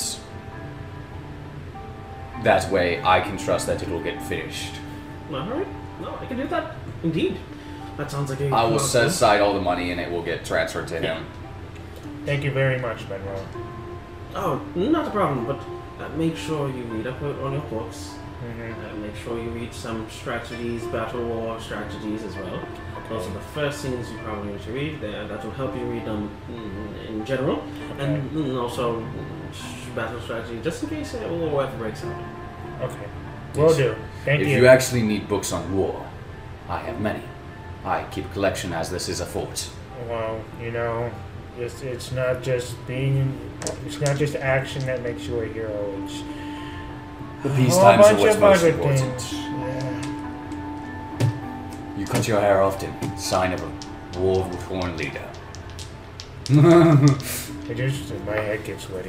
Speaker 8: that way I can trust that it will get finished.
Speaker 3: All right. No, I can do that. Indeed. That sounds like a.
Speaker 8: I will
Speaker 3: well,
Speaker 8: set aside all the money and it will get transferred to him.
Speaker 2: Thank you very much, Monroe.
Speaker 3: Oh, not a problem. But make sure you read up on your books.
Speaker 2: Mm-hmm.
Speaker 3: Make sure you read some strategies, battle war strategies as well. Those are the first things you probably need to read. That will help you read them in general, and also battle strategy, just in case a war ever breaks out.
Speaker 2: Okay. Will do. Thank
Speaker 8: If
Speaker 2: you.
Speaker 8: you actually need books on war, I have many. I keep a collection as this is a fort.
Speaker 2: Well, it's not just action that makes you a hero. It's
Speaker 8: The
Speaker 2: a
Speaker 8: peace
Speaker 2: whole
Speaker 8: times are
Speaker 2: bunch
Speaker 8: what's
Speaker 2: of
Speaker 8: most
Speaker 2: other
Speaker 8: important.
Speaker 2: things. Yeah.
Speaker 8: You cut your hair often, sign of a war-torn leader.
Speaker 2: It just my head gets sweaty.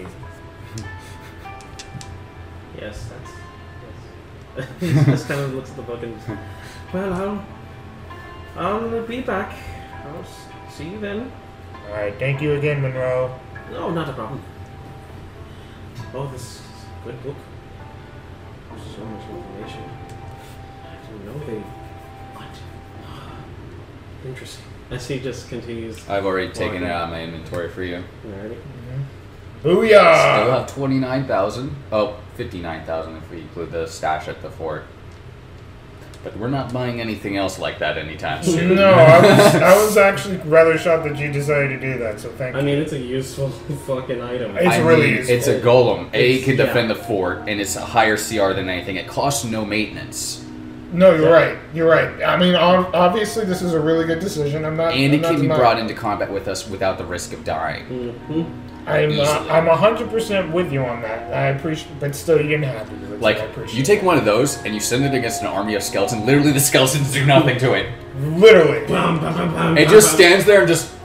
Speaker 3: Yes, yes. Just kind of looks at the book and. Well, I'll be back. I'll see you then.
Speaker 2: All right. Thank you again, Monroe.
Speaker 3: No, not a problem. Oh, this is a good book. So much information. I didn't know they. What? Interesting. As he just continues.
Speaker 5: I've already taken it out of my inventory for you.
Speaker 3: Alright.
Speaker 5: Still
Speaker 2: Booyah!
Speaker 5: have 29,000. Oh, 59,000 if we include the stash at the fort. But we're not buying anything else like that anytime soon.
Speaker 2: No, I was actually rather shocked that you decided to do that. So thank you.
Speaker 3: I mean, it's a useful fucking item.
Speaker 2: It's really useful.
Speaker 5: It's a golem. A
Speaker 3: It's-
Speaker 5: can
Speaker 3: yeah.
Speaker 5: defend the fort, and it's a higher CR than anything. It costs no maintenance.
Speaker 2: No, you're right. You're right. I mean, obviously, this is a really good decision.
Speaker 5: And
Speaker 2: I'm
Speaker 5: it
Speaker 2: not
Speaker 5: can be
Speaker 2: denying.
Speaker 5: brought into combat with us without the risk of dying.
Speaker 3: Mm-hmm.
Speaker 2: I'm
Speaker 5: easily.
Speaker 2: 100% with you on that. I appreciate, but still, you didn't have to do it.
Speaker 5: Like,
Speaker 2: so I appreciate
Speaker 5: you take one of those and you send it against an army of skeletons. Literally, the skeletons do nothing to it.
Speaker 2: it. Literally.
Speaker 5: It just stands there and just.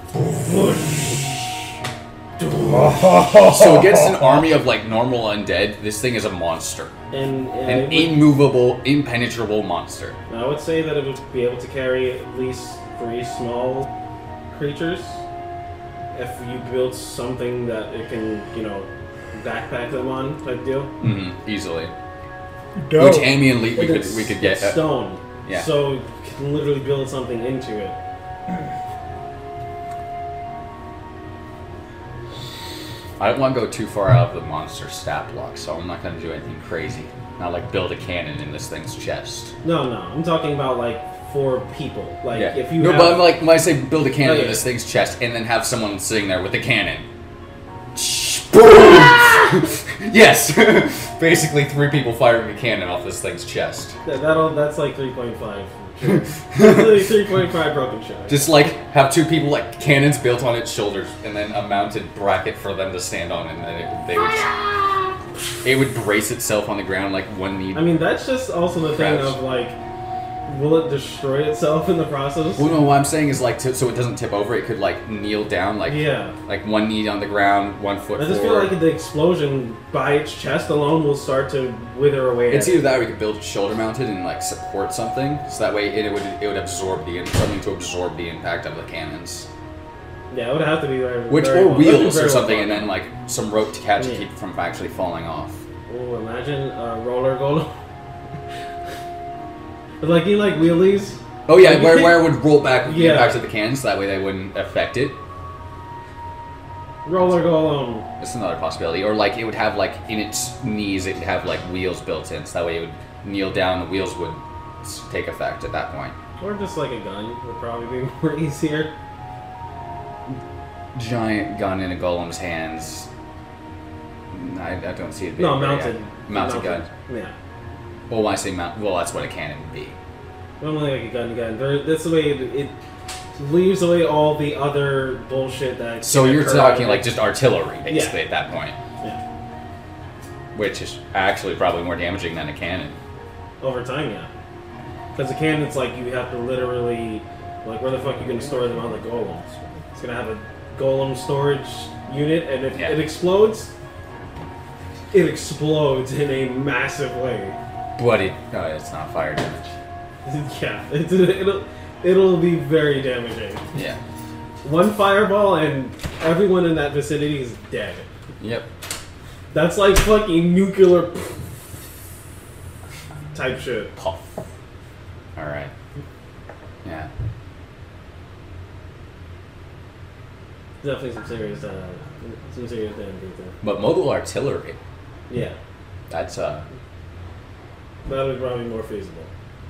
Speaker 5: So against an army of like normal undead, this thing is a monster.
Speaker 3: And
Speaker 5: An immovable, impenetrable monster.
Speaker 3: I would say that it would be able to carry at least 3 small creatures. If you built something that it can, backpack them on type deal.
Speaker 5: Easily.
Speaker 2: Dope.
Speaker 5: Which Amy and Lee we
Speaker 3: It's-
Speaker 5: could get.
Speaker 3: it's stone.
Speaker 5: yeah.
Speaker 3: So you can literally build something into it.
Speaker 8: I don't want to go too far out of the monster stat block, so I'm not going to do anything crazy. Not like build a cannon in this thing's chest.
Speaker 3: No, I'm talking about like for people. Like if you
Speaker 8: no,
Speaker 3: have...
Speaker 8: but I'm like when I say build a cannon in
Speaker 3: yeah.
Speaker 8: this thing's chest, and then have someone sitting there with a cannon. Boom! Yes, basically 3 people firing a cannon off this thing's chest.
Speaker 3: That's like 3.5. That's like 3.5 broken shot.
Speaker 8: Just like have 2 people like cannons built on its shoulders, and then a mounted bracket for them to stand on, and then it would brace itself on the ground like one knee.
Speaker 3: I mean, that's just also the thing of like, will it destroy itself in the process?
Speaker 8: Well, no, what I'm saying is like so it doesn't tip over. It could like kneel down, like like 1 knee on the ground, 1 foot
Speaker 3: I just
Speaker 8: forward.
Speaker 3: feel like the explosion by its chest alone will start to wither away.
Speaker 8: It's either that or we could build it shoulder mounted and like support something, so that way it would absorb something to absorb the impact of the cannons.
Speaker 3: Yeah, it would have to be very,
Speaker 8: or wheels or something, and then like some rope to catch to keep it from actually falling off.
Speaker 3: Oh, imagine a roller golem. Like you like wheelies.
Speaker 8: Oh yeah, where it would roll back with the
Speaker 3: Yeah.
Speaker 8: impact of the cannons, so that way they wouldn't affect it.
Speaker 3: Roller golem.
Speaker 8: That's another possibility. Or like it would have like in its knees, it would have like wheels built in, so that way it would kneel down, the wheels would take effect at that point.
Speaker 3: Or just like a gun would probably be more easier.
Speaker 8: Giant gun in a golem's hands. I don't see it being
Speaker 3: No,
Speaker 8: very
Speaker 3: mounted.
Speaker 8: Mounted gun.
Speaker 3: Yeah.
Speaker 8: Well, when I say mount, well, that's what a cannon would be.
Speaker 3: Normally like a gun. That's the way it leaves away all the other bullshit that.
Speaker 8: So
Speaker 3: can
Speaker 8: you're
Speaker 3: occur.
Speaker 8: talking like just artillery, basically,
Speaker 3: Yeah.
Speaker 8: at that point.
Speaker 3: Yeah.
Speaker 8: Which is actually probably more damaging than a cannon.
Speaker 3: Over time, yeah. Because a cannon, it's like you have to literally, like, where the fuck are you gonna store them on the golems? It's gonna have a golem storage unit, and if it explodes, it explodes in a massive way.
Speaker 8: But it's not fire damage.
Speaker 3: Yeah, it'll be very damaging.
Speaker 8: Yeah.
Speaker 3: One fireball and everyone in that vicinity is dead.
Speaker 8: Yep.
Speaker 3: That's like fucking nuclear type shit.
Speaker 8: Puff. Alright. Yeah.
Speaker 3: Definitely some serious damage there.
Speaker 8: But mobile artillery.
Speaker 3: Yeah.
Speaker 8: That's
Speaker 3: That would probably be more feasible.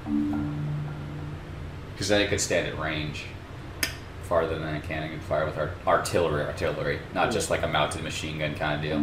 Speaker 8: because then it could stand at range farther than a cannon could fire with artillery, not just like a mounted machine gun kind of deal.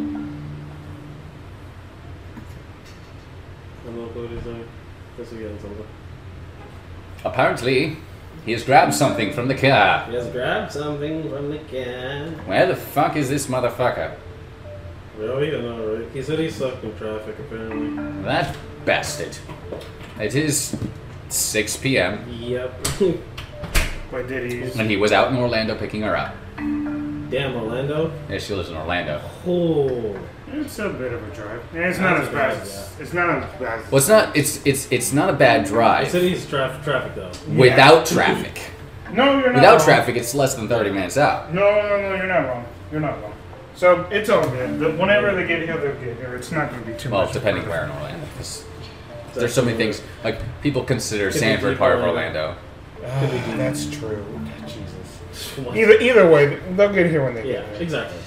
Speaker 8: Apparently, he has grabbed something from the car.
Speaker 3: He has grabbed something from the car.
Speaker 8: Where the fuck is this motherfucker?
Speaker 3: Really? I know, right? He said he's stuck in traffic, apparently.
Speaker 8: That bastard. It is 6 p.m.
Speaker 3: Yep.
Speaker 2: But did he?
Speaker 8: and he was out in Orlando picking her up.
Speaker 3: Damn, Orlando?
Speaker 8: Yeah, she lives in Orlando.
Speaker 3: Oh.
Speaker 2: It's a bit of a drive. Yeah, it's not as bad. It's not as bad.
Speaker 8: Well, it's not. It's not a bad
Speaker 3: He
Speaker 8: drive.
Speaker 3: said he's traffic, though.
Speaker 8: Without traffic.
Speaker 2: No, you're not.
Speaker 8: Without
Speaker 2: wrong.
Speaker 8: traffic, it's less than 30 minutes out.
Speaker 2: No, you're not wrong. You're not wrong. So it's all good. Whenever they get here, they'll get here. It's not going to be too
Speaker 8: Well,
Speaker 2: much.
Speaker 8: depending where in Orlando, because there's so many things. Like people consider Sanford part of Orlando.
Speaker 2: That's true. Jesus. Either way, they'll get here when they get here.
Speaker 3: Exactly.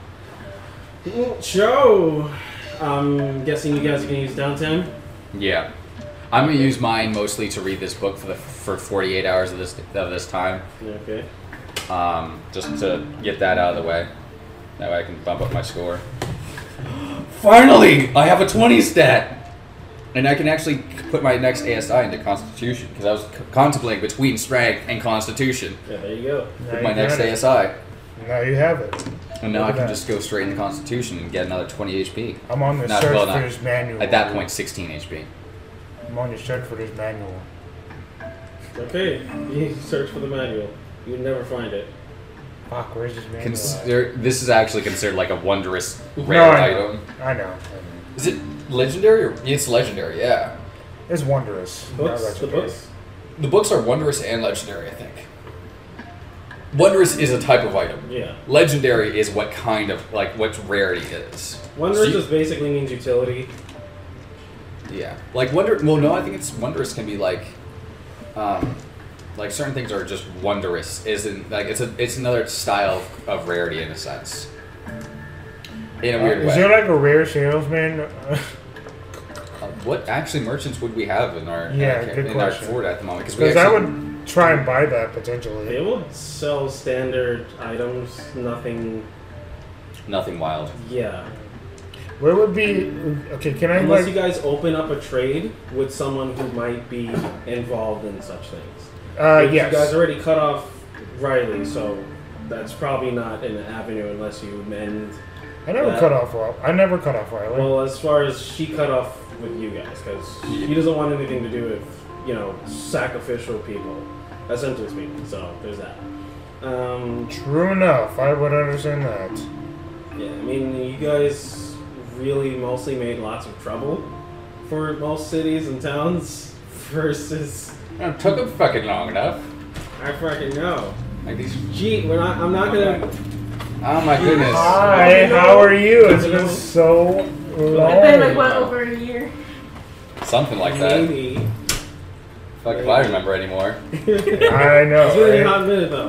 Speaker 3: Show. I'm guessing you guys are gonna use downtown.
Speaker 8: Yeah, I'm gonna use mine mostly to read this book for 48 hours of this time.
Speaker 3: Okay.
Speaker 8: Just to get that out of the way. That way I can bump up my score. Finally, I have a 20 stat. And I can actually put my next ASI into Constitution, because I was contemplating between Strength and Constitution.
Speaker 3: Yeah, there you go.
Speaker 8: With my next ASI.
Speaker 2: Now you have it.
Speaker 8: And now
Speaker 2: Look
Speaker 8: I
Speaker 2: at
Speaker 8: can
Speaker 2: that.
Speaker 8: just go straight into Constitution and get another 20 HP.
Speaker 2: I'm on the search for this manual.
Speaker 8: At that point, 16 HP.
Speaker 2: I'm on the search for this manual.
Speaker 3: Okay, you search for the manual. You'd never find it.
Speaker 2: Fuck, where's this manual? at?
Speaker 8: This is actually considered like a wondrous
Speaker 2: No,
Speaker 8: rare
Speaker 2: I know.
Speaker 8: item.
Speaker 2: I know.
Speaker 8: Is it legendary? Or, it's legendary, yeah.
Speaker 2: It's wondrous. not
Speaker 3: Books? The
Speaker 2: legendary.
Speaker 3: books?
Speaker 8: The books are wondrous and legendary, I think. Wondrous is a type of item.
Speaker 3: Yeah.
Speaker 8: Legendary is what kind of, like, what rarity it is.
Speaker 3: Wondrous
Speaker 8: So you-
Speaker 3: just basically means utility.
Speaker 8: Yeah. Like, I think it's wondrous can be like certain things are just wondrous. Isn't, like, it's another style of rarity in a sense.
Speaker 5: in a weird
Speaker 2: Is
Speaker 5: way.
Speaker 2: there like a rare salesman?
Speaker 5: What actually merchants would we have in our
Speaker 2: Good
Speaker 5: in our
Speaker 2: question.
Speaker 5: fort at the moment?
Speaker 2: Because I would try and buy that potentially.
Speaker 3: They will sell standard items, nothing.
Speaker 5: nothing wild.
Speaker 3: Yeah.
Speaker 2: Where would be? Okay, can I
Speaker 3: Unless
Speaker 2: like?
Speaker 3: you guys open up a trade with someone who might be involved in such things.
Speaker 2: Yes.
Speaker 3: You guys already cut off Riley, so that's probably not an avenue unless you mend.
Speaker 2: I never cut off Riley. I never cut off Riley.
Speaker 3: Well, as far as she cut off with you guys, because he doesn't want anything to do with, sacrificial people, essentially speaking. So there's that.
Speaker 2: True enough. I would understand that.
Speaker 3: Yeah, I mean, you guys really mostly made lots of trouble for most cities and towns versus.
Speaker 5: It took them fucking long enough.
Speaker 3: I fucking know.
Speaker 5: Like these.
Speaker 3: Gee, I'm not gonna.
Speaker 5: Oh my goodness.
Speaker 2: Hi, how are you? It's been so long.
Speaker 7: It's been like what, over a year?
Speaker 5: Something like that.
Speaker 3: Maybe.
Speaker 5: Fuck if I remember anymore.
Speaker 2: I know.
Speaker 3: It's been a
Speaker 2: Right?
Speaker 3: hot minute though.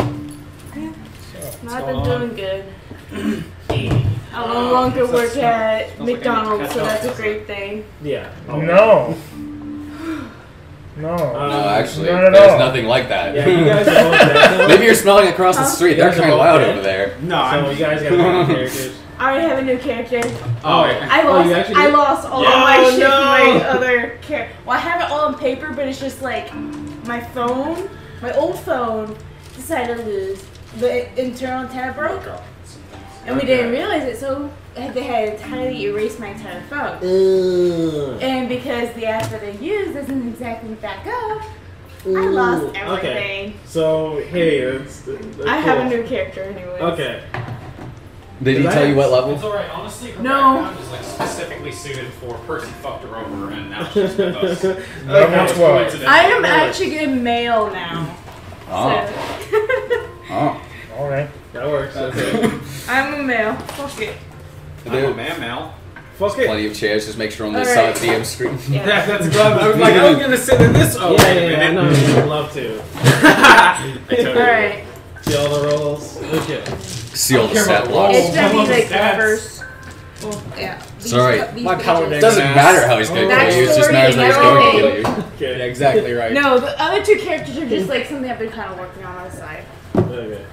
Speaker 7: I've been doing good. I no longer work at McDonald's, so that's a great thing.
Speaker 3: Yeah.
Speaker 2: No. No.
Speaker 5: No, actually,
Speaker 2: Not at
Speaker 5: there's
Speaker 2: all.
Speaker 5: nothing like that.
Speaker 3: Yeah, you guys are both dead.
Speaker 5: Maybe you're smelling across the street. They're
Speaker 3: You guys are
Speaker 5: kind of
Speaker 3: both
Speaker 5: loud
Speaker 3: dead?
Speaker 5: over there.
Speaker 4: No,
Speaker 3: So you guys got different characters.
Speaker 7: I already have a new character.
Speaker 4: Oh,
Speaker 3: you actually
Speaker 7: I
Speaker 3: did?
Speaker 7: lost all
Speaker 3: Yeah.
Speaker 7: of my
Speaker 3: Oh,
Speaker 7: shit
Speaker 3: no.
Speaker 7: from my other character. Well, I have it all on paper, but it's just like my phone, my old phone, decided to lose. The internal tab broke, and we didn't realize it, so they had entirely erased my entire phone. And because the app that I use doesn't exactly back up, I lost everything.
Speaker 3: Okay. So hey, that's
Speaker 7: I have a
Speaker 3: cool.
Speaker 7: new character anyway.
Speaker 3: Okay.
Speaker 5: Did he tell you what level?
Speaker 9: It's alright, honestly, her
Speaker 7: No.
Speaker 9: background is like specifically suited for Percy fucked her over and now she's with us.
Speaker 2: Level 12.
Speaker 7: I am actually a male now.
Speaker 5: Oh.
Speaker 7: So.
Speaker 5: Oh.
Speaker 2: Alright.
Speaker 3: That works. Okay.
Speaker 7: I'm a male. Fuck it.
Speaker 9: I'm a man, Mal.
Speaker 3: Fuck it.
Speaker 5: Plenty of chairs. Just make sure on this
Speaker 7: Alright.
Speaker 5: DM screen.
Speaker 7: Yeah.
Speaker 9: Yeah, that's good. I was like, I was gonna sit in this. Oh,
Speaker 3: Yeah,
Speaker 9: wait a
Speaker 3: I
Speaker 9: minute.
Speaker 3: know. You'd love to.
Speaker 9: I totally will.
Speaker 7: Alright.
Speaker 3: See all the rolls. Okay.
Speaker 5: Seal the stat blocks.
Speaker 7: It's gonna be
Speaker 9: love
Speaker 7: like the
Speaker 9: stats.
Speaker 7: first. Well, yeah.
Speaker 5: Sorry.
Speaker 4: My paladin.
Speaker 5: It doesn't matter how he's going to kill you. It just matters that he's going to kill you.
Speaker 3: Okay.
Speaker 4: Yeah, exactly right.
Speaker 7: No, the other two characters are just like something I've been kind of working on the side.
Speaker 3: Okay.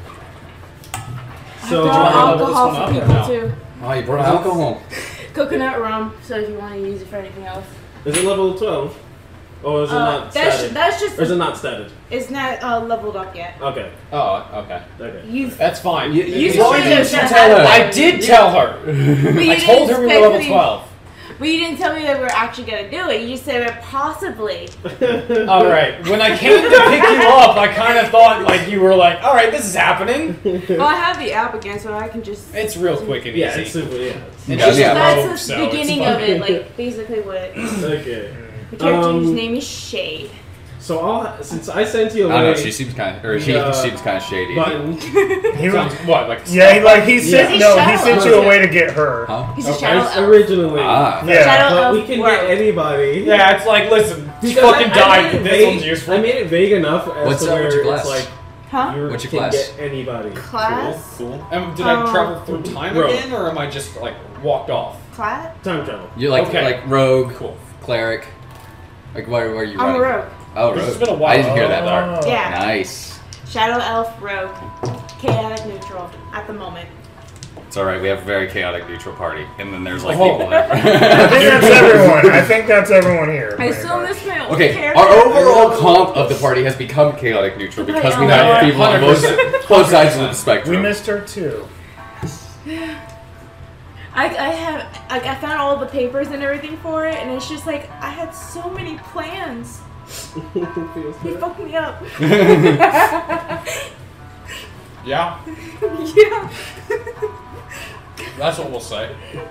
Speaker 7: I
Speaker 3: So
Speaker 7: brought
Speaker 9: wanna level this
Speaker 7: alcohol
Speaker 9: one
Speaker 7: for
Speaker 9: up or
Speaker 7: people
Speaker 9: no?
Speaker 7: too.
Speaker 5: Oh, you brought alcohol.
Speaker 7: Coconut rum, so if you want to use it for anything else.
Speaker 3: is it level 12? Or is it not stated?
Speaker 7: That's just.
Speaker 3: Or is it not stated?
Speaker 7: It's not leveled up yet.
Speaker 3: Okay.
Speaker 4: Oh, okay.
Speaker 3: Okay.
Speaker 7: You've.
Speaker 4: That's fine.
Speaker 7: You
Speaker 5: Why
Speaker 7: should
Speaker 5: didn't
Speaker 7: have
Speaker 5: you
Speaker 7: done
Speaker 5: tell
Speaker 7: that.
Speaker 5: her?
Speaker 4: I did tell her.
Speaker 7: But you
Speaker 4: I told
Speaker 7: didn't
Speaker 4: her we were
Speaker 7: expect
Speaker 4: level
Speaker 7: me-
Speaker 4: 12.
Speaker 7: But you didn't tell me that we're actually gonna do it. You just said that possibly.
Speaker 4: All right. When I came to pick you up, I kind of thought like you were like, all right, this is happening.
Speaker 7: Well, I have the app again, so I can just.
Speaker 4: It's real quick and
Speaker 3: Yeah,
Speaker 4: easy.
Speaker 3: it's super. Yeah.
Speaker 4: And
Speaker 5: Yeah,
Speaker 4: just
Speaker 5: yeah.
Speaker 7: That's
Speaker 4: rogue,
Speaker 7: the
Speaker 4: so it's
Speaker 7: beginning
Speaker 4: fine.
Speaker 7: of it, like basically what it is.
Speaker 3: Okay.
Speaker 7: The character whose
Speaker 3: Um,
Speaker 7: name is Shade.
Speaker 3: So since I sent you
Speaker 5: I don't know.
Speaker 3: away
Speaker 5: She seems kind of, or she seems kind of shady.
Speaker 3: button.
Speaker 2: He was,
Speaker 4: Sounds what like
Speaker 2: yeah, he sent
Speaker 7: Yeah.
Speaker 2: no, he
Speaker 7: He's
Speaker 2: sent
Speaker 7: shallow.
Speaker 2: you away to get her.
Speaker 5: Huh?
Speaker 7: He's a shadow elf.
Speaker 3: Originally.
Speaker 5: Ah.
Speaker 2: Yeah.
Speaker 7: Shadow
Speaker 3: But
Speaker 7: elf
Speaker 3: we can
Speaker 7: world.
Speaker 3: get anybody.
Speaker 4: Yeah, it's like listen, she
Speaker 3: Because
Speaker 4: fucking
Speaker 3: I
Speaker 4: died.
Speaker 3: made it
Speaker 4: This
Speaker 3: vague-
Speaker 4: one's useful.
Speaker 3: I made it vague enough as
Speaker 5: What's
Speaker 3: to
Speaker 5: up?
Speaker 3: where
Speaker 5: What's your
Speaker 3: it's
Speaker 5: class?
Speaker 3: like
Speaker 7: Huh?
Speaker 3: you
Speaker 5: What's your
Speaker 3: can
Speaker 5: class?
Speaker 3: get anybody.
Speaker 7: Class?
Speaker 4: Cool. Did I travel through time
Speaker 3: Rogue.
Speaker 4: again, or am I just like walked off?
Speaker 7: Class?
Speaker 3: Time travel.
Speaker 5: You're like
Speaker 4: Okay.
Speaker 5: like rogue,
Speaker 4: Cool.
Speaker 5: cleric. Like where are you
Speaker 7: I'm a
Speaker 5: running?
Speaker 7: rogue.
Speaker 5: Oh,
Speaker 4: This
Speaker 5: rogue.
Speaker 4: has been a while.
Speaker 5: I didn't hear that part.
Speaker 2: Oh.
Speaker 7: Yeah.
Speaker 5: Nice.
Speaker 7: Shadow elf rogue. Chaotic neutral at the moment.
Speaker 5: It's all right. We have a very chaotic neutral party, and then there's like
Speaker 4: Oh.
Speaker 5: people there.
Speaker 2: I think that's everyone. I think that's everyone here.
Speaker 7: I
Speaker 2: pretty
Speaker 7: still
Speaker 2: much.
Speaker 7: miss my old
Speaker 5: Okay,
Speaker 7: character.
Speaker 5: our overall comp of the party has become chaotic neutral because we have
Speaker 4: Yeah,
Speaker 5: people on both
Speaker 4: 100%.
Speaker 5: sides of the
Speaker 2: We
Speaker 5: spectrum.
Speaker 2: missed her too.
Speaker 7: I found all the papers and everything for it, and it's just like I had so many plans.
Speaker 3: Feels
Speaker 7: He
Speaker 3: good.
Speaker 7: fucked me up.
Speaker 4: Yeah,
Speaker 7: Yeah.
Speaker 4: that's what we'll say.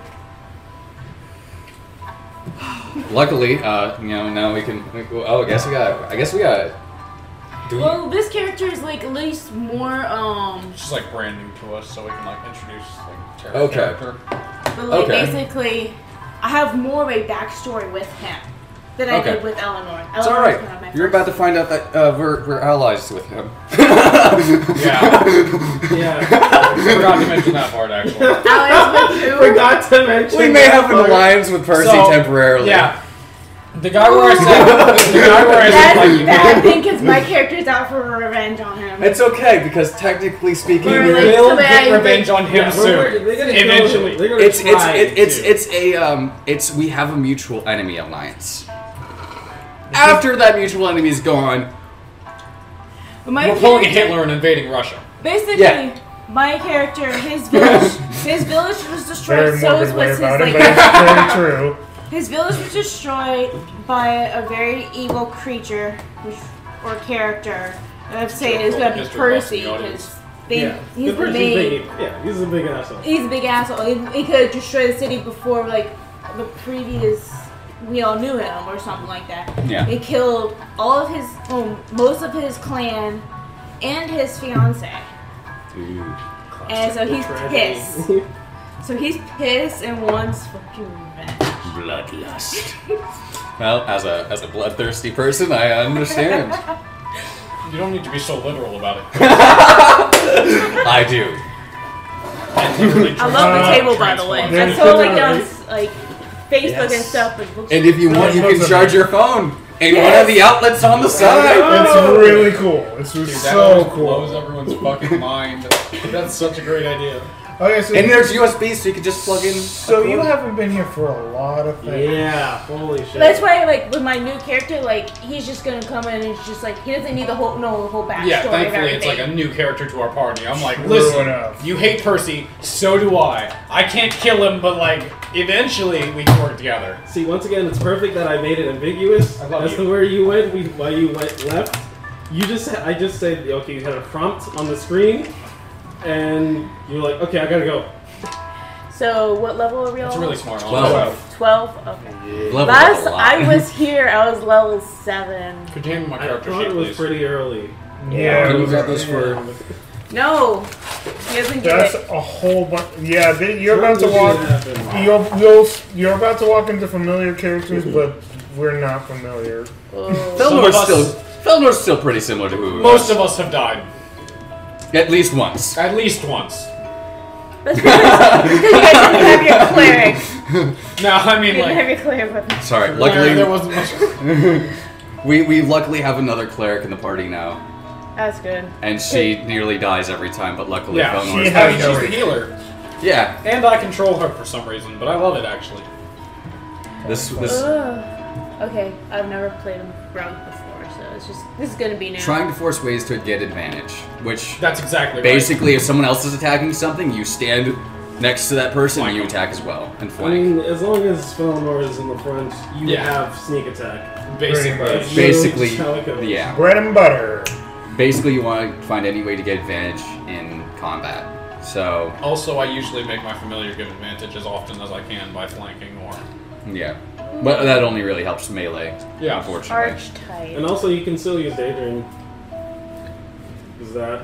Speaker 5: Luckily, now we can. Oh, I guess we got. Do we?
Speaker 7: Well, this character is like at least more
Speaker 4: It's just like brand new to us, so we can like introduce like
Speaker 5: Okay.
Speaker 4: character.
Speaker 7: but like
Speaker 5: Okay.
Speaker 7: basically, I have more of a backstory with him than I
Speaker 5: Okay.
Speaker 7: did with Eleanor.
Speaker 5: It's all right. You're about to find out that we're allies with him.
Speaker 3: Yeah.
Speaker 9: Forgot to mention that part, actually.
Speaker 7: Alex, with who?
Speaker 3: Forgot to mention.
Speaker 8: We may have an
Speaker 3: that part.
Speaker 8: alliance with Percy
Speaker 9: So,
Speaker 8: temporarily.
Speaker 9: Yeah. The guy where I said, like,
Speaker 7: Bad thing because my character's out for revenge on him.
Speaker 8: It's okay because technically speaking,
Speaker 7: We're
Speaker 8: we're
Speaker 7: like-
Speaker 9: will
Speaker 7: somebody
Speaker 9: get
Speaker 7: I
Speaker 9: revenge on him
Speaker 3: Yeah,
Speaker 9: soon.
Speaker 3: they're gonna
Speaker 9: Eventually.
Speaker 3: They're gonna
Speaker 8: it's
Speaker 3: try
Speaker 8: we have a mutual enemy alliance. After that mutual enemy is gone,
Speaker 7: My
Speaker 9: We're pulling a
Speaker 7: character-
Speaker 9: Hitler and invading Russia.
Speaker 7: Basically,
Speaker 8: Yeah.
Speaker 7: my character, his village was destroyed.
Speaker 2: Very
Speaker 7: So
Speaker 2: morbid way
Speaker 7: was his
Speaker 2: about it,
Speaker 7: like.
Speaker 2: but it's very true.
Speaker 7: His village was destroyed by a very evil creature, or character. And I'd say it's gonna be
Speaker 9: History buffs
Speaker 7: Percy
Speaker 9: in the audience.
Speaker 7: because
Speaker 3: Yeah.
Speaker 7: he's the
Speaker 3: Percy's
Speaker 7: main.
Speaker 3: big. Yeah, he's a big asshole.
Speaker 7: He's a big asshole. He could have destroyed the city before, like the previous. We all knew him, or something like that.
Speaker 8: Yeah.
Speaker 7: He killed all of his, most of his clan, and his fiance. And so he's pissed. So he's pissed and wants fucking revenge.
Speaker 8: bloodlust. Well, as a bloodthirsty person, I understand.
Speaker 9: You don't need to be so literal about it.
Speaker 8: I do.
Speaker 7: I love the table, by the way. I saw like on like Facebook and stuff. It looks
Speaker 8: And if you want, you can
Speaker 2: Yes.
Speaker 8: charge your phone in one of the outlets on the side.
Speaker 2: It's really cool. It's
Speaker 9: Dude, that
Speaker 2: so
Speaker 9: always
Speaker 2: cool.
Speaker 9: blows everyone's fucking mind. That's such a great idea.
Speaker 2: Okay, so
Speaker 8: And there's USB, so you can just plug in.
Speaker 2: so you haven't been here for a lot of things.
Speaker 3: Yeah, holy shit.
Speaker 7: That's why, like, with my new character, like, he's just gonna come in and it's just like he doesn't need the whole backstory.
Speaker 9: Yeah,
Speaker 7: of
Speaker 9: thankfully it's
Speaker 7: everything.
Speaker 9: like a new character to our party. I'm like,
Speaker 2: True
Speaker 9: listen,
Speaker 2: enough.
Speaker 9: you hate Percy, so do I. I can't kill him, but like, eventually we can work together.
Speaker 3: See, once again, it's perfect that I made it ambiguous
Speaker 9: I love
Speaker 3: as
Speaker 9: you.
Speaker 3: to where you went, why you went left. I just said, okay, you had a prompt on the screen, and you're like, okay, I gotta go.
Speaker 7: So what level are we
Speaker 9: It's
Speaker 7: on?
Speaker 9: really smart.
Speaker 8: 12.
Speaker 7: 12? Okay.
Speaker 8: Level
Speaker 7: Last
Speaker 8: up a lot.
Speaker 7: I was here, I was level 7.
Speaker 9: Could you hand me my
Speaker 3: I
Speaker 9: character
Speaker 3: thought
Speaker 9: sheet,
Speaker 3: it was
Speaker 9: please?
Speaker 3: pretty early.
Speaker 2: Yeah,
Speaker 8: Can
Speaker 2: it
Speaker 8: you
Speaker 2: was-
Speaker 8: grab this for?
Speaker 7: No! He doesn't get
Speaker 2: That's
Speaker 7: it.
Speaker 2: a whole bunch. Yeah, you're about to walk. You're about to walk into familiar characters, but we're not familiar.
Speaker 7: Oh.
Speaker 8: Felnor's still pretty similar to who we
Speaker 9: Most
Speaker 8: was.
Speaker 9: of us have died.
Speaker 8: At least once.
Speaker 9: At least once.
Speaker 7: That's because you guys didn't have your cleric.
Speaker 9: No, I mean
Speaker 7: You didn't have
Speaker 9: like,
Speaker 7: your cleric weapon.
Speaker 8: Sorry,
Speaker 9: there
Speaker 8: luckily
Speaker 9: wasn't much.
Speaker 8: we luckily have another cleric in the party now,
Speaker 7: That's good.
Speaker 8: and she nearly dies every time, but luckily
Speaker 9: Yeah,
Speaker 8: Felnor's
Speaker 2: she
Speaker 9: Hey,
Speaker 2: has
Speaker 9: she's
Speaker 2: no
Speaker 9: the healer,
Speaker 8: yeah.
Speaker 9: and I control her for some reason, but I love it actually.
Speaker 8: This
Speaker 7: Ugh. Okay, I've never played a rogue before, so this is gonna be new.
Speaker 8: trying to force ways to get advantage, which
Speaker 9: That's exactly right.
Speaker 8: basically if someone else is attacking something, you stand next to that person,
Speaker 9: Flank
Speaker 8: you
Speaker 9: them.
Speaker 8: attack as well and
Speaker 3: I
Speaker 8: flank.
Speaker 3: mean, as long as Felnor is in the front, you
Speaker 9: Yeah.
Speaker 3: have sneak attack.
Speaker 9: Basically.
Speaker 2: Pretty much.
Speaker 3: That's
Speaker 8: Basically,
Speaker 3: just how it goes.
Speaker 8: yeah.
Speaker 2: Bread and butter.
Speaker 8: Basically, you want to find any way to get advantage in combat. So
Speaker 9: Also, I usually make my familiar give advantage as often as I can by flanking or.
Speaker 8: yeah, but that only really helps melee.
Speaker 9: Yeah.
Speaker 8: Unfortunately.
Speaker 7: Archetype.
Speaker 3: And also, you can still use Daydream. Is that?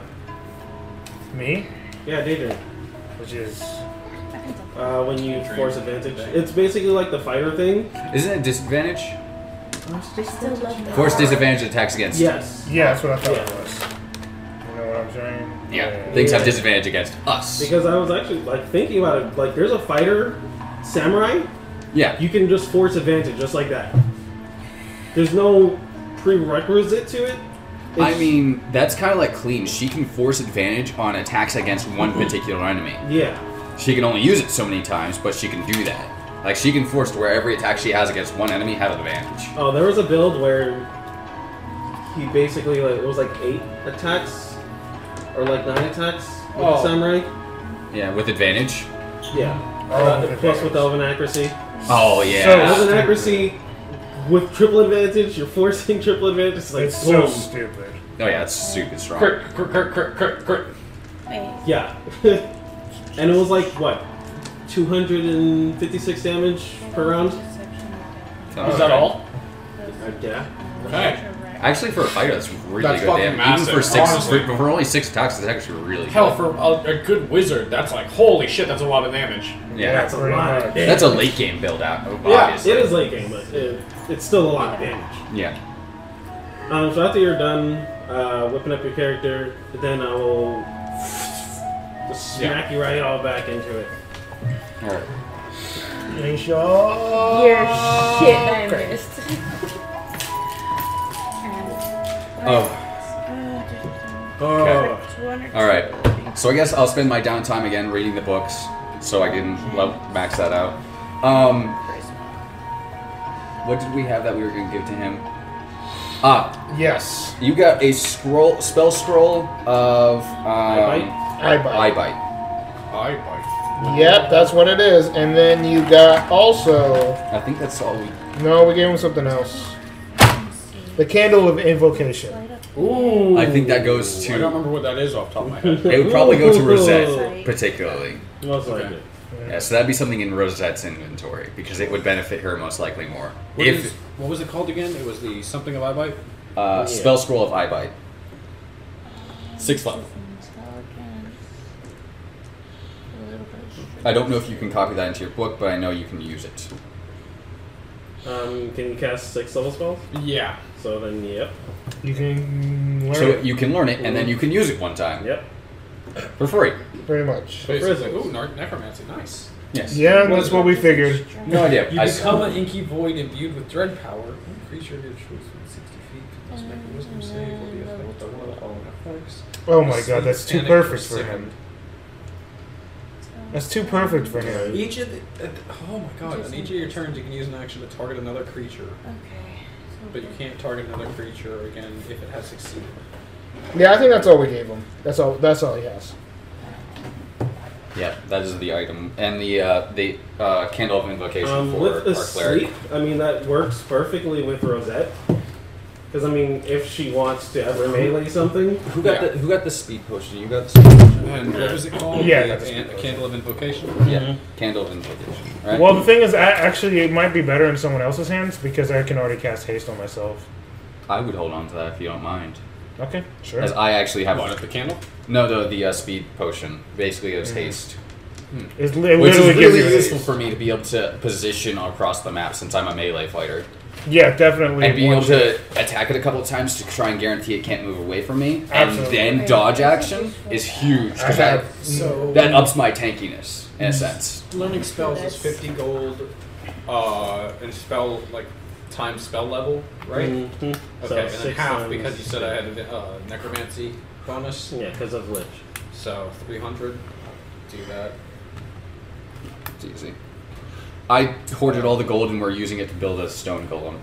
Speaker 2: Me,
Speaker 3: Yeah, Daydream.
Speaker 2: which is
Speaker 3: When you force advantage. It's basically like the fighter thing.
Speaker 8: Isn't it disadvantage?
Speaker 7: I still love that.
Speaker 8: Force disadvantage attacks against.
Speaker 3: Yes.
Speaker 2: yeah, that's what I thought it
Speaker 3: Yeah.
Speaker 2: was. You know what I'm saying?
Speaker 8: Yeah. Things have
Speaker 3: Yeah.
Speaker 8: disadvantage against us.
Speaker 3: Because I was actually like thinking about it. Like, there's a fighter, samurai.
Speaker 8: Yeah.
Speaker 3: You can just force advantage just like that. There's no prerequisite to it.
Speaker 8: I
Speaker 3: It's-
Speaker 8: mean, that's kind of like clean. She can force advantage on attacks against one particular enemy.
Speaker 3: Yeah.
Speaker 8: She can only use it so many times, but she can do that. Like, she can force to where every attack she has against one enemy has advantage.
Speaker 3: Oh, there was a build where he basically like it was like 8 attacks or like 9 attacks with
Speaker 9: Oh.
Speaker 3: the samurai.
Speaker 8: Yeah, with advantage.
Speaker 3: Yeah.
Speaker 2: Oh,
Speaker 3: Plus with elven accuracy.
Speaker 8: Oh, yeah.
Speaker 3: Elven accuracy with triple advantage. You're forcing triple advantage. It's like
Speaker 2: It's so
Speaker 3: boom.
Speaker 2: stupid.
Speaker 8: Oh, yeah, it's super strong.
Speaker 9: Crit, crit, crit, crit, crit, crit.
Speaker 7: Wait.
Speaker 3: Yeah. And it was like what, 256 damage per round.
Speaker 9: Is that all?
Speaker 3: Yeah.
Speaker 9: Okay.
Speaker 8: Actually, for a fighter, that's really
Speaker 9: That's
Speaker 8: good
Speaker 9: fucking
Speaker 8: damage.
Speaker 9: massive,
Speaker 8: Even for six,
Speaker 9: honestly.
Speaker 8: for only 6 attacks, it's actually really
Speaker 9: Hell,
Speaker 8: good.
Speaker 9: for a good wizard, that's like, holy shit, that's a lot of damage.
Speaker 8: Yeah,
Speaker 3: That's a
Speaker 2: pretty
Speaker 3: lot.
Speaker 2: much.
Speaker 3: Of damage.
Speaker 8: that's a late game build out.
Speaker 9: Yeah,
Speaker 8: Obviously.
Speaker 3: It is late game, but it's still a lot of damage.
Speaker 8: Yeah.
Speaker 3: So after you're done whipping up your character, but then I will just smack you right all back into it.
Speaker 5: All right.
Speaker 2: Ain't sure.
Speaker 7: You're shit, I missed.
Speaker 5: All right. So I guess I'll spend my downtime again reading the books, so I can max that out. What did we have that we were going to give to him?
Speaker 2: Yes.
Speaker 5: You got a spell scroll of
Speaker 6: Eye bite.
Speaker 5: Eye bite.
Speaker 6: Yep, that's what it is. And then you got also.
Speaker 5: I think that's all we.
Speaker 6: No, we gave him something else. The Candle of Invocation.
Speaker 9: Ooh.
Speaker 5: I think that goes to.
Speaker 9: I don't remember what that is off the top of my head.
Speaker 5: It would probably go to Rosette, particularly.
Speaker 3: Most likely.
Speaker 5: Yeah, so that'd be something in Rosette's inventory because it would benefit her most likely more.
Speaker 9: What was it called again? It was the something of Eyebite?
Speaker 5: Spell scroll of Eyebite. 6th level. I don't know if you can copy that into your book, but I know you can use it.
Speaker 3: Can you cast 6th level spells?
Speaker 9: Yeah.
Speaker 3: So then, yep.
Speaker 2: You can learn
Speaker 5: So
Speaker 2: it.
Speaker 5: you can learn it, and then you can use it one time.
Speaker 3: Yep.
Speaker 5: For free.
Speaker 6: Pretty much.
Speaker 9: Basically. Ooh, necromancy. Nice.
Speaker 5: Yes.
Speaker 2: Yeah, that's what we figured.
Speaker 5: No idea.
Speaker 9: You become an inky void imbued with dread power. Creature of your choice within 60 feet must make a wisdom save or be affected by one of the following effects.
Speaker 2: Oh my god, that's too
Speaker 9: Panic
Speaker 2: perfect
Speaker 9: or
Speaker 2: for him.
Speaker 9: sickened.
Speaker 2: That's too perfect for him.
Speaker 9: Each of the, oh my god, on each of your turns you can use an action to target another creature.
Speaker 7: Okay.
Speaker 9: But you can't target another creature again if it has succeeded.
Speaker 6: Yeah, I think that's all we gave him. That's all he has.
Speaker 5: Yeah, that is the item. And the Candle of Invocation for
Speaker 3: with the
Speaker 5: our cleric.
Speaker 3: sleep, I mean, that works perfectly with Rosette. Because, I mean, if she wants to ever melee something.
Speaker 5: Who got the speed potion? You got the speed potion?
Speaker 9: And what was it called?
Speaker 2: Yeah,
Speaker 9: the
Speaker 2: that's good.
Speaker 9: Candle of Invocation?
Speaker 5: Yeah, Candle of Invocation. Right?
Speaker 2: Well, the thing is, actually, it might be better in someone else's hands because I can already cast haste on myself.
Speaker 5: I would hold on to that if you don't mind.
Speaker 2: Okay, sure.
Speaker 5: As I actually have
Speaker 9: What, the candle?
Speaker 5: No, the speed potion. Basically, it was haste.
Speaker 2: It
Speaker 5: Which
Speaker 2: literally
Speaker 5: is
Speaker 2: gives
Speaker 5: really
Speaker 2: you
Speaker 5: useful
Speaker 2: haste.
Speaker 5: for me to be able to position across the map since I'm a melee fighter.
Speaker 2: Yeah, definitely.
Speaker 5: And being able
Speaker 2: Once
Speaker 5: to attack it a couple of times to try and guarantee it can't move away from me.
Speaker 2: Absolutely.
Speaker 5: And then dodge action is huge.
Speaker 2: I
Speaker 5: Because
Speaker 2: have
Speaker 9: So
Speaker 5: that ups my tankiness, in a sense.
Speaker 9: learning spells is 50 gold and spell like times spell level, right?
Speaker 3: Mm-hmm.
Speaker 9: Okay,
Speaker 3: So
Speaker 9: and then
Speaker 3: 6
Speaker 9: half
Speaker 3: times
Speaker 9: because you said I had a necromancy bonus.
Speaker 3: Yeah, because of Lich.
Speaker 9: So 300. Do that.
Speaker 5: It's easy. I hoarded all the gold and we're using it to build a stone golem.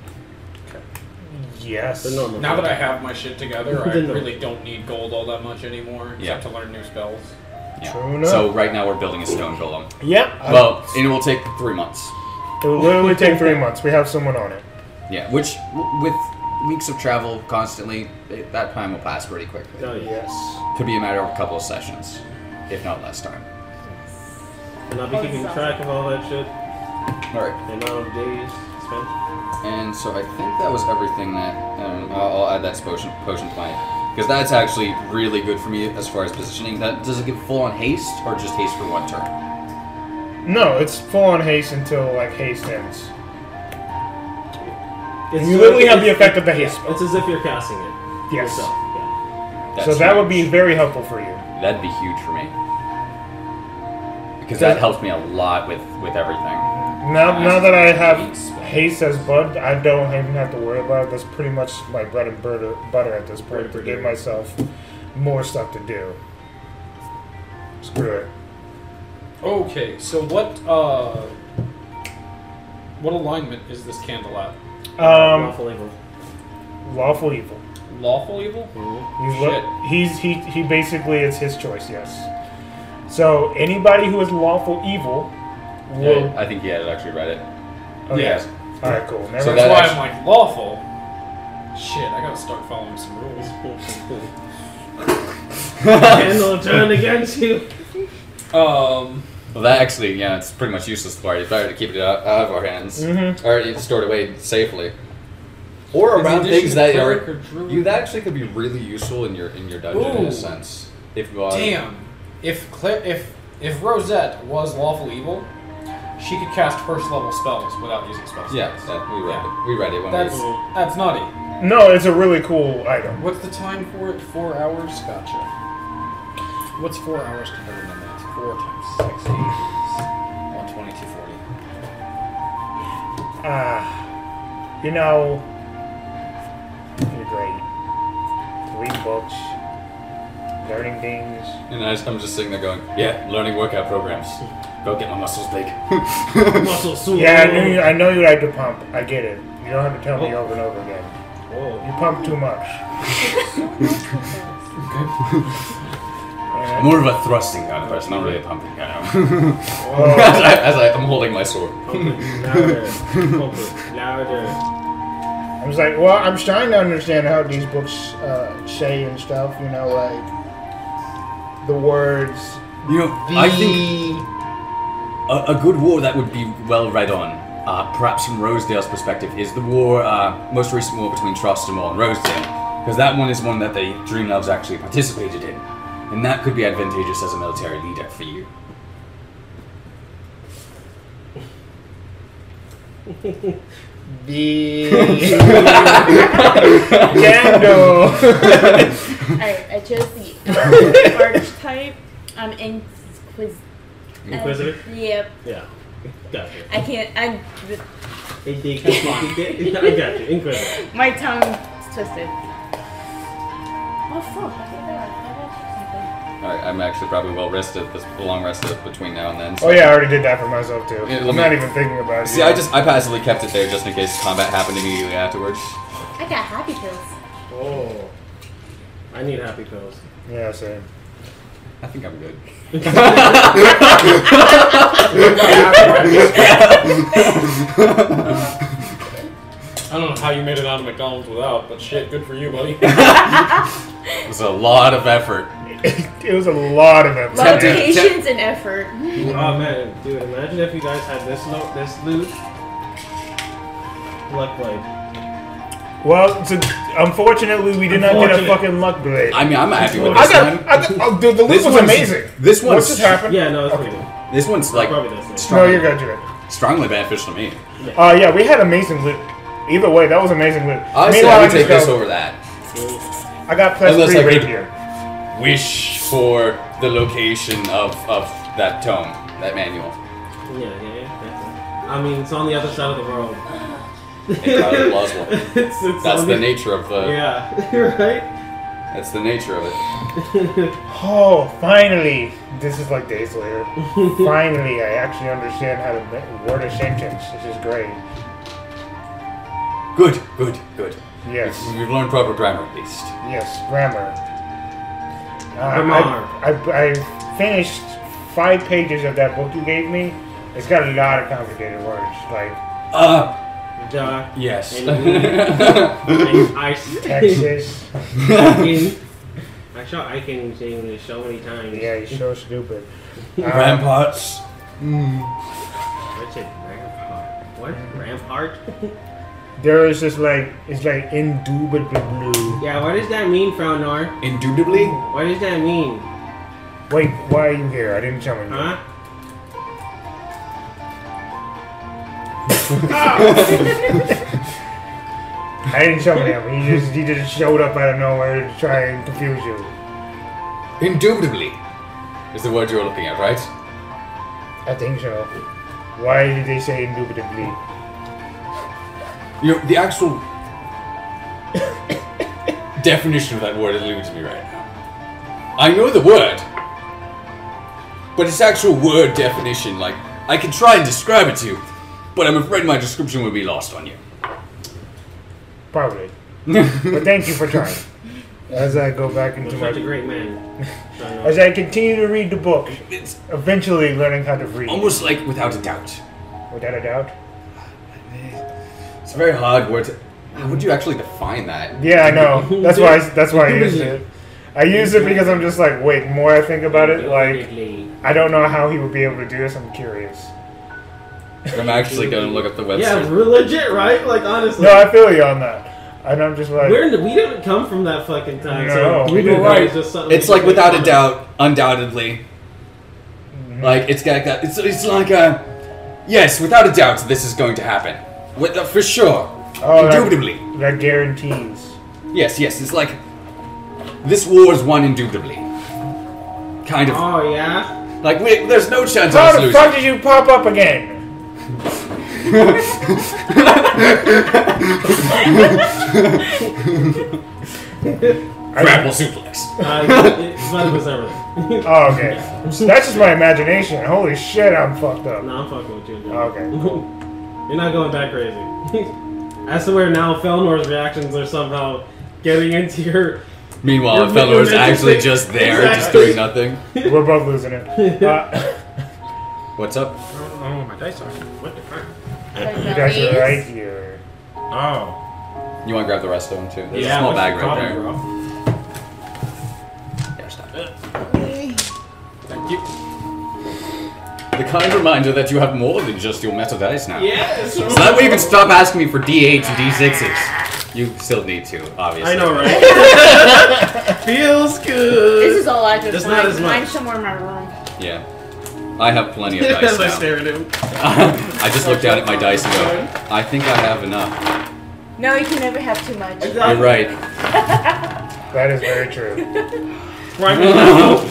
Speaker 2: Yes.
Speaker 3: The normal.
Speaker 9: Now that I have my shit together, I
Speaker 3: The normal.
Speaker 9: really don't need gold all that much anymore, except
Speaker 5: Yeah.
Speaker 9: to learn new spells.
Speaker 5: Yeah.
Speaker 2: True enough.
Speaker 5: So right now we're building a stone golem.
Speaker 2: Yep.
Speaker 5: Well, and it will take 3 months.
Speaker 2: It will literally take 3 months. We have someone on it.
Speaker 5: Yeah, which with weeks of travel constantly, that time will pass pretty quickly.
Speaker 3: Oh, yeah.
Speaker 2: Yes.
Speaker 5: Could be a matter of a couple of sessions, if not less time.
Speaker 3: And I'll be keeping track of all that shit.
Speaker 5: Alright,
Speaker 3: The amount of days spent.
Speaker 5: and so I think that was everything that, I'll add that potion to my, because that's actually really good for me as far as positioning. That does it give full on haste, or just haste for 1 turn?
Speaker 2: No, it's full on haste until like haste ends.
Speaker 3: It's
Speaker 2: You literally have
Speaker 3: it's-
Speaker 2: the effect of the haste
Speaker 3: It's
Speaker 2: spell.
Speaker 3: as if you're casting it
Speaker 2: Yes.
Speaker 3: yourself. Yeah.
Speaker 5: That's
Speaker 2: So that would be
Speaker 5: huge.
Speaker 2: very helpful for you.
Speaker 5: That'd be huge for me. Because that helps me a lot with everything.
Speaker 2: Now that I have haste as bud, I don't even have to worry about it. That's pretty much my bread and butter at this point to give myself more stuff to do. Screw it.
Speaker 9: Okay, so what alignment is this candle at?
Speaker 3: Lawful evil.
Speaker 2: Lawful evil.
Speaker 9: Lawful evil?
Speaker 2: He basically, it's his choice. Yes. So anybody who is lawful evil will.
Speaker 5: Yeah, I think you had actually read it.
Speaker 2: Oh,
Speaker 9: Yes.
Speaker 2: All right, cool. Never
Speaker 5: So
Speaker 2: mind.
Speaker 9: That's
Speaker 5: that
Speaker 9: why
Speaker 5: actually-
Speaker 9: I'm like, lawful? Shit, I gotta start following some rules.
Speaker 3: Candle turned against you.
Speaker 5: Well, that actually, yeah, it's pretty much useless for it. It's better to keep it out of our hands.
Speaker 2: Mhm.
Speaker 5: Or it's stored away safely. Or
Speaker 9: In
Speaker 5: around
Speaker 9: addition
Speaker 5: things
Speaker 9: to
Speaker 5: that
Speaker 9: cleric
Speaker 5: are...
Speaker 9: or druid?
Speaker 5: You, that actually could be really useful in your dungeon in
Speaker 9: Ooh.
Speaker 5: a sense. If
Speaker 9: Damn. If Rosette was lawful evil, she could cast first level spells without using spells.
Speaker 5: Yeah, we read it. We read it when
Speaker 9: That's
Speaker 5: we...
Speaker 9: that's nutty.
Speaker 2: No, it's a really cool item.
Speaker 9: What's the time for it? 4 hours? Gotcha. What's 4 hours converted on that? 4 times 6 is 120, 240.
Speaker 2: You know, you're great. Read books, learning things.
Speaker 5: And I'm just sitting there going, yeah, learning workout programs. Go get my muscles big.
Speaker 3: Muscle suit.
Speaker 2: Yeah, I know you like to pump. I get it. You don't have to tell me over and over again.
Speaker 3: Whoa.
Speaker 2: You pump too much.
Speaker 5: I'm more of a thrusting kind of person, not really a pumping kind of.
Speaker 2: Oh.
Speaker 5: I'm holding my sword.
Speaker 3: Pump it louder. Pump it louder.
Speaker 2: I was like, well, I'm trying to understand how these books say and stuff. You know, like the words.
Speaker 5: You know, I think a good war that would be well read on, perhaps from Rosedale's perspective, is the war, most recent war between Trostamore and Rosedale. Because that one is one that the Dream Elves actually participated in. And that could be advantageous as a military leader for you.
Speaker 2: The candle.
Speaker 7: Alright, I chose the archetype. I'm
Speaker 3: Inquisitive?
Speaker 7: Yep.
Speaker 3: Yeah. Gotcha.
Speaker 7: I can't.
Speaker 3: I got you. Inquisitive.
Speaker 7: My tongue's twisted. Oh fuck! I got
Speaker 5: Alright, I'm actually probably well rested, long rested between now and then. So.
Speaker 2: Oh yeah, I already did that for myself too.
Speaker 5: Yeah,
Speaker 2: I'm not even thinking about it.
Speaker 5: See, I passively kept it there just in case combat happened immediately afterwards.
Speaker 7: I got happy pills.
Speaker 3: Oh. I need happy pills.
Speaker 2: Yeah, same.
Speaker 5: I think I'm good.
Speaker 9: I don't know how you made it out of McDonald's without, but shit, good for you, buddy.
Speaker 5: It was a lot of effort.
Speaker 2: It was a lot of effort.
Speaker 7: Lot of patience and effort.
Speaker 3: Oh man, dude! Imagine if you guys had this loot. Luck blade.
Speaker 2: Well, unfortunately, we did not get a fucking luck blade.
Speaker 5: I mean, I'm happy with this one.
Speaker 2: Dude, the loot was amazing.
Speaker 5: This one's
Speaker 2: What's just happened?
Speaker 3: Yeah, no, it's
Speaker 2: Okay.
Speaker 3: pretty good.
Speaker 5: This one's like
Speaker 3: Probably this thing.
Speaker 2: No,
Speaker 5: strongly,
Speaker 2: you're good, you're good.
Speaker 5: strongly beneficial to me.
Speaker 2: Yeah, we had amazing loot. Either way, that was amazing loot.
Speaker 5: I say
Speaker 2: Meanwhile,
Speaker 5: I would
Speaker 2: just
Speaker 5: take this
Speaker 2: go-
Speaker 5: over that.
Speaker 2: I got plus
Speaker 5: Unless
Speaker 2: 3
Speaker 5: I could-
Speaker 2: rapier.
Speaker 5: Wish for the location of that tome, that manual.
Speaker 3: Yeah. I mean, it's on the other side of the world.
Speaker 5: Entirely plausible.
Speaker 3: It's
Speaker 5: That's
Speaker 3: on
Speaker 5: the nature of the.
Speaker 3: Yeah, you're right.
Speaker 5: That's the nature of it.
Speaker 2: Oh, finally! This is like days later. Finally, I actually understand how to word a sentence. This is great.
Speaker 5: Good.
Speaker 2: Yes,
Speaker 5: We've learned proper grammar at least.
Speaker 2: yes, grammar.
Speaker 3: Grammar.
Speaker 2: I finished 5 pages of that book you gave me. It's got a lot of complicated words, like
Speaker 5: Yes.
Speaker 2: Texas.
Speaker 3: I saw Ike saying this so many times.
Speaker 2: Yeah, he's so stupid.
Speaker 5: Ramparts.
Speaker 3: What's it? Rampart. What? Rampart?
Speaker 2: There is this it's like indubitably blue.
Speaker 3: Yeah, what does that mean, Fraunar?
Speaker 5: Indubitably.
Speaker 3: What does that mean?
Speaker 2: Wait, why are you here? I didn't summon you.
Speaker 3: Huh?
Speaker 2: I didn't summon him. He just showed up out of nowhere to try and confuse you.
Speaker 5: Indubitably is the word you're looking at, right?
Speaker 2: I think so. Why did they say indubitably?
Speaker 5: You know, the actual definition of that word eludes me right now. I know the word, but its actual word definition, like, I can try and describe it to you, but I'm afraid my description would be lost on you.
Speaker 2: Probably. But thank you for trying. As I go back into
Speaker 3: Such a
Speaker 2: my...
Speaker 3: great man.
Speaker 2: As I continue to read the book,
Speaker 5: It's
Speaker 2: eventually learning how to read.
Speaker 5: almost like without a doubt.
Speaker 2: Without a doubt.
Speaker 5: It's a very hard word to... How would you actually define that?
Speaker 2: Yeah, I know. That's why I used it. I use it because I'm just like, wait, the more I think about it, like, I don't know how he would be able to do this. I'm curious.
Speaker 5: I'm actually going to look up the website.
Speaker 3: Yeah, we're legit, right? Like, honestly.
Speaker 2: No, I feel you on that. And I'm just like...
Speaker 3: we didn't come from that fucking time.
Speaker 2: No,
Speaker 3: so
Speaker 2: we
Speaker 3: you're
Speaker 2: didn't.
Speaker 3: right. It's just something
Speaker 5: It's like without a doubt, undoubtedly. Like it's got it's like a yes, without a doubt, this is going to happen. For sure.
Speaker 2: Oh,
Speaker 8: Indubitably.
Speaker 2: That guarantees.
Speaker 8: Yes, it's like this war is won indubitably. Kind of.
Speaker 3: Oh yeah.
Speaker 8: Like there's no chance of
Speaker 2: How
Speaker 8: us
Speaker 2: the
Speaker 8: losing.
Speaker 2: fuck did you pop up again?
Speaker 8: Grapple suplex.
Speaker 3: That was everything.
Speaker 2: Oh, okay. That's just my imagination. Holy shit, I'm fucked up.
Speaker 3: No, I'm fucking with you. Dude.
Speaker 2: Okay.
Speaker 3: You're not going that crazy. As to where now Felnor's reactions are somehow getting into your.
Speaker 8: Meanwhile,
Speaker 3: Your
Speaker 8: Felor is
Speaker 3: mental
Speaker 8: actually
Speaker 3: state.
Speaker 8: just there, just
Speaker 3: Exactly.
Speaker 8: doing nothing.
Speaker 2: We're both losing it.
Speaker 8: What's up?
Speaker 9: I don't know where my dice are. What the fuck?
Speaker 2: You guys are right here.
Speaker 9: Oh.
Speaker 8: You want to grab the rest of them too? There's a
Speaker 3: Yeah,
Speaker 8: small
Speaker 3: what's
Speaker 8: bag
Speaker 3: the
Speaker 8: right
Speaker 3: problem,
Speaker 8: there.
Speaker 3: bro?
Speaker 8: Yeah, stop.
Speaker 9: Thank you.
Speaker 8: The kind reminder that you have more than just your metal dice now.
Speaker 3: Yes.
Speaker 8: So that way you can stop asking me for D8s and D6s. You still need to, obviously.
Speaker 3: I know, right? Feels good.
Speaker 7: This is all I could
Speaker 3: Just
Speaker 7: find.
Speaker 3: not as much.
Speaker 7: Mine's somewhere in my room.
Speaker 8: Yeah. I have plenty of dice
Speaker 3: As I
Speaker 8: now.
Speaker 3: stare at him.
Speaker 8: I just look down at my dice and go, I think I have enough.
Speaker 7: No, you can never have too much.
Speaker 8: You're right.
Speaker 2: That is very true.
Speaker 3: Right now.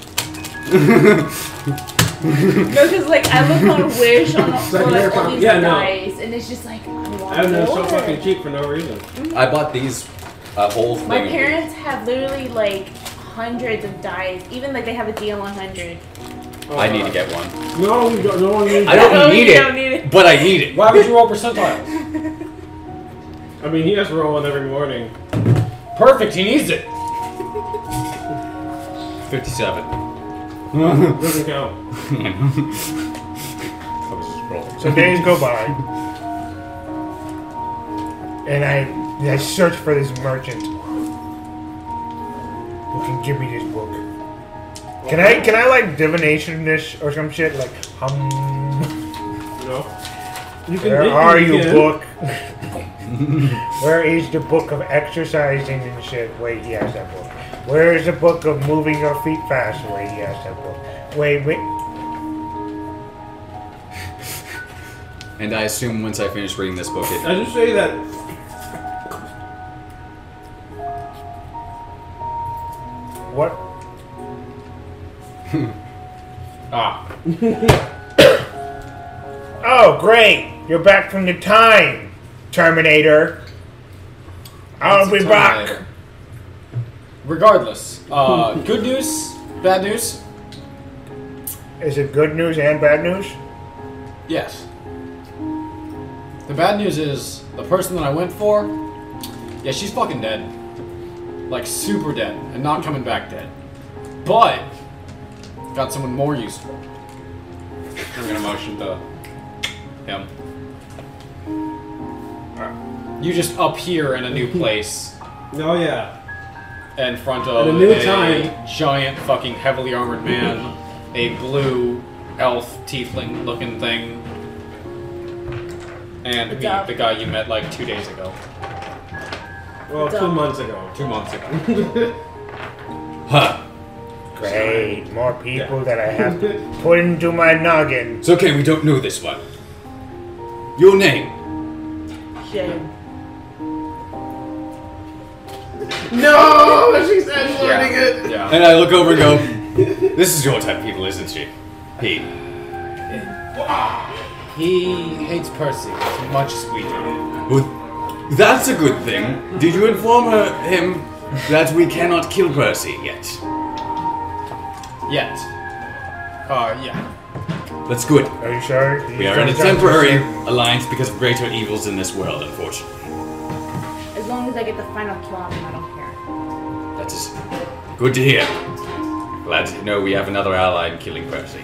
Speaker 7: No, because like I look on Wish on for like all these
Speaker 3: Yeah, no.
Speaker 7: dice, and it's just like I want
Speaker 3: I don't know, so
Speaker 7: more.
Speaker 3: fucking cheap for no reason.
Speaker 8: I bought these whole thing.
Speaker 7: My
Speaker 8: of
Speaker 7: parents have literally like hundreds of dice. Even like they have a DL100.
Speaker 8: I need to get one.
Speaker 3: No, you don't, no one needs
Speaker 8: I
Speaker 3: that.
Speaker 8: don't need
Speaker 7: you
Speaker 8: it,
Speaker 7: don't need it.
Speaker 8: but I need it.
Speaker 9: Why would you roll percentiles?
Speaker 3: I mean, he has to roll one every morning.
Speaker 9: Perfect, he needs it.
Speaker 8: 57.
Speaker 3: Doesn't count.
Speaker 2: So days go by, and I search for this merchant who can give me this book. Can I like divination this or some shit like
Speaker 3: No. You can.
Speaker 2: Where are you,
Speaker 3: can.
Speaker 2: book? Where is the book of exercising and shit? Wait, he has that book. Where is the book of moving your feet fast? Wait, he has that book. Wait.
Speaker 8: And I assume once I finish reading this book,
Speaker 3: I just say that.
Speaker 2: What?
Speaker 9: Ah.
Speaker 2: Oh, great! You're back from the time, Terminator. I'll be back.
Speaker 9: Terminator. Regardless, good news, bad news?
Speaker 2: Is it good news and bad news?
Speaker 9: Yes. The bad news is the person that I went for, yeah, she's fucking dead. Like super dead and not coming back dead. But got someone more useful. I'm gonna motion to him. You just appear in a new place
Speaker 3: Oh yeah.
Speaker 9: in front of
Speaker 3: In a new time.
Speaker 9: giant fucking heavily armored man, a blue elf tiefling looking thing, and me,
Speaker 7: up?
Speaker 9: the guy you met like 2 days ago.
Speaker 3: Well, 2 months ago.
Speaker 9: 2 months ago.
Speaker 8: huh?
Speaker 2: Great, more people that I have to put into my noggin.
Speaker 8: It's okay, we don't know this one. Your name?
Speaker 7: Shame.
Speaker 3: No, she said learning it.
Speaker 9: Yeah.
Speaker 8: And I look over and go, this is your type of people, isn't she? He.
Speaker 9: He hates Percy. He's much sweeter.
Speaker 8: Well, that's a good thing. Did you inform him that we cannot kill Percy yet?
Speaker 9: Yet. Yeah.
Speaker 8: That's good.
Speaker 2: Are you sure?
Speaker 8: We are in a temporary alliance because of greater evils in this world, unfortunately.
Speaker 7: As long as I get the final kill on him, I don't care.
Speaker 8: That is good to hear. Glad to know we have another ally in killing Percy.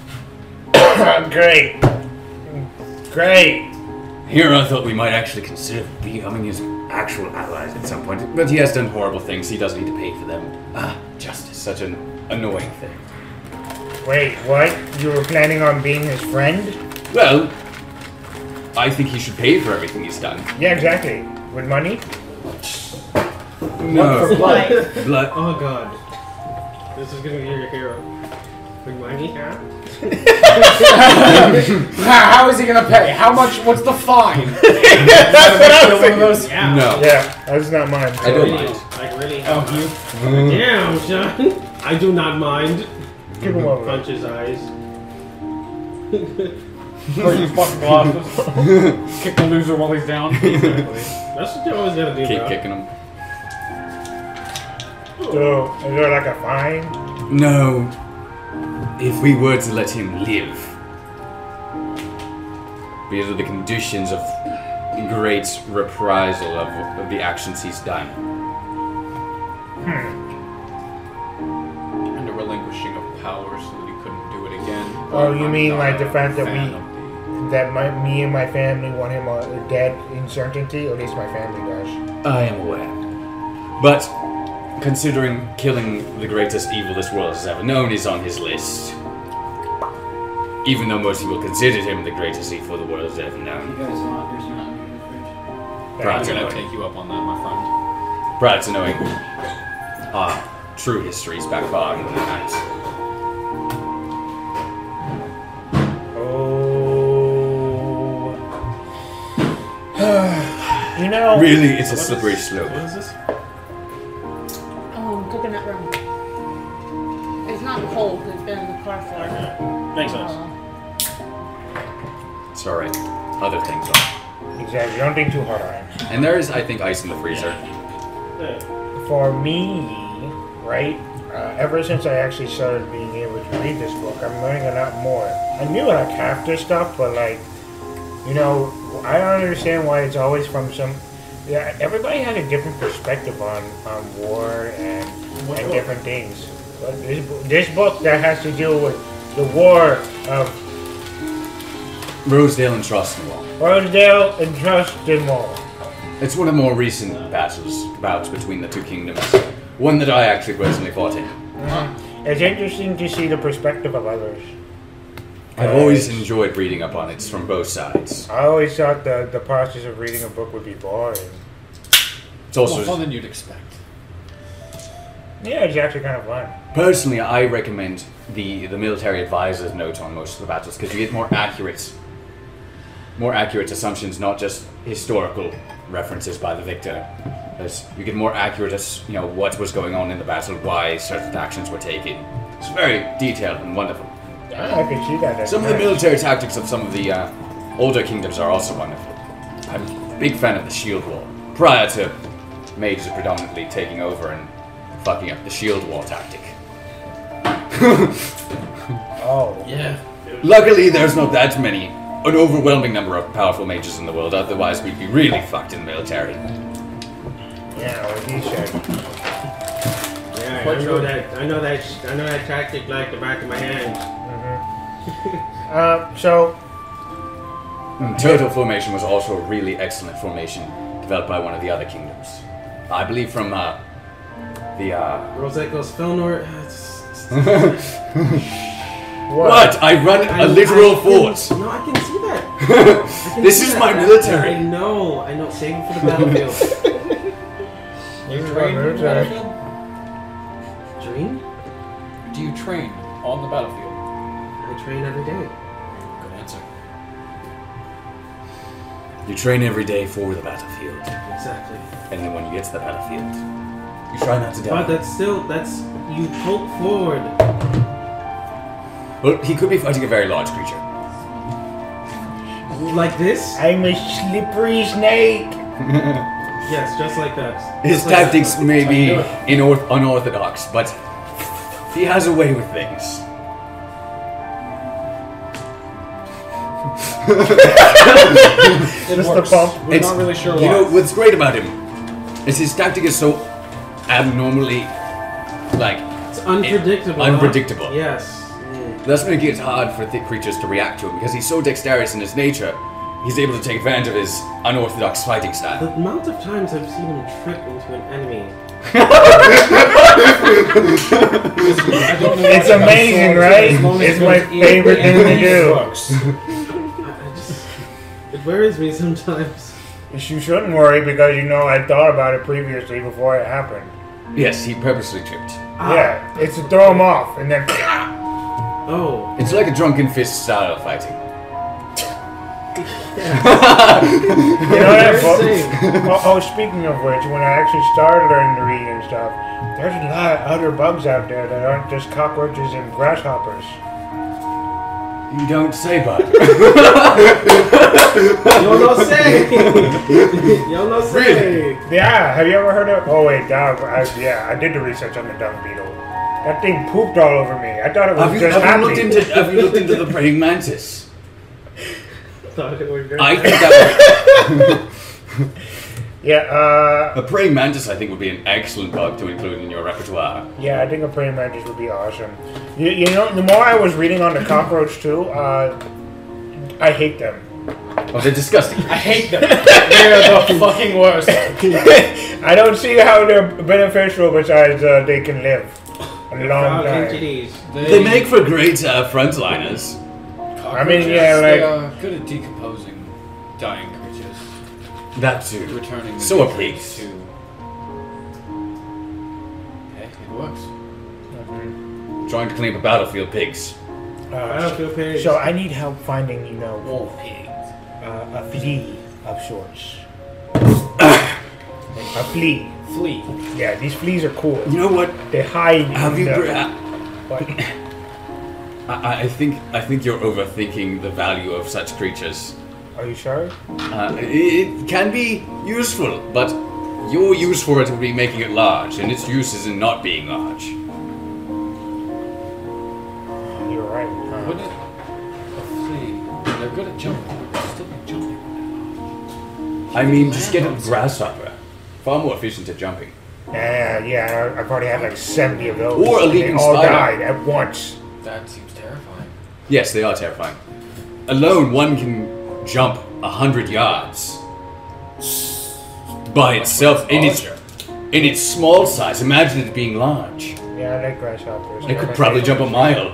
Speaker 2: Great. Great.
Speaker 8: Here I thought we might actually consider becoming his actual allies at some point, but he has done horrible things. He doesn't need to pay for them. Justice, such an annoying thing.
Speaker 2: Wait, what? You were planning on being his friend?
Speaker 8: Well, I think he should pay for everything he's done.
Speaker 2: Yeah, exactly. With money?
Speaker 8: No.
Speaker 7: Why?
Speaker 8: Blood.
Speaker 3: Oh god. This is gonna be your hero. Bring money, huh?
Speaker 9: How is he gonna pay? How much? What's the fine?
Speaker 2: That's what I was thinking.
Speaker 3: Yeah.
Speaker 5: No.
Speaker 2: Yeah, that's not mine.
Speaker 5: I don't
Speaker 3: Really,
Speaker 5: mind.
Speaker 3: like really.
Speaker 9: Oh, you?
Speaker 3: Damn, Sean. I do not mind.
Speaker 2: Keep him over.
Speaker 3: Punch his eyes.
Speaker 9: Or you fucking glasses. Kick the loser while he's down.
Speaker 3: That's what you always gotta do,
Speaker 5: Keep
Speaker 3: bro.
Speaker 5: kicking him.
Speaker 2: So, is there like a fine?
Speaker 8: No. If we were to let him live, because of the conditions of great reprisal of the actions he's done.
Speaker 9: And a relinquishing of power so that he couldn't do it again.
Speaker 2: Oh, you
Speaker 9: I'm
Speaker 2: mean
Speaker 9: not
Speaker 2: like the
Speaker 9: a
Speaker 2: fact that
Speaker 9: fan
Speaker 2: we-
Speaker 9: of the-
Speaker 2: Me and my family want him dead in certainty, or at least my family does.
Speaker 8: I am aware. But considering killing the greatest evil this world has ever known is on his list, even though most people considered him the greatest evil the world has ever known.
Speaker 10: You guys want there's not in the fridge.
Speaker 9: I'm
Speaker 8: Prior to
Speaker 9: gonna
Speaker 8: knowing,
Speaker 9: take you up on that, my friend.
Speaker 8: prior to knowing true histories back far into the night.
Speaker 2: You know,
Speaker 8: Really, it's a slippery slope.
Speaker 3: What is this?
Speaker 7: Oh, coconut rum. It's not cold. It's been in the car for.
Speaker 3: Makes sense.
Speaker 8: It's alright. Other things are.
Speaker 2: exactly. Don't think too hard on him.
Speaker 8: And there is, I think, ice in the freezer.
Speaker 2: For me, right? Ever since I actually started being able to read this book, I'm learning a lot more. I knew like half this stuff, but like, you know, I don't understand why it's always from some. Yeah, everybody has a different perspective on war and different things. But this book that has to do with the war of
Speaker 8: Rosedale and Trostwall.
Speaker 2: Rosedale and Trustwall.
Speaker 8: It's one of the more recent bouts between the two kingdoms. One that I actually personally fought in.
Speaker 2: It's interesting to see the perspective of others.
Speaker 8: I've always enjoyed reading up on it from both sides.
Speaker 2: I always thought the process of reading a book would be boring.
Speaker 8: It's also
Speaker 9: More fun than you'd expect.
Speaker 2: Yeah, it's actually kind of fun.
Speaker 8: personally, I recommend the military advisor's note on most of the battles because you get more accurate assumptions, not just historical references by the victor. As you get more accurate as what was going on in the battle, why certain actions were taken. It's very detailed and wonderful.
Speaker 2: I can see that. That's
Speaker 8: Some of the
Speaker 2: nice.
Speaker 8: military tactics of some of the older kingdoms are also wonderful. I'm a big fan of the shield wall. Prior to mages predominantly taking over and fucking up the shield wall tactic.
Speaker 2: Oh.
Speaker 3: Yeah.
Speaker 8: Luckily, there's not that many. An overwhelming number of powerful mages in the world, otherwise we'd be really fucked in the military.
Speaker 2: Yeah, what he said.
Speaker 3: Yeah, I know that tactic like the back of my hand.
Speaker 2: So,
Speaker 8: Turtle formation was also a really excellent formation developed by one of the other kingdoms. I believe from
Speaker 3: Rose Echoes, Felnor.
Speaker 8: What? I run a literal fort.
Speaker 3: No, I can see that.
Speaker 8: This is my military.
Speaker 3: I know. Save it for the battlefield.
Speaker 9: You train on the battlefield?
Speaker 3: Dream?
Speaker 9: Do you train on the battlefield?
Speaker 3: I train every day.
Speaker 9: Good answer.
Speaker 8: You train every day for the battlefield.
Speaker 3: Exactly.
Speaker 8: And then when you get to the battlefield, you try not to die.
Speaker 3: But that's you poke forward.
Speaker 8: Well, he could be fighting a very large creature.
Speaker 3: Like this?
Speaker 2: I'm a slippery snake.
Speaker 3: Yes, just like that.
Speaker 8: His
Speaker 3: Just like
Speaker 8: tactics
Speaker 3: that.
Speaker 8: may be
Speaker 3: That's how you do it.
Speaker 8: unorthodox, but he has a way with things.
Speaker 9: It
Speaker 2: Just
Speaker 9: works.
Speaker 2: the bump.
Speaker 9: We're not really sure why.
Speaker 8: You know, what's great about him is his tactic is so abnormally,
Speaker 3: It's unpredictable.
Speaker 8: unpredictable.
Speaker 3: Huh? Yes.
Speaker 8: That's making it hard for thick creatures to react to him because he's so dexterous in his nature. He's able to take advantage of his unorthodox fighting
Speaker 3: The
Speaker 8: style.
Speaker 3: amount of times I've seen him trip into an enemy.
Speaker 2: It's amazing, right? It's my favorite thing to do.
Speaker 3: I just, it worries me sometimes.
Speaker 2: You shouldn't worry because I thought about it previously before it happened.
Speaker 8: Yes, he purposely tripped.
Speaker 2: Yeah, it's to throw him off, and then
Speaker 3: Oh.
Speaker 8: It's like a drunken fist style of fighting.
Speaker 2: You know that book?
Speaker 3: Same.
Speaker 2: Oh, speaking of which, when I actually started learning to read and stuff, there's a lot of other bugs out there that aren't just cockroaches and grasshoppers.
Speaker 8: You don't say, bud.
Speaker 3: Yo no say. Yo no say.
Speaker 2: Yeah, have you ever heard of? Oh wait, dog. I did the research on the dung beetle. That thing pooped all over me. I thought it was just happy.
Speaker 8: Have you looked into the praying mantis?
Speaker 3: Thought it was good.
Speaker 8: I think that
Speaker 2: Yeah,
Speaker 8: a praying mantis, I think, would be an excellent bug to include in your repertoire.
Speaker 2: yeah, I think a praying mantis would be awesome. You know, the more I was reading on the cockroach too, I hate them.
Speaker 8: Oh, they're disgusting.
Speaker 4: I hate them. They're the fucking worst.
Speaker 2: I don't see how they're beneficial besides they can live a long time.
Speaker 8: They make for great frontliners.
Speaker 2: I mean, yeah,
Speaker 9: They
Speaker 2: like
Speaker 9: are good at decomposing dying creatures.
Speaker 8: That too.
Speaker 9: Returning them
Speaker 8: So are
Speaker 9: to-
Speaker 8: pigs.
Speaker 9: to- Okay, it works.
Speaker 8: Trying to clean up a battlefield, pigs.
Speaker 3: Battlefield pigs.
Speaker 2: so I need help finding, you know,
Speaker 9: Wolf pigs.
Speaker 2: a flea of sorts. A flea.
Speaker 9: Flea.
Speaker 2: Yeah, these fleas are cool.
Speaker 8: You know what?
Speaker 2: They hide.
Speaker 8: Have
Speaker 2: in
Speaker 8: you?
Speaker 2: the- what?
Speaker 8: I think you're overthinking the value of such creatures.
Speaker 2: Are you sure?
Speaker 8: It can be useful, but your use for it would be making it large, and its use is in not being large.
Speaker 2: You're right.
Speaker 9: What is a flea? They're good at jumping. They're still jumping.
Speaker 8: I mean, just get a grasshopper. Far more efficient at jumping.
Speaker 2: Yeah, I've already had like 70 of those.
Speaker 8: Or a
Speaker 2: and
Speaker 8: leaping
Speaker 2: they all
Speaker 8: spider.
Speaker 2: died at once.
Speaker 9: That seems terrifying.
Speaker 8: Yes, they are terrifying. Alone, one can jump 100 yards. By itself, in its small size. Imagine it being large.
Speaker 2: Yeah, I like grasshoppers.
Speaker 8: It could probably jump a mile.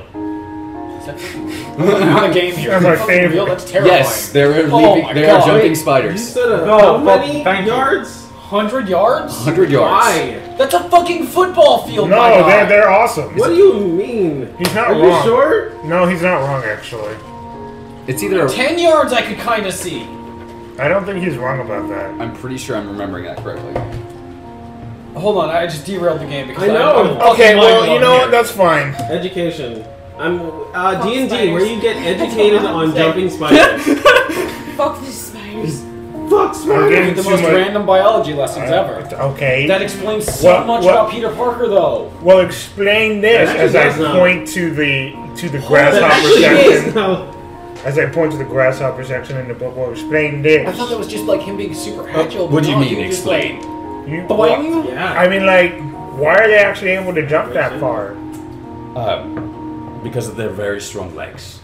Speaker 9: Not a game here.
Speaker 2: That's my
Speaker 9: Fucking
Speaker 2: favorite.
Speaker 9: real, That's terrifying.
Speaker 8: Yes, there are,
Speaker 9: Oh my
Speaker 8: there are
Speaker 9: God.
Speaker 8: jumping
Speaker 3: You
Speaker 8: spiders.
Speaker 3: said
Speaker 4: No,
Speaker 3: how
Speaker 4: but
Speaker 3: many
Speaker 4: thank you.
Speaker 3: yards?
Speaker 9: 100 yards?
Speaker 8: 100 yards.
Speaker 3: Why?
Speaker 9: That's a fucking football field, my
Speaker 2: No,
Speaker 9: God.
Speaker 2: they're awesome.
Speaker 3: What do you mean?
Speaker 2: He's not
Speaker 3: Are
Speaker 2: wrong.
Speaker 3: you sure?
Speaker 2: No, he's not wrong actually.
Speaker 8: It's either.
Speaker 9: 10 yards I could kind of see.
Speaker 2: I don't think he's wrong about that.
Speaker 8: I'm pretty sure I'm remembering that correctly.
Speaker 9: Hold on, I just derailed the game because
Speaker 3: I know.
Speaker 9: I'm fucking
Speaker 2: Okay, well,
Speaker 9: mind
Speaker 2: you know
Speaker 9: blown
Speaker 2: what? That's fine.
Speaker 3: Education. I'm D&D,
Speaker 7: spiders.
Speaker 3: where you get
Speaker 7: That's
Speaker 3: educated
Speaker 7: what I'm
Speaker 3: on
Speaker 7: saying.
Speaker 3: jumping spiders.
Speaker 7: Fuck these spiders.
Speaker 3: Fuck
Speaker 2: I'm
Speaker 3: spiders.
Speaker 2: getting
Speaker 9: here. The
Speaker 2: too
Speaker 9: most
Speaker 2: much.
Speaker 9: random biology lessons ever.
Speaker 2: Okay.
Speaker 9: That explains so much about Peter Parker, though.
Speaker 2: Well, explain this
Speaker 3: That
Speaker 2: as I
Speaker 3: actually does not.
Speaker 2: point to the
Speaker 3: That
Speaker 2: grasshopper
Speaker 3: actually is.
Speaker 2: section.
Speaker 3: No.
Speaker 2: As I point to the grasshopper section in the book, well, explain this.
Speaker 9: I thought that was just like him being super agile.
Speaker 8: What do you
Speaker 9: but no,
Speaker 8: mean,
Speaker 9: he was just
Speaker 8: explain?
Speaker 2: You,
Speaker 9: Boing.
Speaker 3: Yeah.
Speaker 2: I mean, like, why are they actually able to jump that far?
Speaker 8: Because of their very strong legs.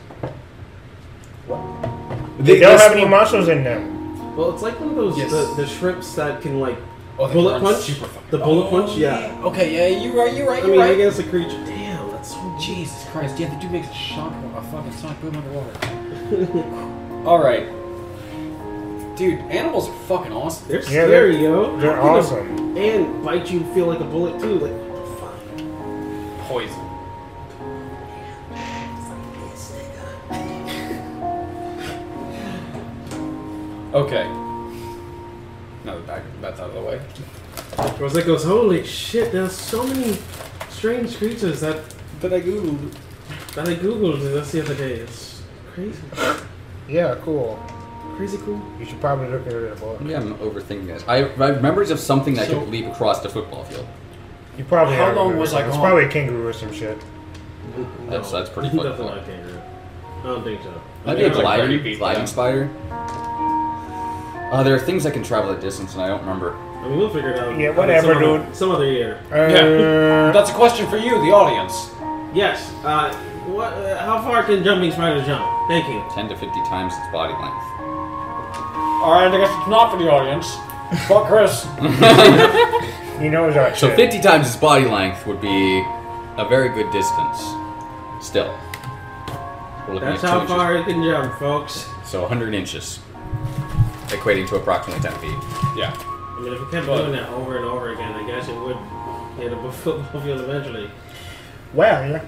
Speaker 2: They don't have any muscles in them.
Speaker 3: Well, it's like one of those
Speaker 9: Yes.
Speaker 3: the shrimps that can like
Speaker 9: Oh, they
Speaker 3: bullet
Speaker 9: run
Speaker 3: punch.
Speaker 9: super fucking-
Speaker 3: The bullet punch, yeah.
Speaker 9: Okay, yeah, you're right.
Speaker 3: I mean, I guess a creature. Damn, that's so
Speaker 9: Jesus Christ, yeah, the dude makes a fucking sonic boom underwater. Alright. Dude, animals are fucking awesome.
Speaker 3: They're
Speaker 2: Yeah,
Speaker 3: scary, yo.
Speaker 2: They're
Speaker 3: How can
Speaker 2: awesome.
Speaker 3: And bite you, feel like a bullet too. Like what the fuck?
Speaker 9: Poison. Okay. Now that's out of the way.
Speaker 3: Rosette goes, holy shit! There's so many strange creatures that I googled this the other day. It's crazy,
Speaker 6: Yeah, cool.
Speaker 3: crazy cool.
Speaker 2: You should probably look at it in a book.
Speaker 8: Maybe I'm overthinking this. I have memories of something that
Speaker 9: So-
Speaker 8: could leap across the football field.
Speaker 2: You probably
Speaker 9: How
Speaker 2: have
Speaker 9: long
Speaker 2: it.
Speaker 9: was I
Speaker 2: It's
Speaker 9: gone?
Speaker 2: probably a kangaroo or some shit.
Speaker 8: That's pretty fucking
Speaker 3: Definitely
Speaker 8: cool.
Speaker 3: not kangaroo. I don't think so.
Speaker 8: Maybe a
Speaker 9: Like 30
Speaker 8: gliding,
Speaker 9: feet,
Speaker 8: gliding
Speaker 9: yeah.
Speaker 8: spider. There are things that can travel a distance, and I don't remember.
Speaker 3: I mean, we'll figure it out.
Speaker 2: Yeah, whatever,
Speaker 3: some other-
Speaker 2: dude.
Speaker 3: Some other year.
Speaker 9: That's a question for you, the audience.
Speaker 3: Yes. What? How far can jumping spiders jump? Thank you.
Speaker 8: 10 to 50 times its body length.
Speaker 9: Alright, I guess it's not for the audience. Fuck Chris.
Speaker 2: He knows our
Speaker 8: So
Speaker 2: shit.
Speaker 8: 50 times its body length would be a very good distance. Still. We're looking
Speaker 3: That's
Speaker 8: at 2
Speaker 3: how
Speaker 8: inches.
Speaker 3: far it can jump, folks.
Speaker 8: So 100 inches. Equating to approximately 10 feet.
Speaker 9: Yeah.
Speaker 3: I mean, if we kept doing that over and over again, I guess it would hit a football field eventually.
Speaker 2: Well,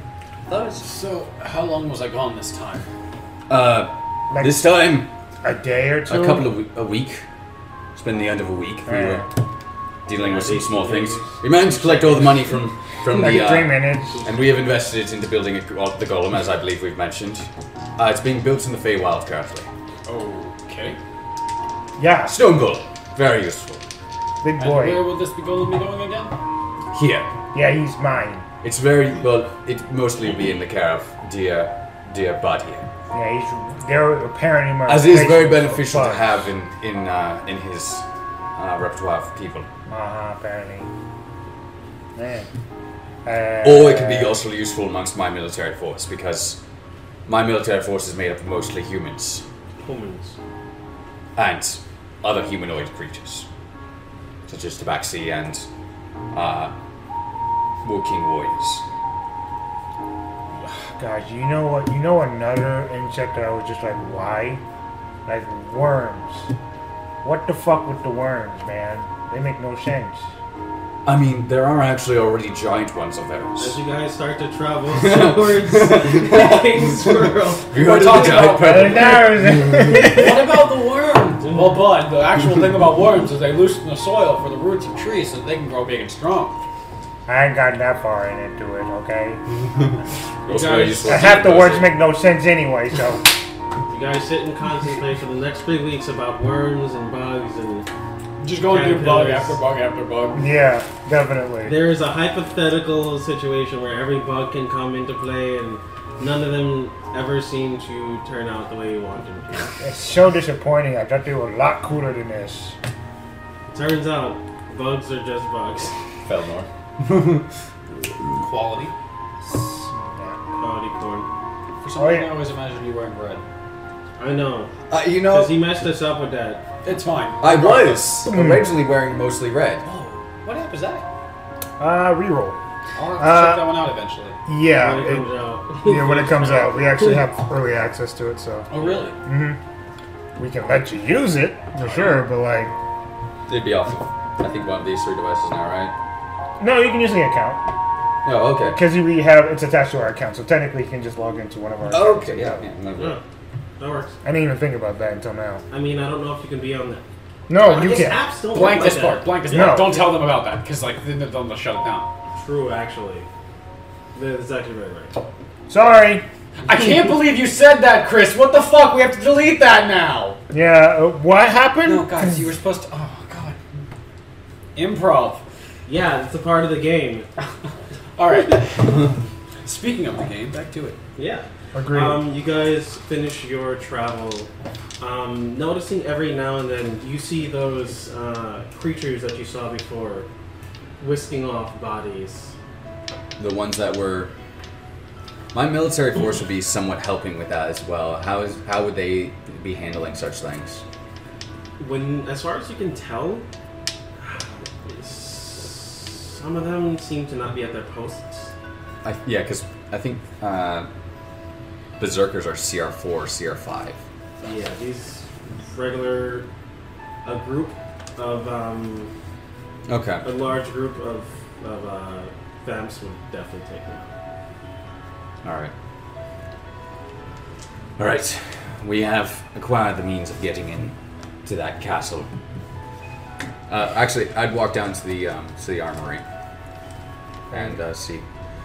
Speaker 9: So, how long was I gone this time?
Speaker 2: Like
Speaker 8: This time,
Speaker 2: a day or two.
Speaker 8: a week. It's been the end of a week. We were dealing with some
Speaker 3: Yeah,
Speaker 8: small things.
Speaker 3: days.
Speaker 8: We managed to collect all the money from
Speaker 2: Like
Speaker 8: the
Speaker 2: 3 minutes.
Speaker 8: and we have invested it into building the golem, as I believe we've mentioned. It's being built in the Feywild currently.
Speaker 9: Okay.
Speaker 2: Yeah,
Speaker 8: Stone golem, very useful.
Speaker 2: big
Speaker 9: And where
Speaker 2: boy.
Speaker 9: will this golem be going again?
Speaker 8: Here,
Speaker 2: Yeah, he's mine.
Speaker 8: it's very well. It mostly will be in the care of dear Bud here,
Speaker 2: Yeah, they're apparently my
Speaker 8: as it is very
Speaker 2: replacement for
Speaker 8: beneficial to
Speaker 2: Buzz.
Speaker 8: have in his repertoire of people.
Speaker 2: Apparently. Man.
Speaker 8: Or it could be also useful amongst my military force, because my military force is made up of mostly humans
Speaker 3: Humans.
Speaker 8: and other humanoid creatures, such as Tabaxi and Woking warriors.
Speaker 2: Guys, you know what? You know another insect that I was just like, why? Like worms. What the fuck with the worms, man? They make no sense.
Speaker 8: I mean, there are actually already giant ones of
Speaker 3: As
Speaker 8: those.
Speaker 3: you guys start to travel towards King's World.
Speaker 8: We heard of the
Speaker 9: talking
Speaker 8: giant
Speaker 9: about
Speaker 8: purple.
Speaker 9: What about the worms? Well, Bud, the actual thing about worms is they loosen the soil for the roots of trees so that they can grow big and strong.
Speaker 2: I ain't gotten that far into it, okay?
Speaker 8: Also
Speaker 3: guys-
Speaker 8: very useful
Speaker 2: And
Speaker 8: to
Speaker 2: half the
Speaker 8: those
Speaker 2: words
Speaker 8: that-
Speaker 2: make no sense anyway, so.
Speaker 3: You guys sit and contemplate for the next 3 weeks about worms and bugs, and
Speaker 9: Just going through bug
Speaker 3: Caterpillars.
Speaker 9: after bug after bug.
Speaker 2: Yeah, definitely.
Speaker 3: there is a hypothetical situation where every bug can come into play, and none of them ever seem to turn out the way you want them to.
Speaker 2: It's so disappointing. I thought they were a lot cooler than this.
Speaker 3: Turns out, bugs are just bugs.
Speaker 8: Felnor.
Speaker 9: Quality.
Speaker 2: Yeah.
Speaker 3: Quality corn.
Speaker 9: For some
Speaker 2: Oh,
Speaker 9: reason,
Speaker 2: yeah.
Speaker 9: I always imagined you wearing red.
Speaker 3: I know,
Speaker 8: You
Speaker 3: because
Speaker 8: know,
Speaker 3: he messed us up with that.
Speaker 9: It's fine.
Speaker 8: I was originally wearing mostly red.
Speaker 9: Oh, what app is that?
Speaker 2: Reroll.
Speaker 9: I'll have to check that one out eventually.
Speaker 2: Yeah,
Speaker 3: When it
Speaker 2: it-
Speaker 3: comes out.
Speaker 2: yeah, when it comes out. We actually have early access to it, so.
Speaker 9: Oh, really?
Speaker 2: We can let you use it, for sure, but like.
Speaker 8: They'd be off. I think one of these 3 devices now, right?
Speaker 2: No, you can use the account.
Speaker 8: Oh, okay.
Speaker 2: Because it's attached to our account, so technically you can just log into one of our accounts.
Speaker 8: Okay, yeah.
Speaker 3: Yeah, that works.
Speaker 2: I didn't even think about that until now.
Speaker 3: I mean, I don't know if you can be on that.
Speaker 2: No, you
Speaker 3: His
Speaker 2: can't.
Speaker 3: apps don't
Speaker 9: Blank
Speaker 3: work
Speaker 9: this
Speaker 3: like
Speaker 9: part.
Speaker 3: that.
Speaker 9: Blank this
Speaker 2: No.
Speaker 9: part. Don't tell them about that, because like then they'll shut it down.
Speaker 3: True, actually. That's actually very right.
Speaker 2: Sorry.
Speaker 9: I can't believe you said that, Chris. What the fuck? We have to delete that now.
Speaker 2: Yeah, what happened?
Speaker 9: No, guys, you were supposed to. Oh god. Improv.
Speaker 3: Yeah, it's a part of the game.
Speaker 9: All right. Speaking of the game, back to it.
Speaker 3: Yeah.
Speaker 2: Agreed.
Speaker 3: You guys finish your travel. Noticing every now and then you see those creatures that you saw before whisking off bodies.
Speaker 8: The ones that were. My military force would be somewhat helping with that as well. How would they be handling such things?
Speaker 3: When, as far as you can tell, some of them seem to not be at their posts.
Speaker 8: Yeah, because I think berserkers are CR4, CR5.
Speaker 3: Yeah, these regular, a group of
Speaker 8: Okay.
Speaker 3: a large group of vamps would definitely take them out.
Speaker 8: All right. We have acquired the means of getting in to that castle. Actually, I'd walk down to the armory and see.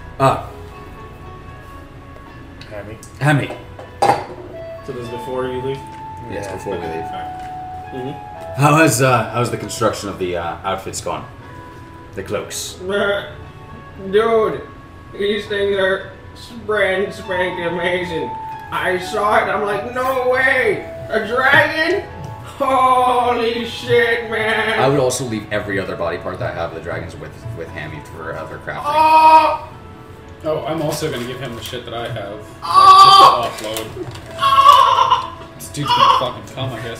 Speaker 8: Hammy.
Speaker 3: So this is before you leave?
Speaker 8: Yes, before we leave.
Speaker 3: Mm-hmm.
Speaker 8: How's the construction of the outfits gone? The cloaks.
Speaker 3: Dude, these things are brand spanking amazing. I saw it, I'm like, no way! A dragon? Holy shit, man!
Speaker 8: I would also leave every other body part that I have of the dragons with Hammy for other crafting.
Speaker 3: Oh!
Speaker 9: Oh, I'm also gonna give him the shit that I have, like, just to offload. This dude's gonna fucking come, I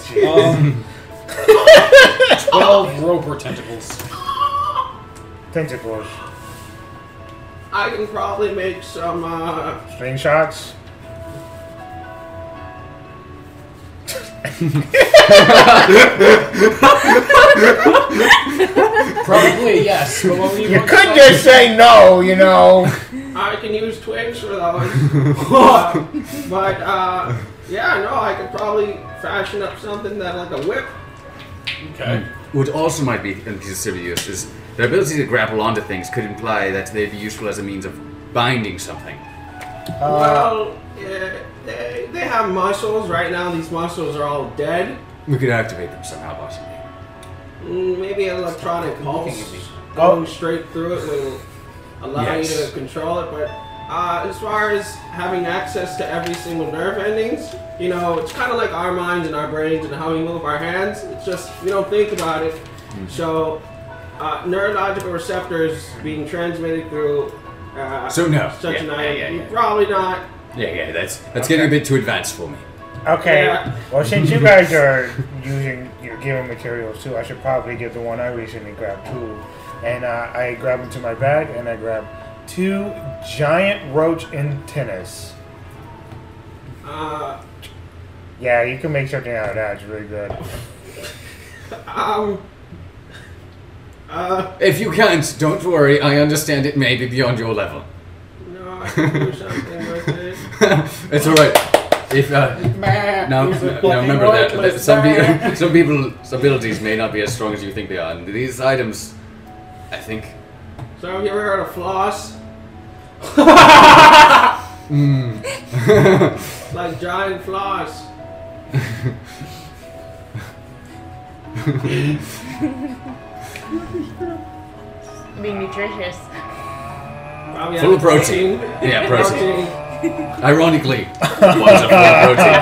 Speaker 9: guess. 12 roper tentacles.
Speaker 2: Tentacles.
Speaker 3: I can probably make some,
Speaker 2: Screenshots.
Speaker 9: Probably yes. But what were you
Speaker 2: You
Speaker 9: going to
Speaker 2: could
Speaker 9: say?
Speaker 2: just say no, you know.
Speaker 3: I can use twigs for those. Yeah, no, I could probably fashion up something that like a whip.
Speaker 9: Okay.
Speaker 8: What also might be considered use is their ability to grapple onto things could imply that they'd be useful as a means of binding something.
Speaker 3: Well, yeah, they have muscles. Right now, these muscles are all dead.
Speaker 8: We could activate them somehow, possibly.
Speaker 3: Maybe an electronic pulse
Speaker 2: Oh.
Speaker 3: going straight through it will allow you to control it. But as far as having access to every single nerve endings, you know, it's kind of like our minds and our brains and how we move our hands. It's just, we don't think about it. So, neurological receptors being transmitted through
Speaker 8: So no.
Speaker 3: such
Speaker 8: Yeah,
Speaker 3: an
Speaker 8: yeah,
Speaker 3: item,
Speaker 8: yeah, yeah.
Speaker 3: probably not.
Speaker 8: Yeah, that's getting a bit too advanced for me.
Speaker 2: Okay.
Speaker 3: Yeah.
Speaker 2: Well, since you guys are giving materials too, I should probably give the one I recently grabbed too. And I grab into my bag and I grab 2 giant roach antennas. Yeah, you can make something out of that. It's really good.
Speaker 8: If you can't, don't worry. I understand it may be beyond your level.
Speaker 3: No, I can do something with it.
Speaker 8: It's all right. If now remember that some people's abilities may not be as strong as you think they are. And these items, I think.
Speaker 3: So have you ever heard of floss? Like giant floss.
Speaker 7: Being nutritious.
Speaker 3: Probably
Speaker 8: Full of
Speaker 3: have
Speaker 8: protein. Yeah, protein. Ironically, one's a full of protein.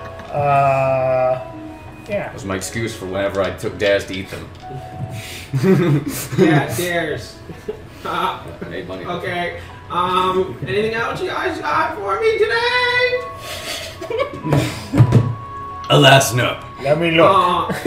Speaker 2: Yeah.
Speaker 8: That was my excuse for whenever I took dares to eat them.
Speaker 3: Yeah, dares.
Speaker 8: Made money.
Speaker 3: Okay. Anything else you guys got for me today?
Speaker 8: Alas, no.
Speaker 2: Let me look.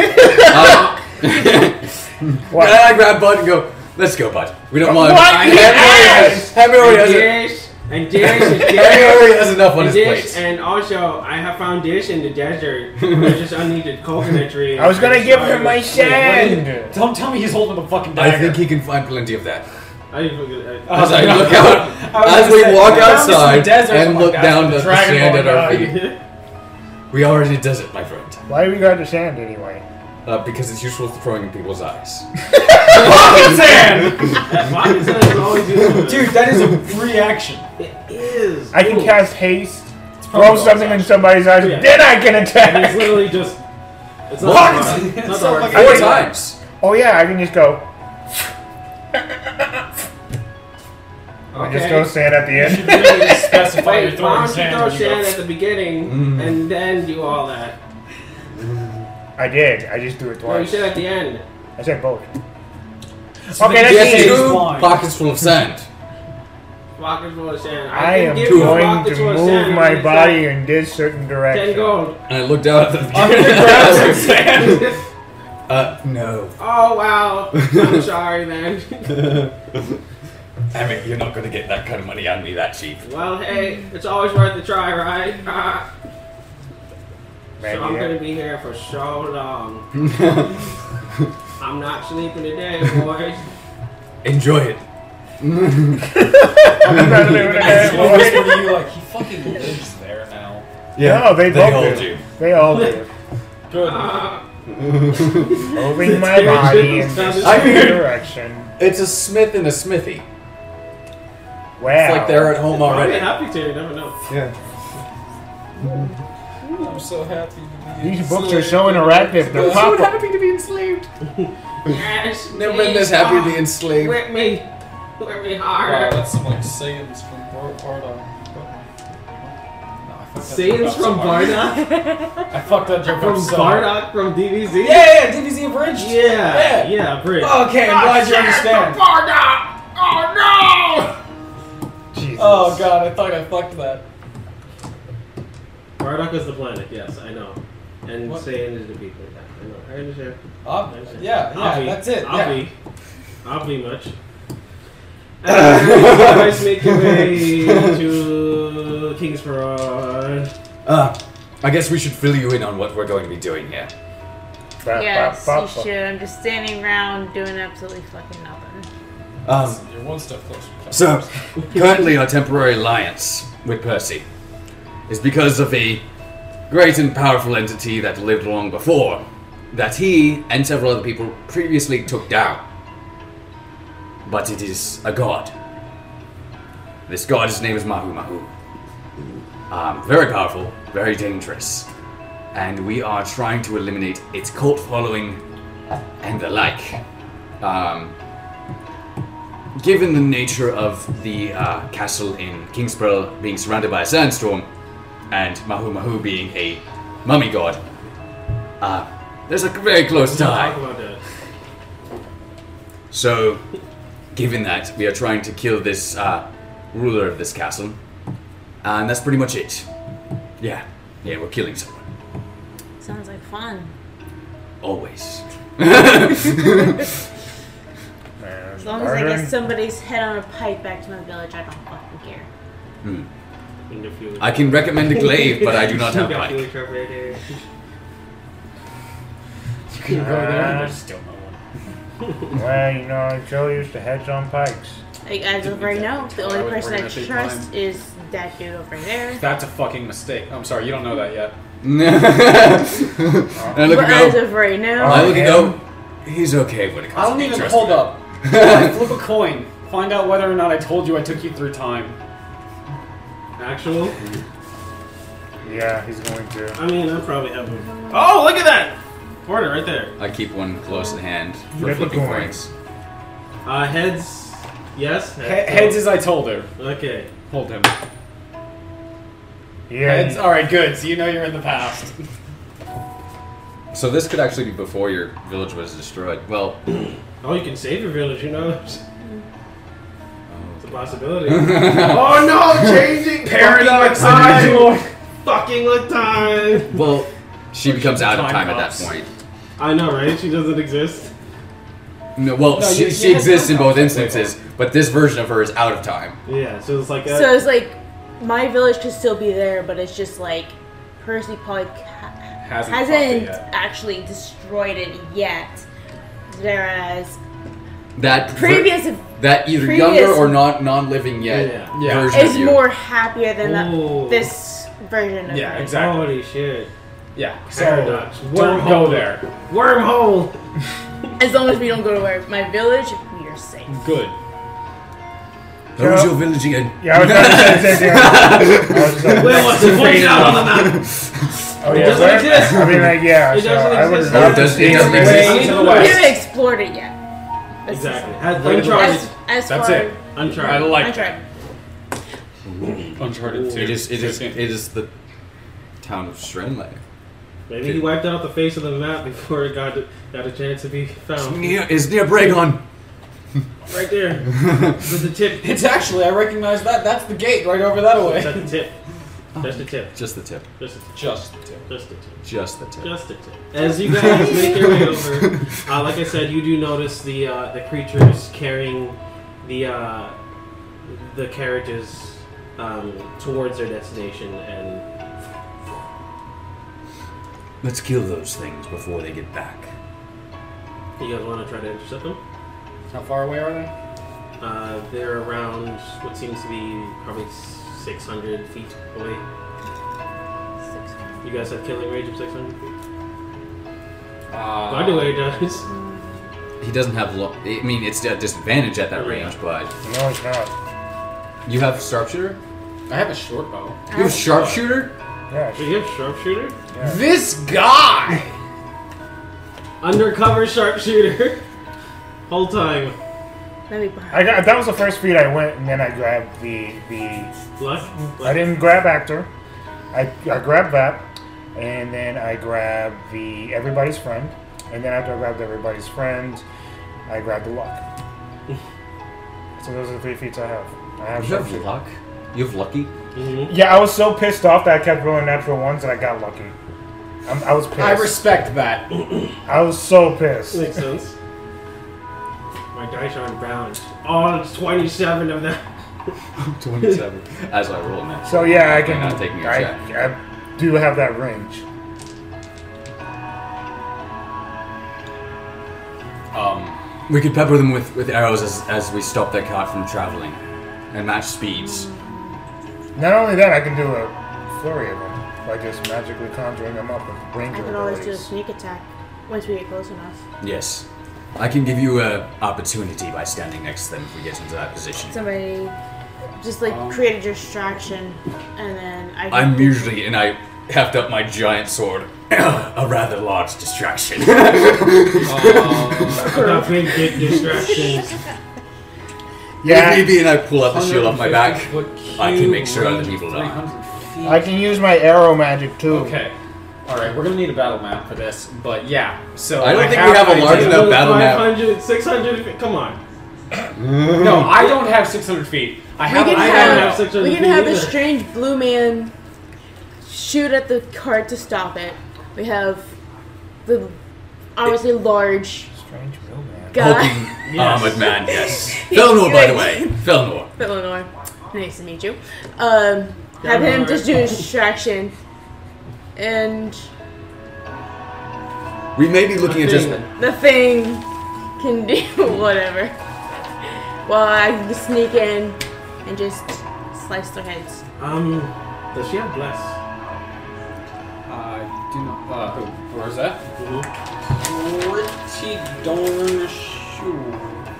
Speaker 2: What?
Speaker 8: And I grab Bud and go, let's go, Bud. We don't want...
Speaker 2: What?
Speaker 8: Hammy already has it.
Speaker 3: And dares is
Speaker 8: Hammy
Speaker 3: dares.
Speaker 8: already has enough on his
Speaker 3: And
Speaker 8: plate.
Speaker 3: this, and also, I have found this in the desert. There's just unneeded coconut tree.
Speaker 2: I was gonna give him my sand.
Speaker 9: Don't tell me he's holding a fucking
Speaker 8: I
Speaker 9: dagger.
Speaker 8: think he can find plenty of that. As
Speaker 3: As
Speaker 8: I look out, as we walk outside
Speaker 9: desert,
Speaker 8: and
Speaker 9: I'm
Speaker 8: look
Speaker 9: like,
Speaker 8: down
Speaker 9: that's
Speaker 8: the
Speaker 9: the dragon
Speaker 8: sand at our
Speaker 2: going
Speaker 8: feet. We are in a desert, my friend.
Speaker 2: Why do we got the sand anyway?
Speaker 8: Because it's useful for throwing in people's eyes.
Speaker 9: Pocket sand!
Speaker 3: Pocket sand is always useful.
Speaker 9: Dude, that is a free action.
Speaker 3: It is.
Speaker 2: I can cast haste, throw
Speaker 9: probably
Speaker 2: something in
Speaker 9: awesome.
Speaker 2: somebody's eyes,
Speaker 3: Yeah.
Speaker 2: then I can
Speaker 3: And it's
Speaker 2: attack.
Speaker 3: literally just. It's not
Speaker 8: What?
Speaker 3: that hard. It's not
Speaker 9: It's
Speaker 3: that
Speaker 9: like
Speaker 3: hard.
Speaker 8: 4 times.
Speaker 2: Oh yeah, I can just go. I just throw sand at the
Speaker 9: You should
Speaker 2: end.
Speaker 9: really specify you're
Speaker 3: Wait,
Speaker 9: throwing
Speaker 3: why don't you
Speaker 9: sand
Speaker 3: throw
Speaker 9: when you go,
Speaker 3: sand at the beginning and then do all that?
Speaker 2: I did. I just threw it
Speaker 3: No, you
Speaker 2: twice.
Speaker 3: said at the end.
Speaker 2: I said both.
Speaker 9: So
Speaker 2: Okay,
Speaker 9: then
Speaker 2: let's
Speaker 9: you
Speaker 8: He
Speaker 2: see.
Speaker 8: has
Speaker 9: say he's
Speaker 8: 2
Speaker 9: blind.
Speaker 8: pockets full of sand.
Speaker 3: Pockets full of sand.
Speaker 2: I
Speaker 3: can
Speaker 2: am
Speaker 3: give you
Speaker 2: going
Speaker 3: pockets
Speaker 2: to
Speaker 3: full of
Speaker 2: move
Speaker 3: sand
Speaker 2: my
Speaker 3: and
Speaker 2: body in this certain
Speaker 3: 10
Speaker 2: direction.
Speaker 3: gold.
Speaker 8: And I looked out at the
Speaker 9: I'm gonna grab some sand.
Speaker 8: no.
Speaker 3: Oh wow. I'm sorry, man.
Speaker 8: I mean, you're not going to get that kind of money on me that cheap.
Speaker 3: Well, hey, it's always worth a try, right?
Speaker 2: Maybe,
Speaker 3: So I'm
Speaker 2: yeah.
Speaker 3: gonna be here for so long. I'm not sleeping today, boys.
Speaker 8: Enjoy it.
Speaker 2: I'm not living in that
Speaker 9: Whisper
Speaker 2: void.
Speaker 9: to you like, he fucking lives there now.
Speaker 2: No, they
Speaker 8: They
Speaker 2: both
Speaker 8: hold
Speaker 2: do.
Speaker 8: you.
Speaker 2: They all do.
Speaker 9: Good.
Speaker 2: Moving my body in this
Speaker 8: I mean-
Speaker 2: direction.
Speaker 8: It's a smith and a smithy.
Speaker 2: Wow.
Speaker 8: It's like they're at home
Speaker 3: I'll be
Speaker 8: already.
Speaker 3: happy to. You never know.
Speaker 8: Yeah.
Speaker 9: I'm so happy to be
Speaker 2: These books are so interactive. They're pop-up.
Speaker 8: happy to be enslaved.
Speaker 3: Yes,
Speaker 8: Never been this
Speaker 3: please,
Speaker 8: happy to be
Speaker 3: oh,
Speaker 8: enslaved.
Speaker 3: Whip me. Whip me hard.
Speaker 9: Wow, that's some like sayings from Bardock.
Speaker 3: Sayings from Bardock?
Speaker 9: I fucked that joke
Speaker 3: From
Speaker 9: up so
Speaker 3: Bardock from DBZ?
Speaker 9: Yeah, DBZ abridged.
Speaker 3: Yeah, Bridge.
Speaker 9: Okay, I'm glad you understand.
Speaker 3: Bardock! Oh
Speaker 2: Jesus.
Speaker 9: Oh god, I thought I fucked that.
Speaker 3: no! Bardock is the planet, yes, I know. And
Speaker 9: What?
Speaker 3: Saiyan is the people. Yeah, I know. I understand.
Speaker 9: Yeah, that's it.
Speaker 3: I'll be much. And you guys make your way to Kingsford.
Speaker 8: I guess we should fill you in on what we're going to be doing here.
Speaker 7: Yes, you should. I'm just standing around doing absolutely fucking nothing.
Speaker 9: You're one step closer.
Speaker 8: So, currently our temporary alliance with Percy is because of a great and powerful entity that lived long before, that he and several other people previously took down. But it is a god. This god, his name is Mahu Mahu. Very powerful, very dangerous. And we are trying to eliminate its cult following and the like. Given the nature of the castle in Kingspearl being surrounded by a sandstorm, and Mahu Mahu being a mummy god, there's a very close tie.
Speaker 3: Talk about that.
Speaker 8: So, given that, we are trying to kill this ruler of this castle, and that's pretty much it. Yeah, we're killing someone.
Speaker 7: Sounds like fun.
Speaker 8: Always.
Speaker 7: As long as I get somebody's head on a pike back to my village, I don't fucking care.
Speaker 8: I can recommend a glaive, but I do not have a pike.
Speaker 9: You can go there and there's still no one.
Speaker 2: Well, Joe used to heads on pikes.
Speaker 7: As of right now, the only
Speaker 9: was
Speaker 7: person I
Speaker 9: organization
Speaker 7: trust
Speaker 9: time.
Speaker 7: is that dude over there.
Speaker 9: That's a fucking mistake. I'm sorry, you don't know that yet.
Speaker 8: And I look
Speaker 7: But
Speaker 8: and
Speaker 7: as
Speaker 8: go,
Speaker 7: of right now,
Speaker 8: I look and go, he's okay when it
Speaker 9: I
Speaker 8: comes
Speaker 9: don't
Speaker 8: to
Speaker 9: even
Speaker 8: being
Speaker 9: hold
Speaker 8: trusted.
Speaker 9: up. Flip a coin. Find out whether or not I told you I took you through time.
Speaker 3: Actual?
Speaker 2: Yeah, he's going to.
Speaker 3: I mean, I probably have a... Oh, look at that! Order right there.
Speaker 8: I keep one close at hand for
Speaker 2: Flip a
Speaker 8: flipping
Speaker 2: coin.
Speaker 8: coins.
Speaker 3: Heads. Yes?
Speaker 9: Heads as I told her.
Speaker 3: Okay.
Speaker 9: Hold him.
Speaker 2: Yeah.
Speaker 9: Heads. All right, good. So you know you're in the past.
Speaker 8: So this could actually be before your village was destroyed. Well,
Speaker 3: Oh, you can save your village, It's a possibility. Oh no, changing!
Speaker 9: Paradox
Speaker 3: Fucking
Speaker 9: of
Speaker 3: with time! Fucking with time!
Speaker 8: well, she becomes out of
Speaker 9: time
Speaker 8: time at that
Speaker 9: cops.
Speaker 8: point.
Speaker 3: I know, right? She doesn't exist.
Speaker 8: No, well,
Speaker 9: No,
Speaker 8: she
Speaker 9: you have
Speaker 8: exists in
Speaker 9: time
Speaker 8: both
Speaker 9: cops.
Speaker 8: instances, but this version of her is out of time.
Speaker 3: Yeah, so it's like a...
Speaker 7: so it's like my village could still be there, but it's just like Percy probably
Speaker 9: Hasn't
Speaker 7: hasn't
Speaker 9: yet.
Speaker 7: actually destroyed it yet. Whereas
Speaker 8: That that either
Speaker 7: previous-
Speaker 8: younger or non-living yet
Speaker 3: Yeah.
Speaker 8: version
Speaker 7: is
Speaker 8: of you.
Speaker 7: more happier than
Speaker 3: Ooh.
Speaker 7: this version of
Speaker 9: Yeah,
Speaker 7: her.
Speaker 9: exactly.
Speaker 3: Holy shit.
Speaker 9: Yeah. So
Speaker 3: Paradox.
Speaker 9: don't go there.
Speaker 3: Wormhole!
Speaker 7: As long as we don't go to my village, we are safe.
Speaker 9: Good.
Speaker 8: How was your village again?
Speaker 2: Yeah, I was about to say the same thing. I was just like,
Speaker 3: Where was it? Point out on the map!
Speaker 2: oh,
Speaker 3: It
Speaker 2: yeah,
Speaker 3: doesn't
Speaker 2: where-
Speaker 3: exist.
Speaker 2: I mean, like, yeah.
Speaker 3: It
Speaker 2: so
Speaker 3: doesn't
Speaker 2: I would
Speaker 3: exist.
Speaker 2: love
Speaker 8: It
Speaker 2: to
Speaker 8: doesn't-
Speaker 2: see
Speaker 8: it doesn't
Speaker 2: maybe-
Speaker 8: exist.
Speaker 9: Way to the
Speaker 7: We
Speaker 9: west.
Speaker 7: haven't explored it yet.
Speaker 3: Exactly.
Speaker 9: Uncharted.
Speaker 7: As
Speaker 9: That's
Speaker 7: far
Speaker 9: it. I
Speaker 3: Uncharted.
Speaker 9: like
Speaker 7: Uncharted.
Speaker 9: Uncharted 2.
Speaker 8: It is the town of Strenley.
Speaker 3: Maybe he wiped out the face of the map before it got a chance to be found.
Speaker 8: It's near Bragon.
Speaker 3: Right there. With the tip.
Speaker 9: It's actually, I recognize that. That's the gate right over that
Speaker 3: It's
Speaker 9: way.
Speaker 3: at the tip. Just the tip.
Speaker 8: Just the tip.
Speaker 3: Just the tip.
Speaker 9: Just the tip.
Speaker 3: Just the tip.
Speaker 8: Just the tip.
Speaker 3: Just the tip. As you guys make your way over, like I said, you do notice the creatures carrying the carriages towards their destination, and
Speaker 8: Let's kill those things before they get back.
Speaker 3: you guys want to try to intercept them.
Speaker 9: How far away are they?
Speaker 3: They're around what seems to be probably 600 feet away. You guys have killing range of 600 feet? By the way, does.
Speaker 8: He doesn't have. I mean, it's a disadvantage at that range, but
Speaker 2: No, it's not.
Speaker 8: you have sharpshooter.
Speaker 9: I have a short bow.
Speaker 8: You have sharpshooter.
Speaker 2: Yeah.
Speaker 3: Do you have sharpshooter?
Speaker 9: This guy!
Speaker 3: Undercover sharpshooter. Whole time.
Speaker 7: Let me behind.
Speaker 2: That was the first feat I went, and then I grabbed the.
Speaker 3: Left?
Speaker 2: I didn't grab actor. I grabbed that, and then I grabbed the everybody's friend, and then after I grabbed everybody's friend, I grabbed the luck. So those are the 3 feats I have. I have
Speaker 8: You have
Speaker 2: sharpshooter.
Speaker 8: luck. You have lucky.
Speaker 3: Mm-hmm.
Speaker 2: Yeah, I was so pissed off that I kept rolling natural ones that I got lucky. I was pissed.
Speaker 9: I respect that.
Speaker 2: I was so pissed.
Speaker 3: Makes sense. My dice are unbalanced. All 27 of them.
Speaker 8: 27. As I roll now.
Speaker 2: So yeah, I
Speaker 8: I'm
Speaker 2: can.
Speaker 8: not taking your check.
Speaker 2: do have that range.
Speaker 8: We could pepper them with arrows as we stop their cart from traveling, and match speeds.
Speaker 2: Not only that, I can do a flurry of them by just magically conjuring them up with ranger
Speaker 7: I can always do a
Speaker 2: abilities.
Speaker 7: sneak attack once we get close enough.
Speaker 8: Yes. I can give you an opportunity by standing next to them if we get into that position.
Speaker 7: Somebody just like create a distraction, and then I.
Speaker 8: I'm usually, and I heft up my giant sword, a rather large distraction.
Speaker 3: About big distractions.
Speaker 2: Yeah,
Speaker 8: Maybe, and I pull out the shield off my back. I can make sure other people know.
Speaker 9: 300 feet.
Speaker 2: I can use my arrow magic too.
Speaker 9: Okay. Alright, we're gonna need a battle map for this, but yeah. So
Speaker 8: I don't think we have a
Speaker 9: an
Speaker 8: large
Speaker 9: idea.
Speaker 8: enough battle map.
Speaker 3: 500, 600, come on.
Speaker 9: No, I don't have 600 feet. I
Speaker 7: We
Speaker 9: have.
Speaker 7: can
Speaker 3: I
Speaker 9: I
Speaker 3: don't
Speaker 9: have.
Speaker 3: have 600
Speaker 7: we can
Speaker 3: feet
Speaker 7: have the
Speaker 3: either.
Speaker 7: strange blue man shoot at the cart to stop it. We have the obviously large
Speaker 2: Strange real man.
Speaker 7: guy.
Speaker 8: Hulking armored man, yes. Felnor, by the way. Felnor.
Speaker 7: Illinois. Nice to meet you. Have him just do a distraction, and
Speaker 8: We may be looking at just...
Speaker 7: the thing can do whatever. While I just sneak in and just slice their heads.
Speaker 3: Does she have bless?
Speaker 9: Do not. Who? Where's that? Pretty darn sure.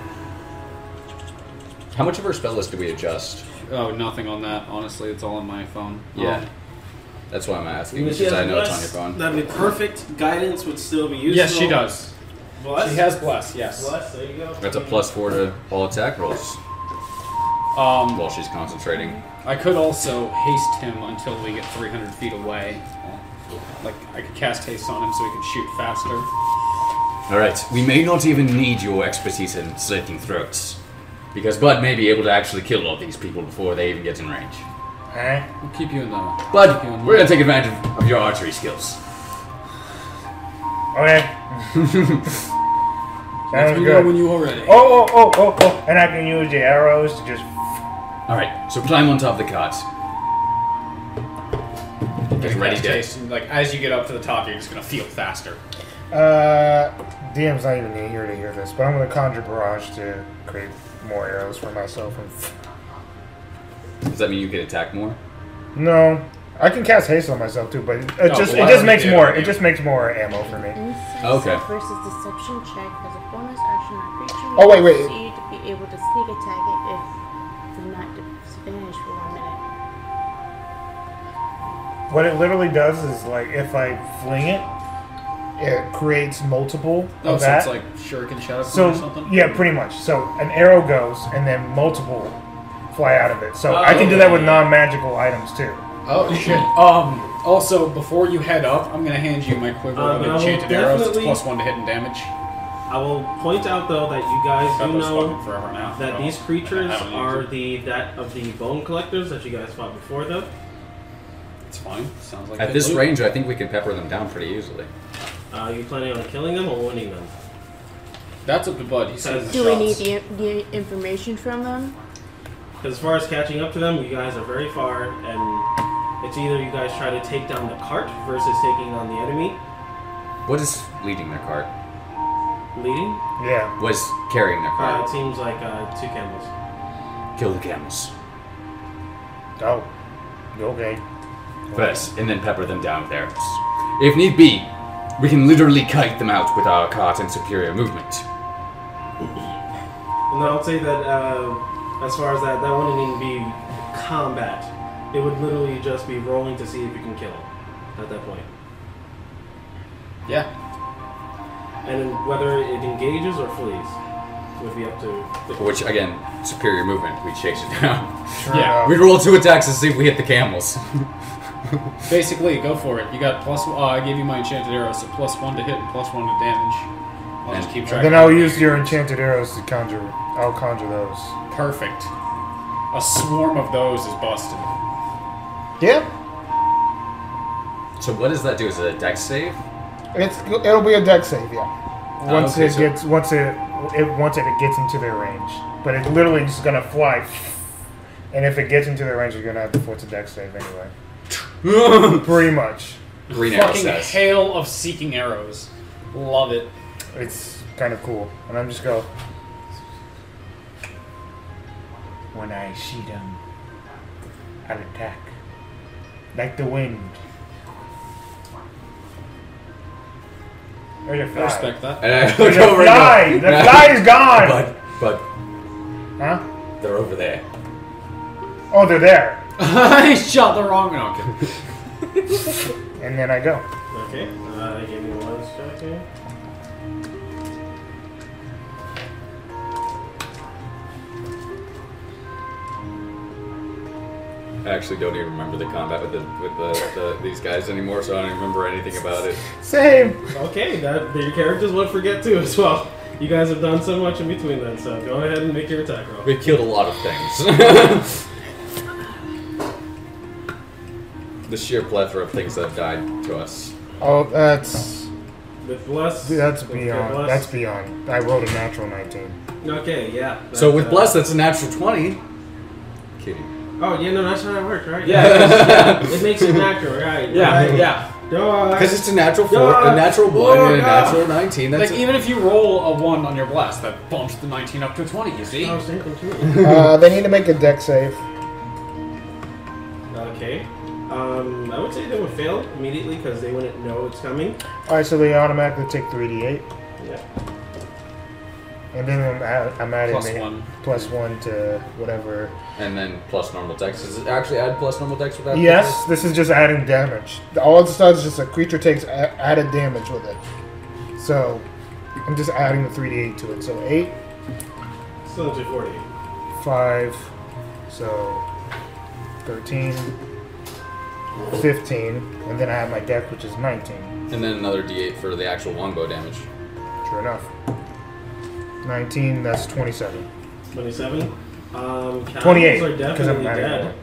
Speaker 8: How much of our spell list do we adjust?
Speaker 9: Oh, nothing on that. Honestly, it's all on my phone.
Speaker 8: Yeah. That's why I'm asking,
Speaker 3: If she
Speaker 8: because
Speaker 3: has
Speaker 8: I know it's on
Speaker 3: bless,
Speaker 8: your phone.
Speaker 3: that'd be perfect. Guidance would still be useful.
Speaker 9: Yes, she does.
Speaker 3: Bless?
Speaker 9: She has bless. Yes.
Speaker 3: Bless, there you go.
Speaker 8: That's a +4 to all attack rolls while she's concentrating.
Speaker 9: I could also haste him until we get 300 feet away. Like I could cast haste on him so he could shoot faster.
Speaker 8: Alright, we may not even need your expertise in slitting throats. Because Bud may be able to actually kill all these people before they even get in range.
Speaker 2: Alright.
Speaker 9: We'll keep you in the.
Speaker 8: Bud,
Speaker 9: keep you in
Speaker 8: we're gonna take advantage of your archery skills.
Speaker 2: Okay.
Speaker 9: Let
Speaker 2: Sounds
Speaker 9: me know when
Speaker 2: good.
Speaker 9: you are ready.
Speaker 2: Oh. And I can use the arrows to just.
Speaker 8: Alright, so climb on top of the cart. Get ready
Speaker 9: Cast
Speaker 8: to...
Speaker 9: haste, and, like as you get up to the top, you're just gonna feel faster.
Speaker 2: DM's not even here to hear this, but I'm gonna conjure barrage to create more arrows for myself.
Speaker 8: Does that mean you can attack more?
Speaker 2: No, I can cast haste on myself too, but it
Speaker 9: Oh,
Speaker 2: just
Speaker 9: well,
Speaker 2: it just
Speaker 9: I
Speaker 2: makes
Speaker 9: don't
Speaker 2: more
Speaker 9: get it.
Speaker 2: it just makes more ammo for me.
Speaker 7: Insight
Speaker 8: Okay.
Speaker 7: versus deception check as a bonus action on creature.
Speaker 2: Oh, wait.
Speaker 7: Proceed to be able to sneak attack it if they're not disadvantaged for 1 minute.
Speaker 2: What it literally does is like if I fling it, it creates multiple
Speaker 9: Oh,
Speaker 2: of
Speaker 9: so
Speaker 2: that.
Speaker 9: it's like shuriken shadow
Speaker 2: So
Speaker 9: or something.
Speaker 2: yeah, pretty much. So an arrow goes, and then multiple fly out of it. So
Speaker 9: Oh,
Speaker 2: I can do that with
Speaker 9: okay.
Speaker 2: non-magical items too.
Speaker 9: Oh shit. Also, before you head up, I'm gonna hand you my quiver of
Speaker 3: I will
Speaker 9: enchanted arrows. It's
Speaker 3: definitely-
Speaker 9: +1 to hit and damage.
Speaker 3: I will point out though that you guys
Speaker 9: Got
Speaker 3: do
Speaker 9: those
Speaker 3: know
Speaker 9: fucking forever now.
Speaker 3: that
Speaker 9: Oh,
Speaker 3: these creatures
Speaker 9: I haven't used
Speaker 3: are
Speaker 9: it.
Speaker 3: that of the bone collectors that you guys fought before though.
Speaker 9: It's fine. Sounds like
Speaker 8: At
Speaker 9: good
Speaker 8: this
Speaker 9: loot.
Speaker 8: range, I think we can pepper them down pretty easily.
Speaker 3: Are you planning on killing them or winning them?
Speaker 9: That's up to Bud. He says the
Speaker 7: Do we need
Speaker 9: shots.
Speaker 7: the information from them?
Speaker 3: Because as far as catching up to them, you guys are very far, and it's either you guys try to take down the cart versus taking on the enemy.
Speaker 8: What is leading their cart?
Speaker 3: Leading?
Speaker 2: Yeah.
Speaker 8: Was carrying their
Speaker 3: It
Speaker 8: cart.
Speaker 3: seems like 2 camels.
Speaker 8: Kill the camels
Speaker 2: Oh. Okay.
Speaker 8: first, and then pepper them down with arrows. If need be, we can literally kite them out with our cart and superior movement.
Speaker 3: And I would say that as far as that wouldn't even be combat. It would literally just be rolling to see if you can kill them at that point.
Speaker 9: Yeah.
Speaker 3: And then whether it engages or flees would be up to the
Speaker 8: Which, again, superior movement, we chase it down.
Speaker 9: Yeah.
Speaker 8: We roll 2 attacks to see if we hit the camels.
Speaker 9: Basically, go for it. You got I gave you my enchanted arrows, so +1 to hit and +1 to damage. I'll just keep track.
Speaker 2: Then I'll use your enchanted arrows to conjure. I'll conjure those.
Speaker 9: Perfect. A swarm of those is busted.
Speaker 2: Yeah.
Speaker 8: So what does that do? Is it a dex save?
Speaker 2: It'll be a dex save, yeah. Once
Speaker 8: okay,
Speaker 2: it gets once it gets into their range, but it's literally just gonna fly. And if it gets into their range, you're gonna have to force a dex save anyway. Pretty much.
Speaker 5: Green arrow
Speaker 9: Fucking
Speaker 5: says.
Speaker 9: hail of seeking arrows. Love it.
Speaker 2: It's kind of cool. And I'm just go. When I see them, I'll attack. Like the wind. There's a
Speaker 9: I
Speaker 2: fly.
Speaker 9: respect that.
Speaker 5: And I
Speaker 2: There's
Speaker 5: look
Speaker 2: a
Speaker 5: over
Speaker 2: fly!
Speaker 5: and
Speaker 2: The
Speaker 5: go,
Speaker 2: fly is gone!
Speaker 5: But
Speaker 2: Huh?
Speaker 5: they're over there.
Speaker 2: Oh, they're there.
Speaker 9: I shot the wrong one. Okay.
Speaker 2: And then I go.
Speaker 3: Okay, give me one second.
Speaker 5: I actually don't even remember the combat with these guys anymore, so I don't even remember anything about it.
Speaker 2: Same.
Speaker 3: Okay, that your characters would forget too as well. You guys have done so much in between then, so go ahead and make your attack roll.
Speaker 5: We've killed a lot of things. The sheer plethora of things that have died to us.
Speaker 2: Oh, that's
Speaker 3: With bless.
Speaker 2: that's
Speaker 3: with
Speaker 2: beyond.
Speaker 3: bless.
Speaker 2: That's beyond. I rolled a natural 19.
Speaker 3: Okay, yeah.
Speaker 5: So
Speaker 3: that's,
Speaker 5: with Bless, that's a natural 20. Kidding.
Speaker 3: Oh, yeah, no, that's how that works, right?
Speaker 9: Yeah.
Speaker 3: Yeah, it makes it natural, right?
Speaker 9: Yeah,
Speaker 3: right.
Speaker 9: yeah.
Speaker 5: Because it's a natural 4, a natural 1, and a natural 19. That's
Speaker 9: Like, even if you roll a 1 on your blast, that bumps the 19 up to a 20, you see?
Speaker 3: I was thinking too.
Speaker 6: They need to make a deck save.
Speaker 3: Okay. I would say they would fail immediately because they wouldn't know it's coming.
Speaker 2: Alright, so they automatically take 3d8.
Speaker 3: Yeah.
Speaker 2: And then I'm adding
Speaker 9: Plus
Speaker 2: a
Speaker 9: one.
Speaker 2: +1 to whatever.
Speaker 5: and then plus normal dex. Does it actually add plus normal dex with that?
Speaker 2: Yes, this is just adding damage. All it does is just a creature takes added damage with it. So I'm just adding the 3d8 to it. So 8,
Speaker 3: Still into 40.
Speaker 2: 5, so 13, 15, and then I have my deck, which is 19.
Speaker 5: And then another d8 for the actual longbow damage.
Speaker 2: Sure enough. 19, that's 27.
Speaker 3: 27. Cannibals
Speaker 2: 28,
Speaker 3: are
Speaker 2: 'cause I'm
Speaker 3: definitely
Speaker 2: adding
Speaker 3: dead.
Speaker 2: one.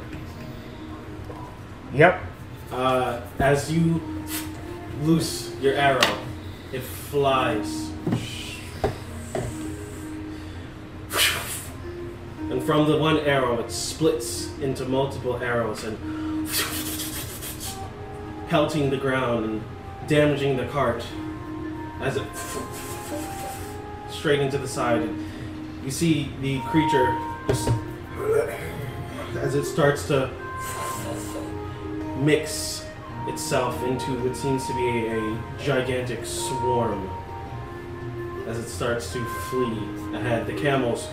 Speaker 2: Yep.
Speaker 3: As you loose your arrow, it flies. And from the one arrow, it splits into multiple arrows and pelting the ground and damaging the cart as it straight into the side. And you see the creature just as it starts to mix itself into what seems to be a gigantic swarm as it starts to flee ahead. The camels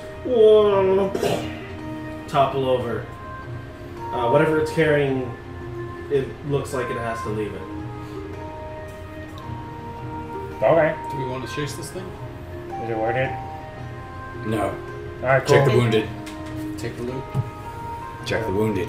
Speaker 3: topple over. Whatever it's carrying, it looks like it has to leave it.
Speaker 2: Okay.
Speaker 9: Do we want to chase this thing?
Speaker 2: Is it worth it?
Speaker 5: No.
Speaker 2: Alright, cool.
Speaker 5: Check the wounded.
Speaker 9: Take the loot.
Speaker 5: Check the wounded.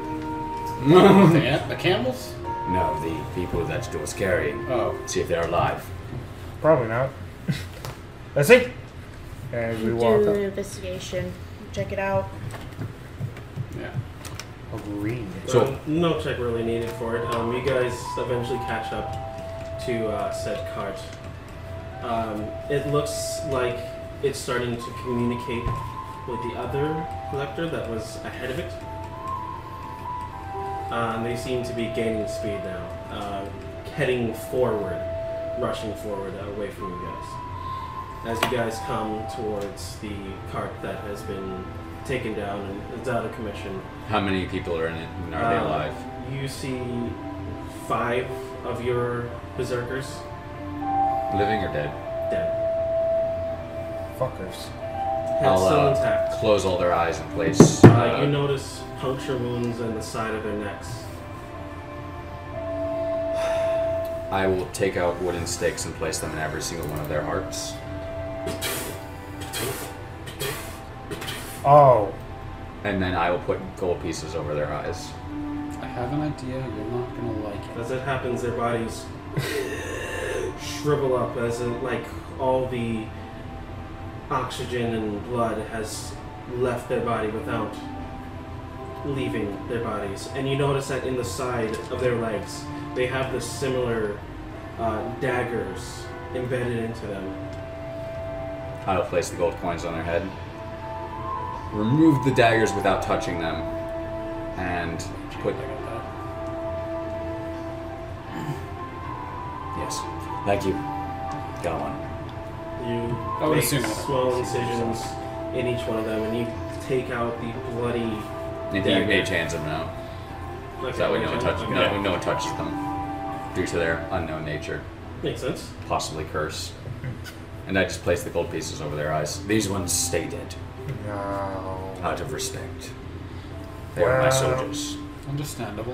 Speaker 9: The camels?
Speaker 5: No, the people that Door's carrying.
Speaker 9: Oh.
Speaker 5: See if they're alive.
Speaker 2: Probably not. Let's see. And we walk
Speaker 7: Do
Speaker 2: up.
Speaker 7: an investigation. Check it out.
Speaker 9: Yeah.
Speaker 2: Agreed.
Speaker 5: So-
Speaker 3: No check really needed for it. You guys eventually catch up to said cart. It looks like it's starting to communicate with the other collector that was ahead of it. They seem to be gaining speed now, heading forward, rushing forward away from you guys. As you guys come towards the cart that has been taken down and is out of commission.
Speaker 5: How many people are in it? And are they alive?
Speaker 3: You see 5 of your berserkers
Speaker 5: Living or dead?
Speaker 3: dead.
Speaker 2: Fuckers.
Speaker 3: Head still
Speaker 5: I'll
Speaker 3: intact.
Speaker 5: close all their eyes in place.
Speaker 3: You notice puncture wounds in the side of their necks.
Speaker 5: I will take out wooden stakes and place them in every single one of their hearts.
Speaker 2: Oh.
Speaker 5: And then I will put gold pieces over their eyes.
Speaker 9: I have an idea. You're not gonna like it.
Speaker 3: As it happens, their bodies shrivel up as like all the oxygen and blood has left their body without leaving their bodies. And you notice that in the side of their legs, they have the similar daggers embedded into them.
Speaker 5: I will place the gold coins on their head. Remove the daggers without touching them. And put
Speaker 8: Yes. Thank you. Go on.
Speaker 3: You
Speaker 9: I would
Speaker 3: make
Speaker 9: assume
Speaker 3: small incisions in each one of them, and you take out the bloody.
Speaker 5: And you mage hands them now.
Speaker 3: Okay,
Speaker 5: So that way no one touches.
Speaker 3: okay.
Speaker 5: No one touches them due to their unknown nature,
Speaker 3: Makes sense.
Speaker 5: possibly curse. And I just place the gold pieces over their eyes.
Speaker 8: These ones stay dead,
Speaker 6: No.
Speaker 8: out of respect. They are my
Speaker 6: Well-
Speaker 8: soldiers.
Speaker 9: Understandable.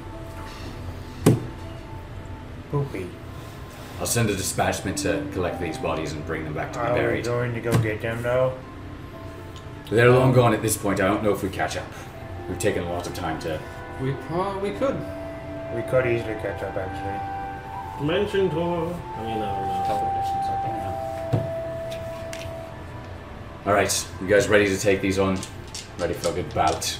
Speaker 6: Poopy.
Speaker 8: I'll send a dispatchment to collect these bodies and bring them back to be
Speaker 2: Are we
Speaker 8: buried.
Speaker 2: going to go get them though?
Speaker 8: They're long gone at this point. I don't know if we catch up. We've taken a lot of time to.
Speaker 9: We probably could.
Speaker 2: We could easily catch up actually.
Speaker 3: Mention Tor. I mean, I don't know.
Speaker 9: Teleportation circle, yeah.
Speaker 8: All right, you guys ready to take these on? Ready for a good bout?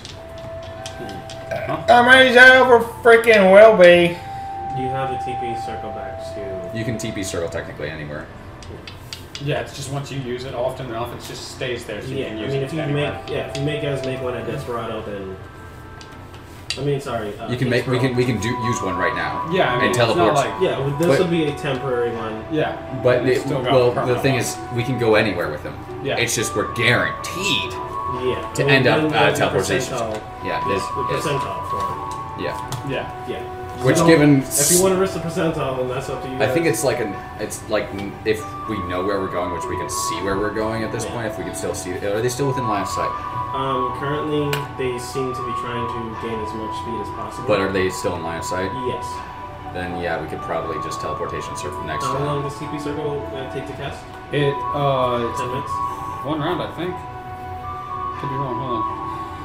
Speaker 2: I might as well freaking well be.
Speaker 3: Do you have the TP circle back to?
Speaker 5: You can TP circle technically anywhere.
Speaker 9: Yeah, it's just once you use it often enough, it just stays there, so you
Speaker 3: Yeah,
Speaker 9: can
Speaker 3: I
Speaker 9: use
Speaker 3: mean,
Speaker 9: it
Speaker 3: if you
Speaker 9: anywhere.
Speaker 3: if you make one at Desperado, then. I mean, sorry.
Speaker 5: You can make. We can use one right now.
Speaker 9: Yeah, I mean,
Speaker 5: and
Speaker 9: it's
Speaker 5: teleport.
Speaker 9: not like...
Speaker 3: Yeah, well, this
Speaker 5: But-
Speaker 3: will be a temporary one.
Speaker 9: Yeah.
Speaker 5: But
Speaker 9: it's
Speaker 5: it,
Speaker 9: still got
Speaker 5: well, the
Speaker 9: permanent
Speaker 5: thing
Speaker 9: one.
Speaker 5: is, we can go anywhere with them.
Speaker 9: Yeah.
Speaker 5: It's just we're guaranteed.
Speaker 3: Yeah.
Speaker 5: To
Speaker 3: Well,
Speaker 5: end up
Speaker 3: then
Speaker 5: at
Speaker 3: the
Speaker 5: teleportation.
Speaker 3: percentile-
Speaker 5: Yeah,
Speaker 3: The
Speaker 5: this, yes.
Speaker 3: percentile form.
Speaker 5: Yeah.
Speaker 9: Yeah.
Speaker 3: Yeah.
Speaker 5: Which
Speaker 3: So,
Speaker 5: given
Speaker 3: if you want to risk the percentile, then that's up to you.
Speaker 5: I think
Speaker 3: guys.
Speaker 5: it's like if we know where we're going, which we can see where we're going at this point. If we can still see, are they still within line of sight?
Speaker 3: Currently, they seem to be trying to gain as much speed as possible.
Speaker 5: But are they still in line of sight?
Speaker 3: Yes.
Speaker 5: Then yeah, we could probably just teleportation circle next
Speaker 3: How
Speaker 5: time.
Speaker 3: long does TP circle take to cast?
Speaker 9: It,
Speaker 3: 10 minutes.
Speaker 9: one round, I think. Could be wrong, hold on.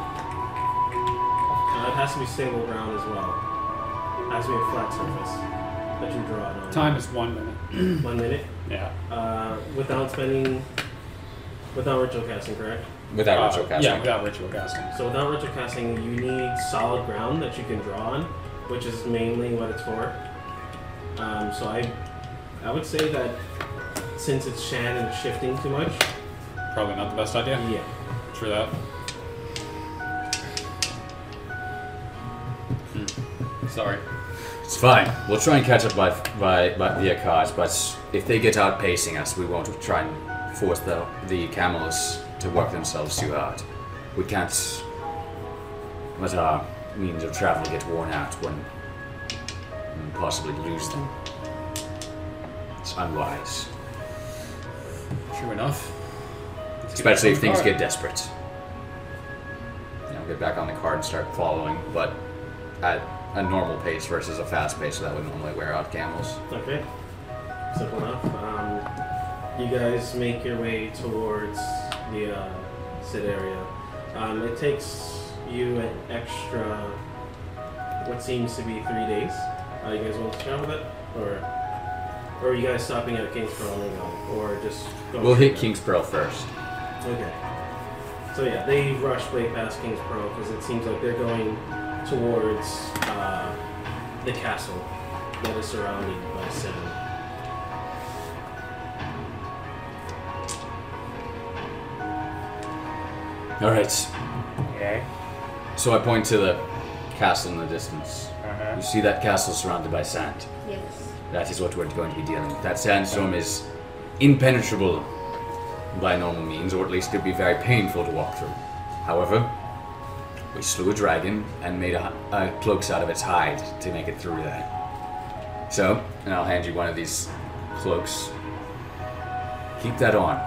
Speaker 3: It has to be stable ground as well. It has to be a flat surface that you draw it on.
Speaker 9: Time is 1 minute.
Speaker 3: 1 minute.
Speaker 9: Yeah.
Speaker 3: Without ritual casting, correct?
Speaker 5: Without ritual casting.
Speaker 9: Yeah, without ritual casting.
Speaker 3: So without ritual casting, you need solid ground that you can draw on, which is mainly what it's for. So I would say that since it's Shan and shifting too much,
Speaker 9: Probably not the best idea.
Speaker 3: yeah.
Speaker 9: True that. Sorry.
Speaker 8: It's fine. We'll try and catch up by via cars, but if they get outpacing us, we won't try and force the camels to work themselves too hard. We can't let our means of travel get worn out when we possibly lose them. It's unwise.
Speaker 9: True enough.
Speaker 8: Especially if things get desperate.
Speaker 5: Get back on the card and start following, but at a normal pace versus a fast pace, so that would normally wear out camels.
Speaker 3: Okay. Simple enough. You guys make your way towards the Sid area. It takes you an extra, what seems to be 3 days. You guys want to travel that? Or are you guys stopping at King's Pearl and go? Or just go?
Speaker 5: We'll hit King's Pearl first.
Speaker 3: Okay. So yeah, they rush way past King's Pearl because it seems like they're going towards the castle that is surrounded by Seven.
Speaker 8: All right.
Speaker 2: Okay.
Speaker 8: So I point to the castle in the distance.
Speaker 2: Uh-huh.
Speaker 8: You see that castle surrounded by sand.
Speaker 7: Yes.
Speaker 8: That is what we're going to be dealing with. That sandstorm is impenetrable by normal means, or at least it would be very painful to walk through. However, we slew a dragon and made cloaks out of its hide to make it through that. So, and I'll hand you one of these cloaks. Keep that on.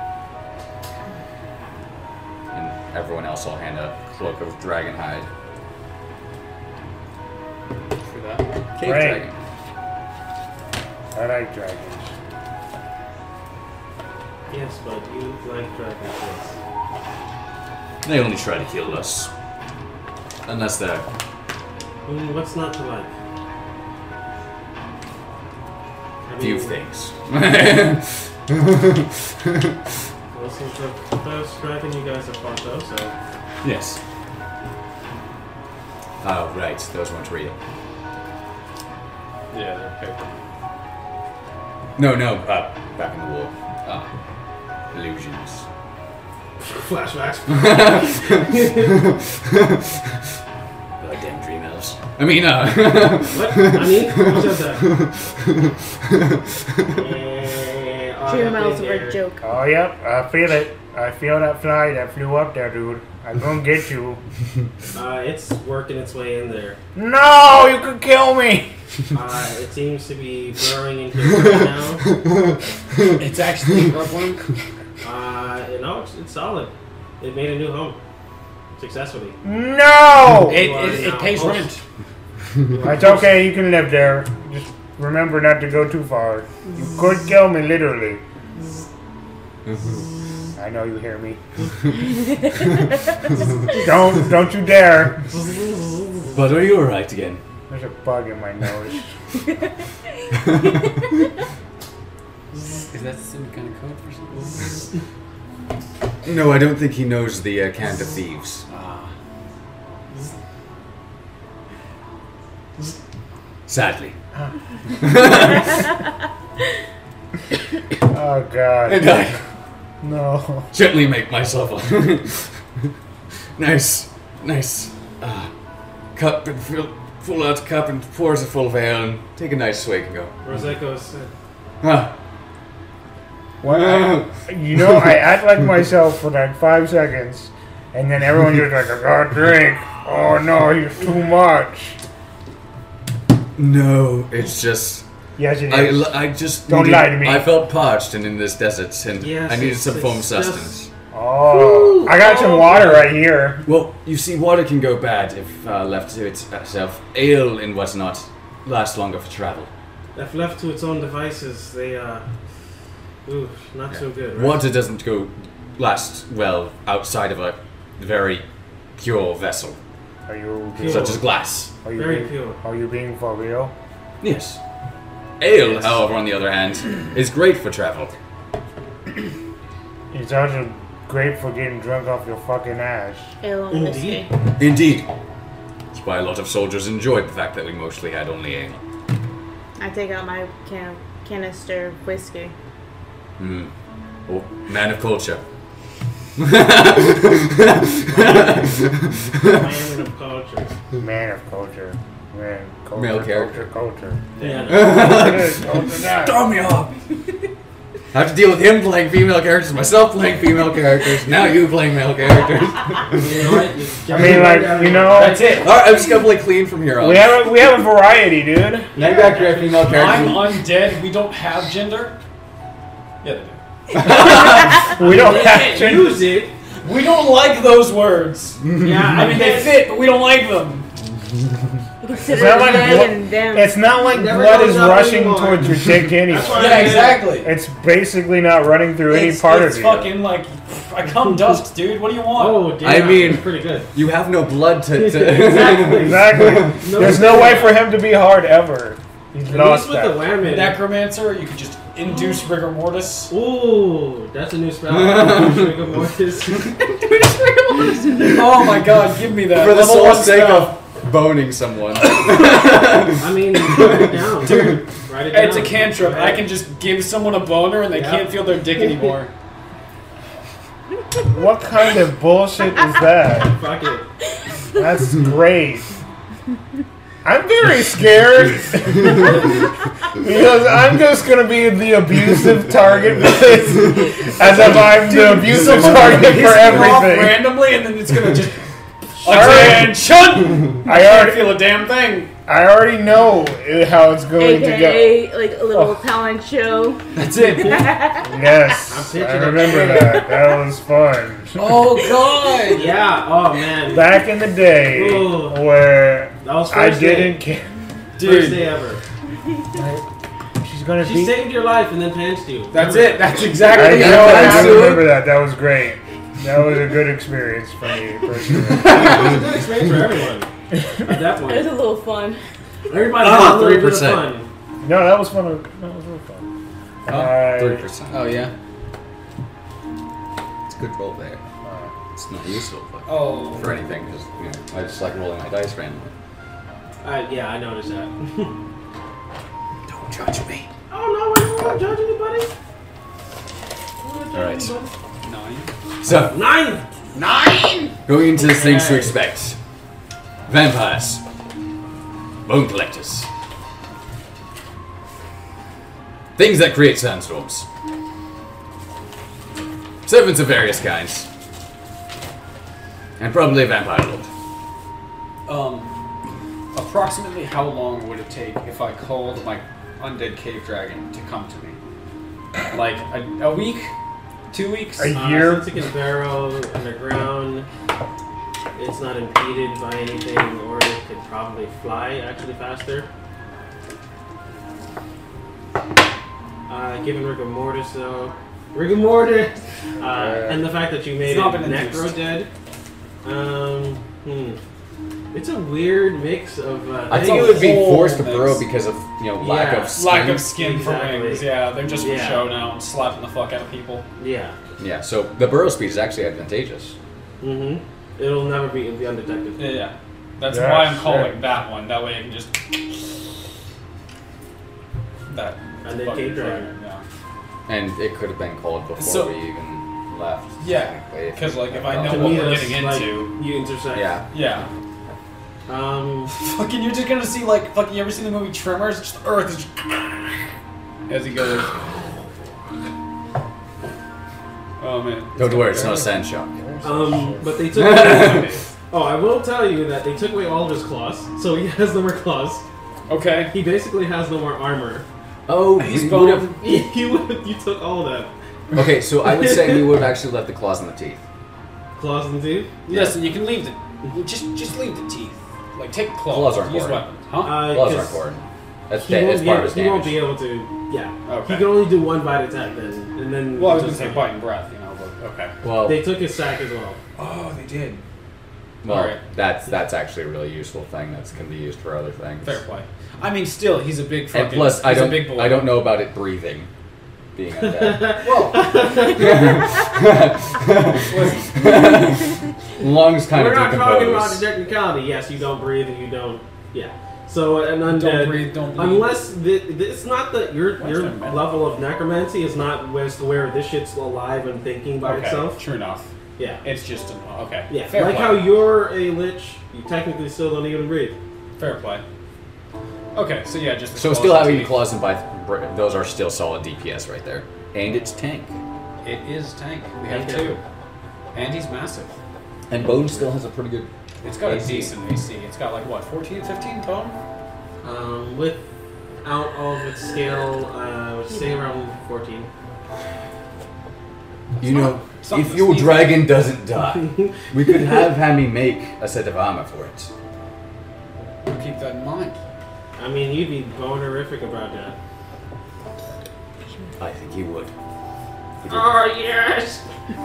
Speaker 5: And everyone else will hand a cloak of dragon hide.
Speaker 9: True that.
Speaker 5: Cave
Speaker 2: Right.
Speaker 5: dragon.
Speaker 2: I like dragons.
Speaker 3: Yes, but you like dragons. Yes.
Speaker 8: They only try to kill us. Unless they're...
Speaker 3: What's not to like? I
Speaker 8: few
Speaker 3: mean,
Speaker 8: things.
Speaker 3: This is the first dragon you guys have fought though, so...
Speaker 8: Yes. Oh, right. Those weren't real.
Speaker 9: Yeah, they're paper.
Speaker 8: No, back in the war. Illusions.
Speaker 3: Flashbacks.
Speaker 8: Goddamn dream elves. thieves. I mean,
Speaker 3: What? I mean, what's that?
Speaker 7: True mouths of a joke.
Speaker 2: Oh, yep, I feel it. I feel that fly that flew up there, dude. I'm gonna get you.
Speaker 3: It's working its way in there.
Speaker 2: No, you could kill me.
Speaker 3: It seems to be burrowing into it right now.
Speaker 9: It's actually a grubworm.
Speaker 3: No, it's solid. It made a new home successfully.
Speaker 2: No!
Speaker 9: It pays rent.
Speaker 2: It's okay, you can live there. Just remember not to go too far. You could kill me, literally. I know you hear me. Don't you dare.
Speaker 8: but are you alright again?
Speaker 2: There's a bug in my nose.
Speaker 9: Is that some kind of code for something?
Speaker 8: No, I don't think he knows the Cant of Thieves. Sadly.
Speaker 2: Oh, God.
Speaker 8: And I
Speaker 2: No.
Speaker 8: gently make myself a nice cup and full out cup and pours a full of ale and take a nice swig and go.
Speaker 3: Roseko said,
Speaker 8: Ah,
Speaker 2: Well, you know, I act like myself for like 5 seconds, and then everyone's just like, I gotta drink. Oh no, he's too much.
Speaker 8: no, it's just
Speaker 2: Yes, it is.
Speaker 8: I just
Speaker 2: Don't lie to me.
Speaker 8: I felt parched and in this desert, and
Speaker 3: Yes,
Speaker 8: I needed
Speaker 3: it's-
Speaker 8: some form of
Speaker 3: it's
Speaker 8: sustenance.
Speaker 2: Oh, I got some water right here.
Speaker 8: Well, you see, water can go bad if left to itself. Ale and whatnot last longer for travel.
Speaker 3: if left to its own devices, they not so good. Right?
Speaker 8: Water doesn't go last well outside of a very pure vessel,
Speaker 2: Are you
Speaker 3: Pure.
Speaker 8: such as glass.
Speaker 2: Are you
Speaker 3: Very
Speaker 2: being,
Speaker 3: pure.
Speaker 2: Are you being for real?
Speaker 8: Yes. Ale,
Speaker 3: Yes.
Speaker 8: however, on the other hand, is great for travel.
Speaker 2: It's also great for getting drunk off your fucking ass.
Speaker 7: Ale and whiskey.
Speaker 8: Indeed. That's why a lot of soldiers enjoyed the fact that we mostly had only ale.
Speaker 7: I take out my canister of whiskey.
Speaker 8: Hmm. Oh, man of culture.
Speaker 3: Man of culture.
Speaker 2: Man of culture. Man, culture,
Speaker 8: Male character.
Speaker 2: Culture.
Speaker 3: Yeah.
Speaker 2: Culture.
Speaker 8: Storm me up! I have to deal with him playing female characters, myself playing female characters, now you playing male characters.
Speaker 3: You know what?
Speaker 2: I mean, like, you know,
Speaker 8: That's it. Alright, I'm just gonna play clean from here on.
Speaker 2: we have a variety, dude.
Speaker 8: Now you got your female
Speaker 9: I'm
Speaker 8: characters.
Speaker 9: undead. We don't have gender. Yeah, they do.
Speaker 2: We don't
Speaker 3: You
Speaker 2: have
Speaker 3: can't
Speaker 2: to.
Speaker 3: use it.
Speaker 9: We don't like those words.
Speaker 3: Yeah,
Speaker 9: I mean, they fit, but we don't like them.
Speaker 7: You consider
Speaker 2: not
Speaker 7: it
Speaker 2: like
Speaker 7: them
Speaker 2: blood-
Speaker 7: and them.
Speaker 2: It's not like
Speaker 3: Never
Speaker 2: blood
Speaker 3: goes
Speaker 2: is
Speaker 3: up
Speaker 2: rushing
Speaker 3: anymore.
Speaker 2: towards your dick anyway.
Speaker 3: That's why-
Speaker 9: Yeah, exactly.
Speaker 2: It's basically not running through any
Speaker 9: It's
Speaker 2: part of you.
Speaker 9: fucking like, I come dust, dude. What do you want?
Speaker 3: Oh, damn.
Speaker 8: I mean-
Speaker 3: that's pretty good.
Speaker 8: You have no blood to.
Speaker 3: Exactly.
Speaker 2: Exactly. There's no way for him to be hard ever. He's
Speaker 3: At
Speaker 2: lost
Speaker 3: least with the
Speaker 2: that.
Speaker 3: whammy.
Speaker 9: Necromancer, you could just induce rigor mortis.
Speaker 3: Ooh, that's a new spell. Rigor mortis.
Speaker 9: Oh my god, give me that.
Speaker 8: For the
Speaker 9: Level
Speaker 8: sole
Speaker 9: one
Speaker 8: sake
Speaker 9: spell.
Speaker 8: of boning someone.
Speaker 3: I mean, write it down.
Speaker 9: Dude,
Speaker 3: Write it down.
Speaker 9: It's a cantrip. I can just give someone a boner and they
Speaker 3: Yeah.
Speaker 9: can't feel their dick anymore.
Speaker 2: What kind of bullshit is that?
Speaker 3: Fuck it.
Speaker 2: That's great. I'm very scared because I'm just gonna be the abusive target because as if I'm the abusive target for
Speaker 9: Hits me off
Speaker 2: everything.
Speaker 9: randomly and then it's gonna just
Speaker 2: Alright.
Speaker 9: attention.
Speaker 2: I
Speaker 9: Can't
Speaker 2: already,
Speaker 9: feel a damn thing.
Speaker 2: I already know how it's going to go.
Speaker 7: AKA like a little talent show.
Speaker 9: That's it.
Speaker 2: Yes,
Speaker 3: I'm
Speaker 2: I
Speaker 3: picturing
Speaker 2: remember
Speaker 3: it.
Speaker 2: that. That was fun.
Speaker 9: Oh god.
Speaker 3: Yeah, oh man.
Speaker 2: Back in the day
Speaker 3: Ooh.
Speaker 2: where
Speaker 3: That was
Speaker 2: I
Speaker 3: first day.
Speaker 2: didn't care.
Speaker 3: First
Speaker 9: Dude,
Speaker 3: day ever.
Speaker 2: She's gonna
Speaker 3: She
Speaker 2: be.
Speaker 3: saved your life and then panched you.
Speaker 9: that's
Speaker 3: Remember
Speaker 9: it. That's
Speaker 2: I
Speaker 9: exactly
Speaker 2: know. I
Speaker 8: That's it.
Speaker 2: remember that. That was great. That was a good experience for me personally.
Speaker 3: that? It was a good experience for everyone. At that
Speaker 7: It was
Speaker 3: point.
Speaker 7: a little fun.
Speaker 3: Everybody had a little bit of
Speaker 8: 3%.
Speaker 3: fun.
Speaker 2: No, that was fun. That was real fun.
Speaker 8: Oh,
Speaker 2: I-
Speaker 8: 3%.
Speaker 9: Oh yeah.
Speaker 8: It's a good roll there. It's not useful
Speaker 9: Oh.
Speaker 8: for anything, because you know, I just like rolling my dice randomly.
Speaker 3: Yeah, I noticed that.
Speaker 8: Don't judge me.
Speaker 3: Oh no, I don't want to judge anybody.
Speaker 8: Alright.
Speaker 9: 9.
Speaker 8: So,
Speaker 3: 9!
Speaker 8: going into the things to expect. Vampires. Bone collectors. Things that create sandstorms. Servants of various kinds. And probably a vampire lord.
Speaker 9: Approximately how long would it take if I called my undead cave dragon to come to me? Like a week? 2 weeks?
Speaker 2: A year?
Speaker 3: Since it can burrow underground, it's not impeded by anything, or it could probably fly actually faster. Given rigor mortis, though. Rigor mortis! And the fact that you made
Speaker 9: It's not
Speaker 3: it
Speaker 9: been
Speaker 3: necro
Speaker 9: induced.
Speaker 3: dead. It's a weird mix of.
Speaker 8: I think it would be forced to burrow because of lack
Speaker 3: Yeah.
Speaker 8: of skin.
Speaker 9: Lack of skin for
Speaker 3: Exactly.
Speaker 9: wings, yeah. They're just for
Speaker 3: Yeah.
Speaker 9: show now and slapping the fuck out of people.
Speaker 3: Yeah.
Speaker 8: Yeah, so the burrow speed is actually advantageous.
Speaker 3: Mm-hmm. It'll never be undetected.
Speaker 9: Yeah. That's
Speaker 2: Yeah,
Speaker 9: why I'm
Speaker 2: shit.
Speaker 9: calling that one. That way I can just... That
Speaker 3: Undead
Speaker 9: fucking
Speaker 3: cave dragon.
Speaker 9: Yeah.
Speaker 8: And it could have been called before
Speaker 9: So-
Speaker 8: we even left.
Speaker 9: Yeah,
Speaker 8: technically, if
Speaker 9: 'cause,
Speaker 8: we
Speaker 9: like, if
Speaker 8: had
Speaker 9: I know
Speaker 8: gone.
Speaker 9: what
Speaker 3: me,
Speaker 9: we're
Speaker 3: that's
Speaker 9: getting
Speaker 3: like,
Speaker 9: into.
Speaker 3: you intersect.
Speaker 8: Yeah.
Speaker 9: Yeah. Fucking, you're just gonna see, like, fucking, you ever seen the movie Tremors? Just the earth is just... As he goes. Oh, man.
Speaker 8: Don't worry, it's not a sand shock.
Speaker 3: But they took away, oh, I will tell you that they took away all of his claws, so he has no more claws.
Speaker 9: Okay.
Speaker 3: He basically has no more armor.
Speaker 8: Oh,
Speaker 9: He's
Speaker 8: we
Speaker 9: bone.
Speaker 8: would've-
Speaker 3: You took all of that.
Speaker 8: Okay, so I would say we would have actually left the claws and the teeth.
Speaker 3: Claws and teeth?
Speaker 9: Listen, you can leave the... Just leave the teeth. Like, take claws.
Speaker 8: Claws aren't
Speaker 9: Use
Speaker 8: important.
Speaker 9: weapons. Huh?
Speaker 8: Claws are
Speaker 3: 'cause
Speaker 8: important. That's,
Speaker 3: He
Speaker 8: that's
Speaker 3: won't, be
Speaker 8: part
Speaker 3: able,
Speaker 8: of his
Speaker 3: he won't
Speaker 8: damage.
Speaker 3: be able to. Yeah.
Speaker 9: Okay.
Speaker 3: He can only do one bite attack then, and then.
Speaker 9: Well, I was gonna
Speaker 3: just-
Speaker 9: say bite and breath, you know, but... Okay.
Speaker 8: Well,
Speaker 3: They took his sack as well.
Speaker 9: Oh, they did.
Speaker 8: well
Speaker 9: Alright.
Speaker 8: that's actually a really useful thing that can be used for other things.
Speaker 9: Fair play. I mean, still, he's a big fucking...
Speaker 8: And plus,
Speaker 9: he's a big boy.
Speaker 8: I don't know about it breathing. Being undead. Lungs kind
Speaker 3: We're
Speaker 8: of
Speaker 3: not talking about
Speaker 8: decompose.
Speaker 3: the technicality. Yes, you don't breathe and you don't. Yeah. So an undead.
Speaker 9: Don't breathe, don't bleed.
Speaker 3: Unless it's not that your
Speaker 9: Western metal.
Speaker 3: level of necromancy is not as to where this shit's alive and thinking by
Speaker 9: Okay,
Speaker 3: itself.
Speaker 9: true enough.
Speaker 3: Yeah.
Speaker 9: It's just... Okay.
Speaker 3: Yeah.
Speaker 9: Fair
Speaker 3: like
Speaker 9: play.
Speaker 3: how you're a lich, you technically still don't even breathe.
Speaker 9: Fair play. Okay, so yeah, just... the
Speaker 8: So
Speaker 9: claws
Speaker 8: still
Speaker 9: and
Speaker 8: having
Speaker 9: teeth.
Speaker 8: claws and bite, those are still solid DPS right there. And it's tank.
Speaker 9: It is tank. We have
Speaker 3: Tank.
Speaker 9: two. And he's massive.
Speaker 8: And Bone still has a pretty good...
Speaker 9: It's got a
Speaker 8: AC.
Speaker 9: decent AC. It's got like, what, 14, 15 bone?
Speaker 3: Without all of its scale, I would say around 14.
Speaker 8: You know,
Speaker 9: something
Speaker 8: if
Speaker 9: to
Speaker 8: your
Speaker 9: sneeze
Speaker 8: dragon doesn't die, we could have Hammy make a set of armor for it.
Speaker 9: We'll keep that in mind.
Speaker 3: I mean, you'd be bonerific about that.
Speaker 8: I think he would.
Speaker 3: Oh yes!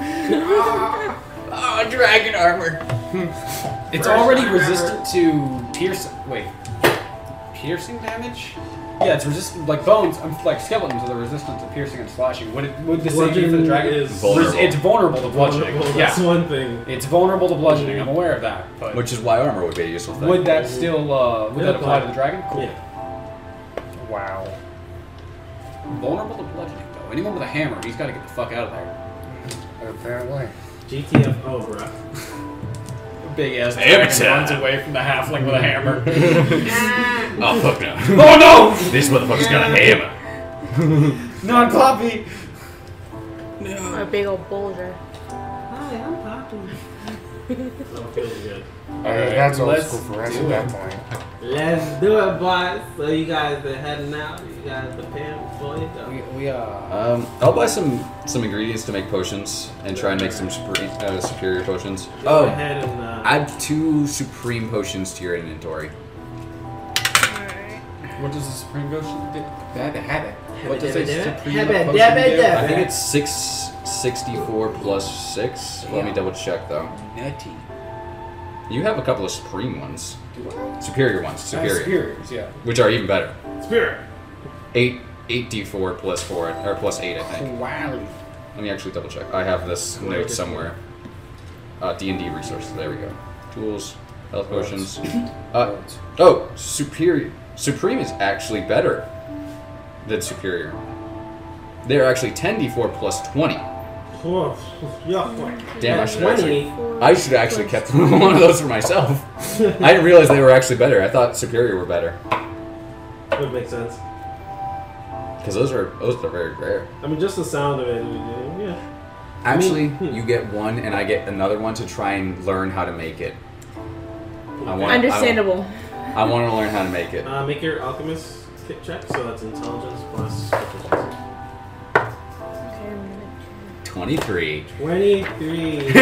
Speaker 8: Oh, dragon armor!
Speaker 9: It's already resistant to piercing. Wait. Piercing damage? Yeah, it's resistant. Like bones, like skeletons are resistant to piercing and slashing. Would this say for the dragon?
Speaker 3: is
Speaker 8: Vulnerable.
Speaker 9: It's vulnerable to bludgeoning.
Speaker 3: vulnerable.
Speaker 9: Yeah.
Speaker 3: That's one thing.
Speaker 9: It's vulnerable to bludgeoning. I'm aware of that. But
Speaker 8: Which is why armor would be a useful thing.
Speaker 9: would that still would that apply to the dragon? Cool.
Speaker 3: Yeah.
Speaker 2: Wow.
Speaker 9: Vulnerable to bludgeoning though. Anyone with a hammer, he's got to get the fuck out of there.
Speaker 2: Apparently.
Speaker 3: GTFO, bruh.
Speaker 9: Big ass
Speaker 8: Hammer
Speaker 9: dragon
Speaker 8: time.
Speaker 9: runs away from the halfling with a hammer.
Speaker 8: Oh, fuck no.
Speaker 9: Oh no!
Speaker 8: This motherfucker's got a hammer.
Speaker 9: Non Poppy.
Speaker 7: A big old boulder.
Speaker 3: Hi, I'm Poppy. Oh, feels good.
Speaker 2: That's old
Speaker 9: let's
Speaker 2: school for us
Speaker 9: do
Speaker 2: at that
Speaker 9: it.
Speaker 2: point.
Speaker 3: Let's do it, boys. So you guys are heading out. You guys prepare before you go.
Speaker 9: We
Speaker 8: I'll buy some ingredients to make potions and try and make some superior potions.
Speaker 3: Go ahead and
Speaker 8: Add 2 supreme potions to your inventory.
Speaker 9: What does the Supreme Potion do? What does
Speaker 3: Habba
Speaker 9: a
Speaker 3: dabba
Speaker 9: Supreme
Speaker 3: dabba
Speaker 9: Potion
Speaker 3: dabba
Speaker 9: do?
Speaker 3: dabba.
Speaker 8: I think it's 664 plus 6. Let me double check though.
Speaker 9: Nutty.
Speaker 8: You have a couple of supreme ones. Superior ones. Superior.
Speaker 9: Superiors, yeah.
Speaker 8: Which are even better.
Speaker 3: Spirit.
Speaker 8: 8d4 plus 4, or plus 8, I think.
Speaker 9: Wow.
Speaker 8: Let me actually double check. I have this note somewhere. D&D resources. There we go. Tools, health potions. Oh, superior. Supreme is actually better than superior. They're actually 10d4 plus 20. Damn,
Speaker 3: At
Speaker 8: I should have actually kept one of those for myself. I didn't realize they were actually better. I thought Superior were better.
Speaker 3: Would make sense.
Speaker 8: Because those are very rare.
Speaker 3: I mean, just the sound of it, yeah.
Speaker 8: Actually, you get one, and I get another one to try and learn how to make it.
Speaker 7: Understandable.
Speaker 8: I want to learn how to make it.
Speaker 3: Make your alchemist kit check, so that's intelligence plus proficiency.
Speaker 8: 23.
Speaker 3: 23.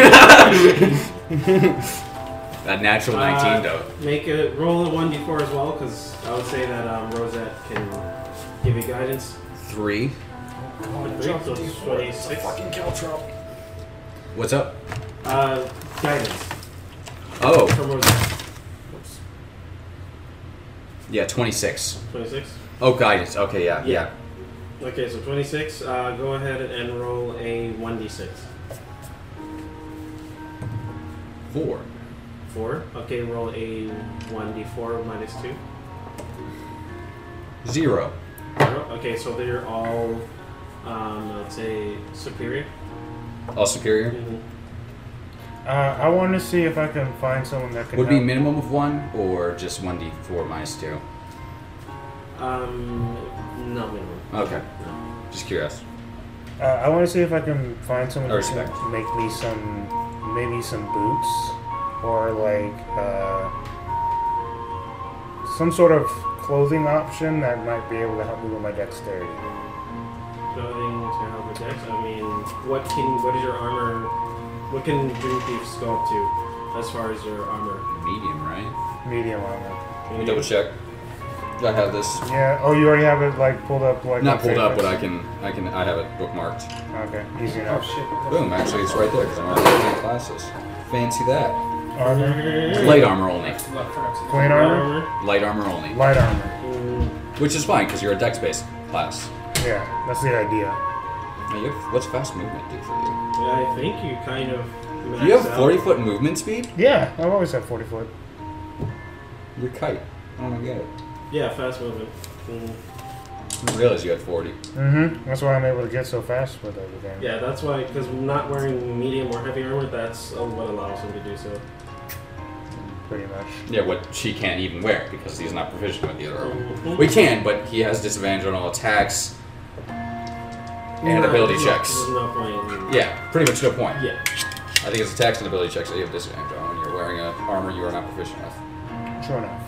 Speaker 8: That natural 19 though.
Speaker 3: Roll a 1d4 as well, because I would say that Rosette can give you guidance.
Speaker 8: 3.
Speaker 3: So 26.
Speaker 9: Fucking Caltrop.
Speaker 8: What's up?
Speaker 3: Guidance.
Speaker 8: Oh.
Speaker 3: From Rosette. Oops.
Speaker 8: Yeah, 26.
Speaker 3: 26?
Speaker 8: Oh, guidance. Okay, yeah.
Speaker 3: Okay, so 26. Go ahead and roll a 1d6.
Speaker 8: 4.
Speaker 3: 4. Okay, roll a 1d4 minus 2.
Speaker 8: 0.
Speaker 3: 0. Okay, so they're all, let's say, superior.
Speaker 8: All superior?
Speaker 3: Mm-hmm.
Speaker 2: I want to see if I can find someone that can
Speaker 8: Would be
Speaker 2: help.
Speaker 8: minimum of 1 or just 1d4 minus 2?
Speaker 3: No minimum.
Speaker 8: Okay.
Speaker 3: No.
Speaker 8: Just curious.
Speaker 2: I want to see if I can find someone
Speaker 8: I
Speaker 2: that
Speaker 8: respect.
Speaker 2: can make me maybe some boots, or like some sort of clothing option that might be able to help me with my dexterity.
Speaker 3: Clothing to help with dex. I mean, what is your armor? What can Dream Thief sculpt to, as far as your armor?
Speaker 8: Medium, right?
Speaker 2: Medium armor.
Speaker 8: Let me double check. I have this.
Speaker 2: Yeah. Oh, you already have it like pulled up, like
Speaker 8: Not
Speaker 2: my
Speaker 8: pulled up, but
Speaker 2: favorites?
Speaker 8: I have it bookmarked.
Speaker 2: Okay, easy enough.
Speaker 8: Boom, actually it's right there because I'm already in classes. Fancy that.
Speaker 2: Armor.
Speaker 8: Light armor only.
Speaker 2: Plain armor.
Speaker 8: Light armor only.
Speaker 2: Light armor.
Speaker 8: Which is fine because you're a dex-based class.
Speaker 2: Yeah, that's the idea.
Speaker 8: Now, what's fast movement do for you?
Speaker 3: Yeah, I think you kind of.
Speaker 8: You have
Speaker 3: max out.
Speaker 8: 40-foot movement speed?
Speaker 2: Yeah, I've always had 40 foot.
Speaker 8: You're kite. I don't get it.
Speaker 3: Yeah, fast movement.
Speaker 8: I didn't realize you had 40.
Speaker 2: Mm-hmm. That's why I'm able to get so fast with everything.
Speaker 3: Yeah, that's why, because not wearing medium or heavy armor, that's what allows him to do so.
Speaker 2: Pretty much.
Speaker 8: Yeah, what she can't even wear because he's not proficient with either of them.
Speaker 3: Mhm.
Speaker 8: We can, but he has disadvantage on all attacks and ability checks.
Speaker 3: There's no point.
Speaker 8: Yeah, pretty much no point.
Speaker 3: Yeah.
Speaker 8: I think it's attacks and ability checks that you have disadvantage on when you're wearing an armor you are not proficient with.
Speaker 2: True enough.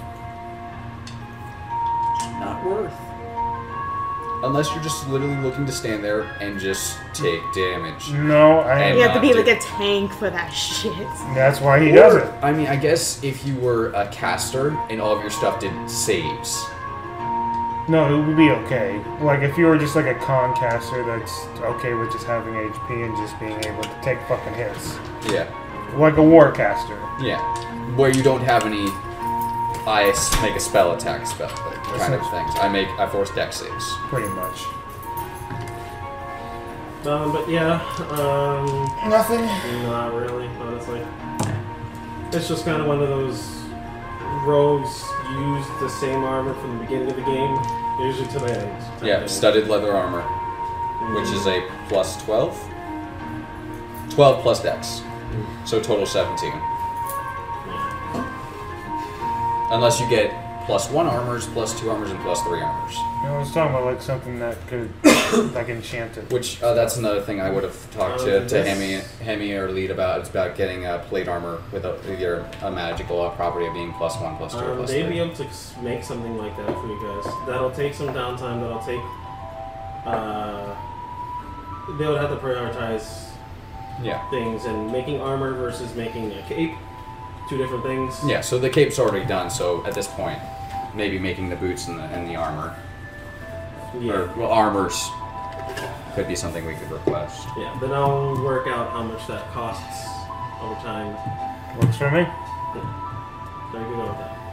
Speaker 8: Not worth. Unless you're just literally looking to stand there and just take damage.
Speaker 2: No, I am
Speaker 7: You have to
Speaker 8: not
Speaker 7: be
Speaker 8: do-
Speaker 7: like a tank for that shit.
Speaker 2: That's why he does it.
Speaker 8: I mean, I guess if you were a caster and all of your stuff did saves.
Speaker 2: No, it would be okay. Like if you were just like a con caster that's okay with just having HP and just being able to take fucking hits.
Speaker 8: Yeah.
Speaker 2: Like a war caster.
Speaker 8: Yeah. Where you don't have any make a spell attack spell kind of things. I force dex saves.
Speaker 2: Pretty much.
Speaker 3: But yeah,
Speaker 2: Nothing.
Speaker 3: not really, honestly. It's just kind of one of those rogues use the same armor from the beginning of the game, usually to the end. type
Speaker 8: Yeah,
Speaker 3: thing.
Speaker 8: studded leather armor, which is a plus 12. 12 plus dex. So total 17. Unless you get plus 1 armors, plus 2 armors, and plus 3 armors.
Speaker 2: I was talking about like something that could like enchanted.
Speaker 8: Which, that's another thing I would have talked to
Speaker 3: this-
Speaker 8: Hemi or Lead about. It's about getting plate armor with either a magical property of being plus 1, plus 2, or plus
Speaker 3: They'd
Speaker 8: 3.
Speaker 3: be able to make something like that for you guys. That'll take some downtime. That'll take. They would have to prioritize
Speaker 8: Yeah.
Speaker 3: things, and making armor versus making a cape, two different things.
Speaker 8: Yeah, so the cape's already done, so at this point, maybe making the boots and the armor.
Speaker 3: Yeah.
Speaker 8: Or, well, armors could be something we could request.
Speaker 3: Yeah. Then I'll work out how much that costs over time.
Speaker 2: Works for me.
Speaker 3: There you go with that.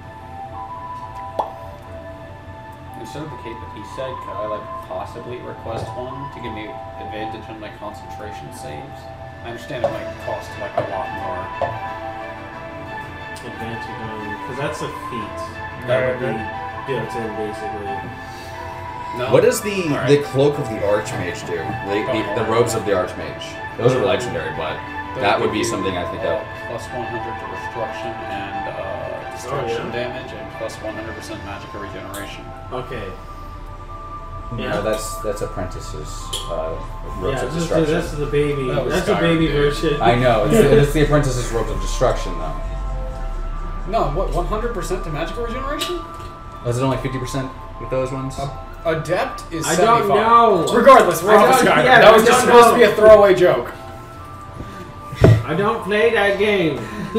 Speaker 10: Instead of the cape that he said, could I like possibly request one to give me advantage on my concentration saves? I understand it might cost like a lot more.
Speaker 3: Advantage on, because that's a feat.
Speaker 2: Yeah,
Speaker 3: That would be built in basically.
Speaker 9: No.
Speaker 8: What does the
Speaker 9: Alright.
Speaker 8: the cloak of the Archmage do? The robes of the Archmage. Those are legendary, but that would be something I think that.
Speaker 10: Plus 100 to destruction and destruction damage, and plus 100% magical regeneration.
Speaker 3: Okay.
Speaker 8: No, that's Apprentice's robes
Speaker 3: Yeah,
Speaker 8: of
Speaker 3: this
Speaker 8: destruction.
Speaker 3: is the baby.
Speaker 9: That was
Speaker 3: That's the
Speaker 9: Skyrim,
Speaker 3: baby
Speaker 9: dude.
Speaker 3: version.
Speaker 8: I know. It's the Apprentice's robes of destruction, though.
Speaker 9: No, what? 100% to magical regeneration?
Speaker 8: Was it only 50% with those ones?
Speaker 9: Adept is
Speaker 3: I
Speaker 9: 75.
Speaker 3: don't know.
Speaker 9: Regardless, we're
Speaker 3: I
Speaker 9: off
Speaker 3: don't-
Speaker 9: Skyrim.
Speaker 3: yeah,
Speaker 9: That was
Speaker 3: we
Speaker 9: just
Speaker 3: don't
Speaker 9: supposed
Speaker 3: know.
Speaker 9: to be a throwaway joke.
Speaker 3: I don't play that game.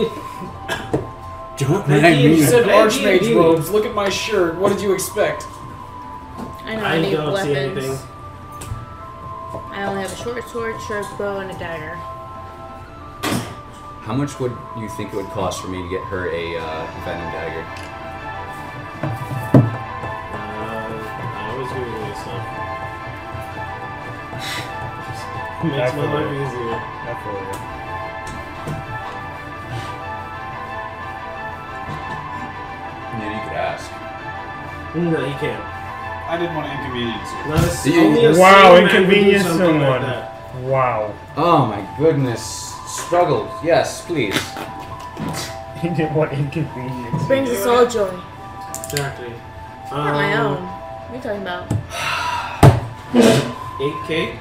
Speaker 8: Don't
Speaker 9: You said
Speaker 3: Play
Speaker 9: Archmage
Speaker 3: D&D.
Speaker 9: robes. Look at my shirt. What did you expect?
Speaker 7: I know
Speaker 3: I
Speaker 7: I need
Speaker 3: don't see anything.
Speaker 7: weapons. I only have a short sword, short bow, and a dagger.
Speaker 8: How much would you think it would cost for me to get her a venom dagger?
Speaker 3: I always do this stuff. Makes my life easier.
Speaker 2: I feel you.
Speaker 8: Maybe you could ask.
Speaker 3: No, you can't.
Speaker 10: I didn't want to inconvenience you.
Speaker 3: Unless
Speaker 8: You-
Speaker 3: only a
Speaker 2: Wow,
Speaker 3: sane man would do
Speaker 2: inconvenience
Speaker 3: something
Speaker 2: someone.
Speaker 3: Like that.
Speaker 2: Wow.
Speaker 8: Oh my goodness. Struggle. Yes, please.
Speaker 2: He didn't want inconvenience.
Speaker 7: Brings us all joy.
Speaker 3: Exactly.
Speaker 7: Not my own. What are you talking about?
Speaker 3: 8K?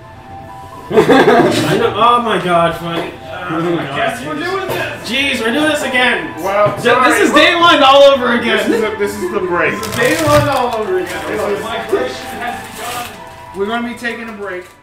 Speaker 3: I know. Oh my god, funny. Oh my god.
Speaker 10: Yes, we're doing this!
Speaker 3: Jeez, we're doing this again.
Speaker 2: Well,
Speaker 3: This is day one all over again.
Speaker 2: This is the break.
Speaker 3: Day one all over again.
Speaker 10: Migration has begun.
Speaker 2: We're gonna be taking a break.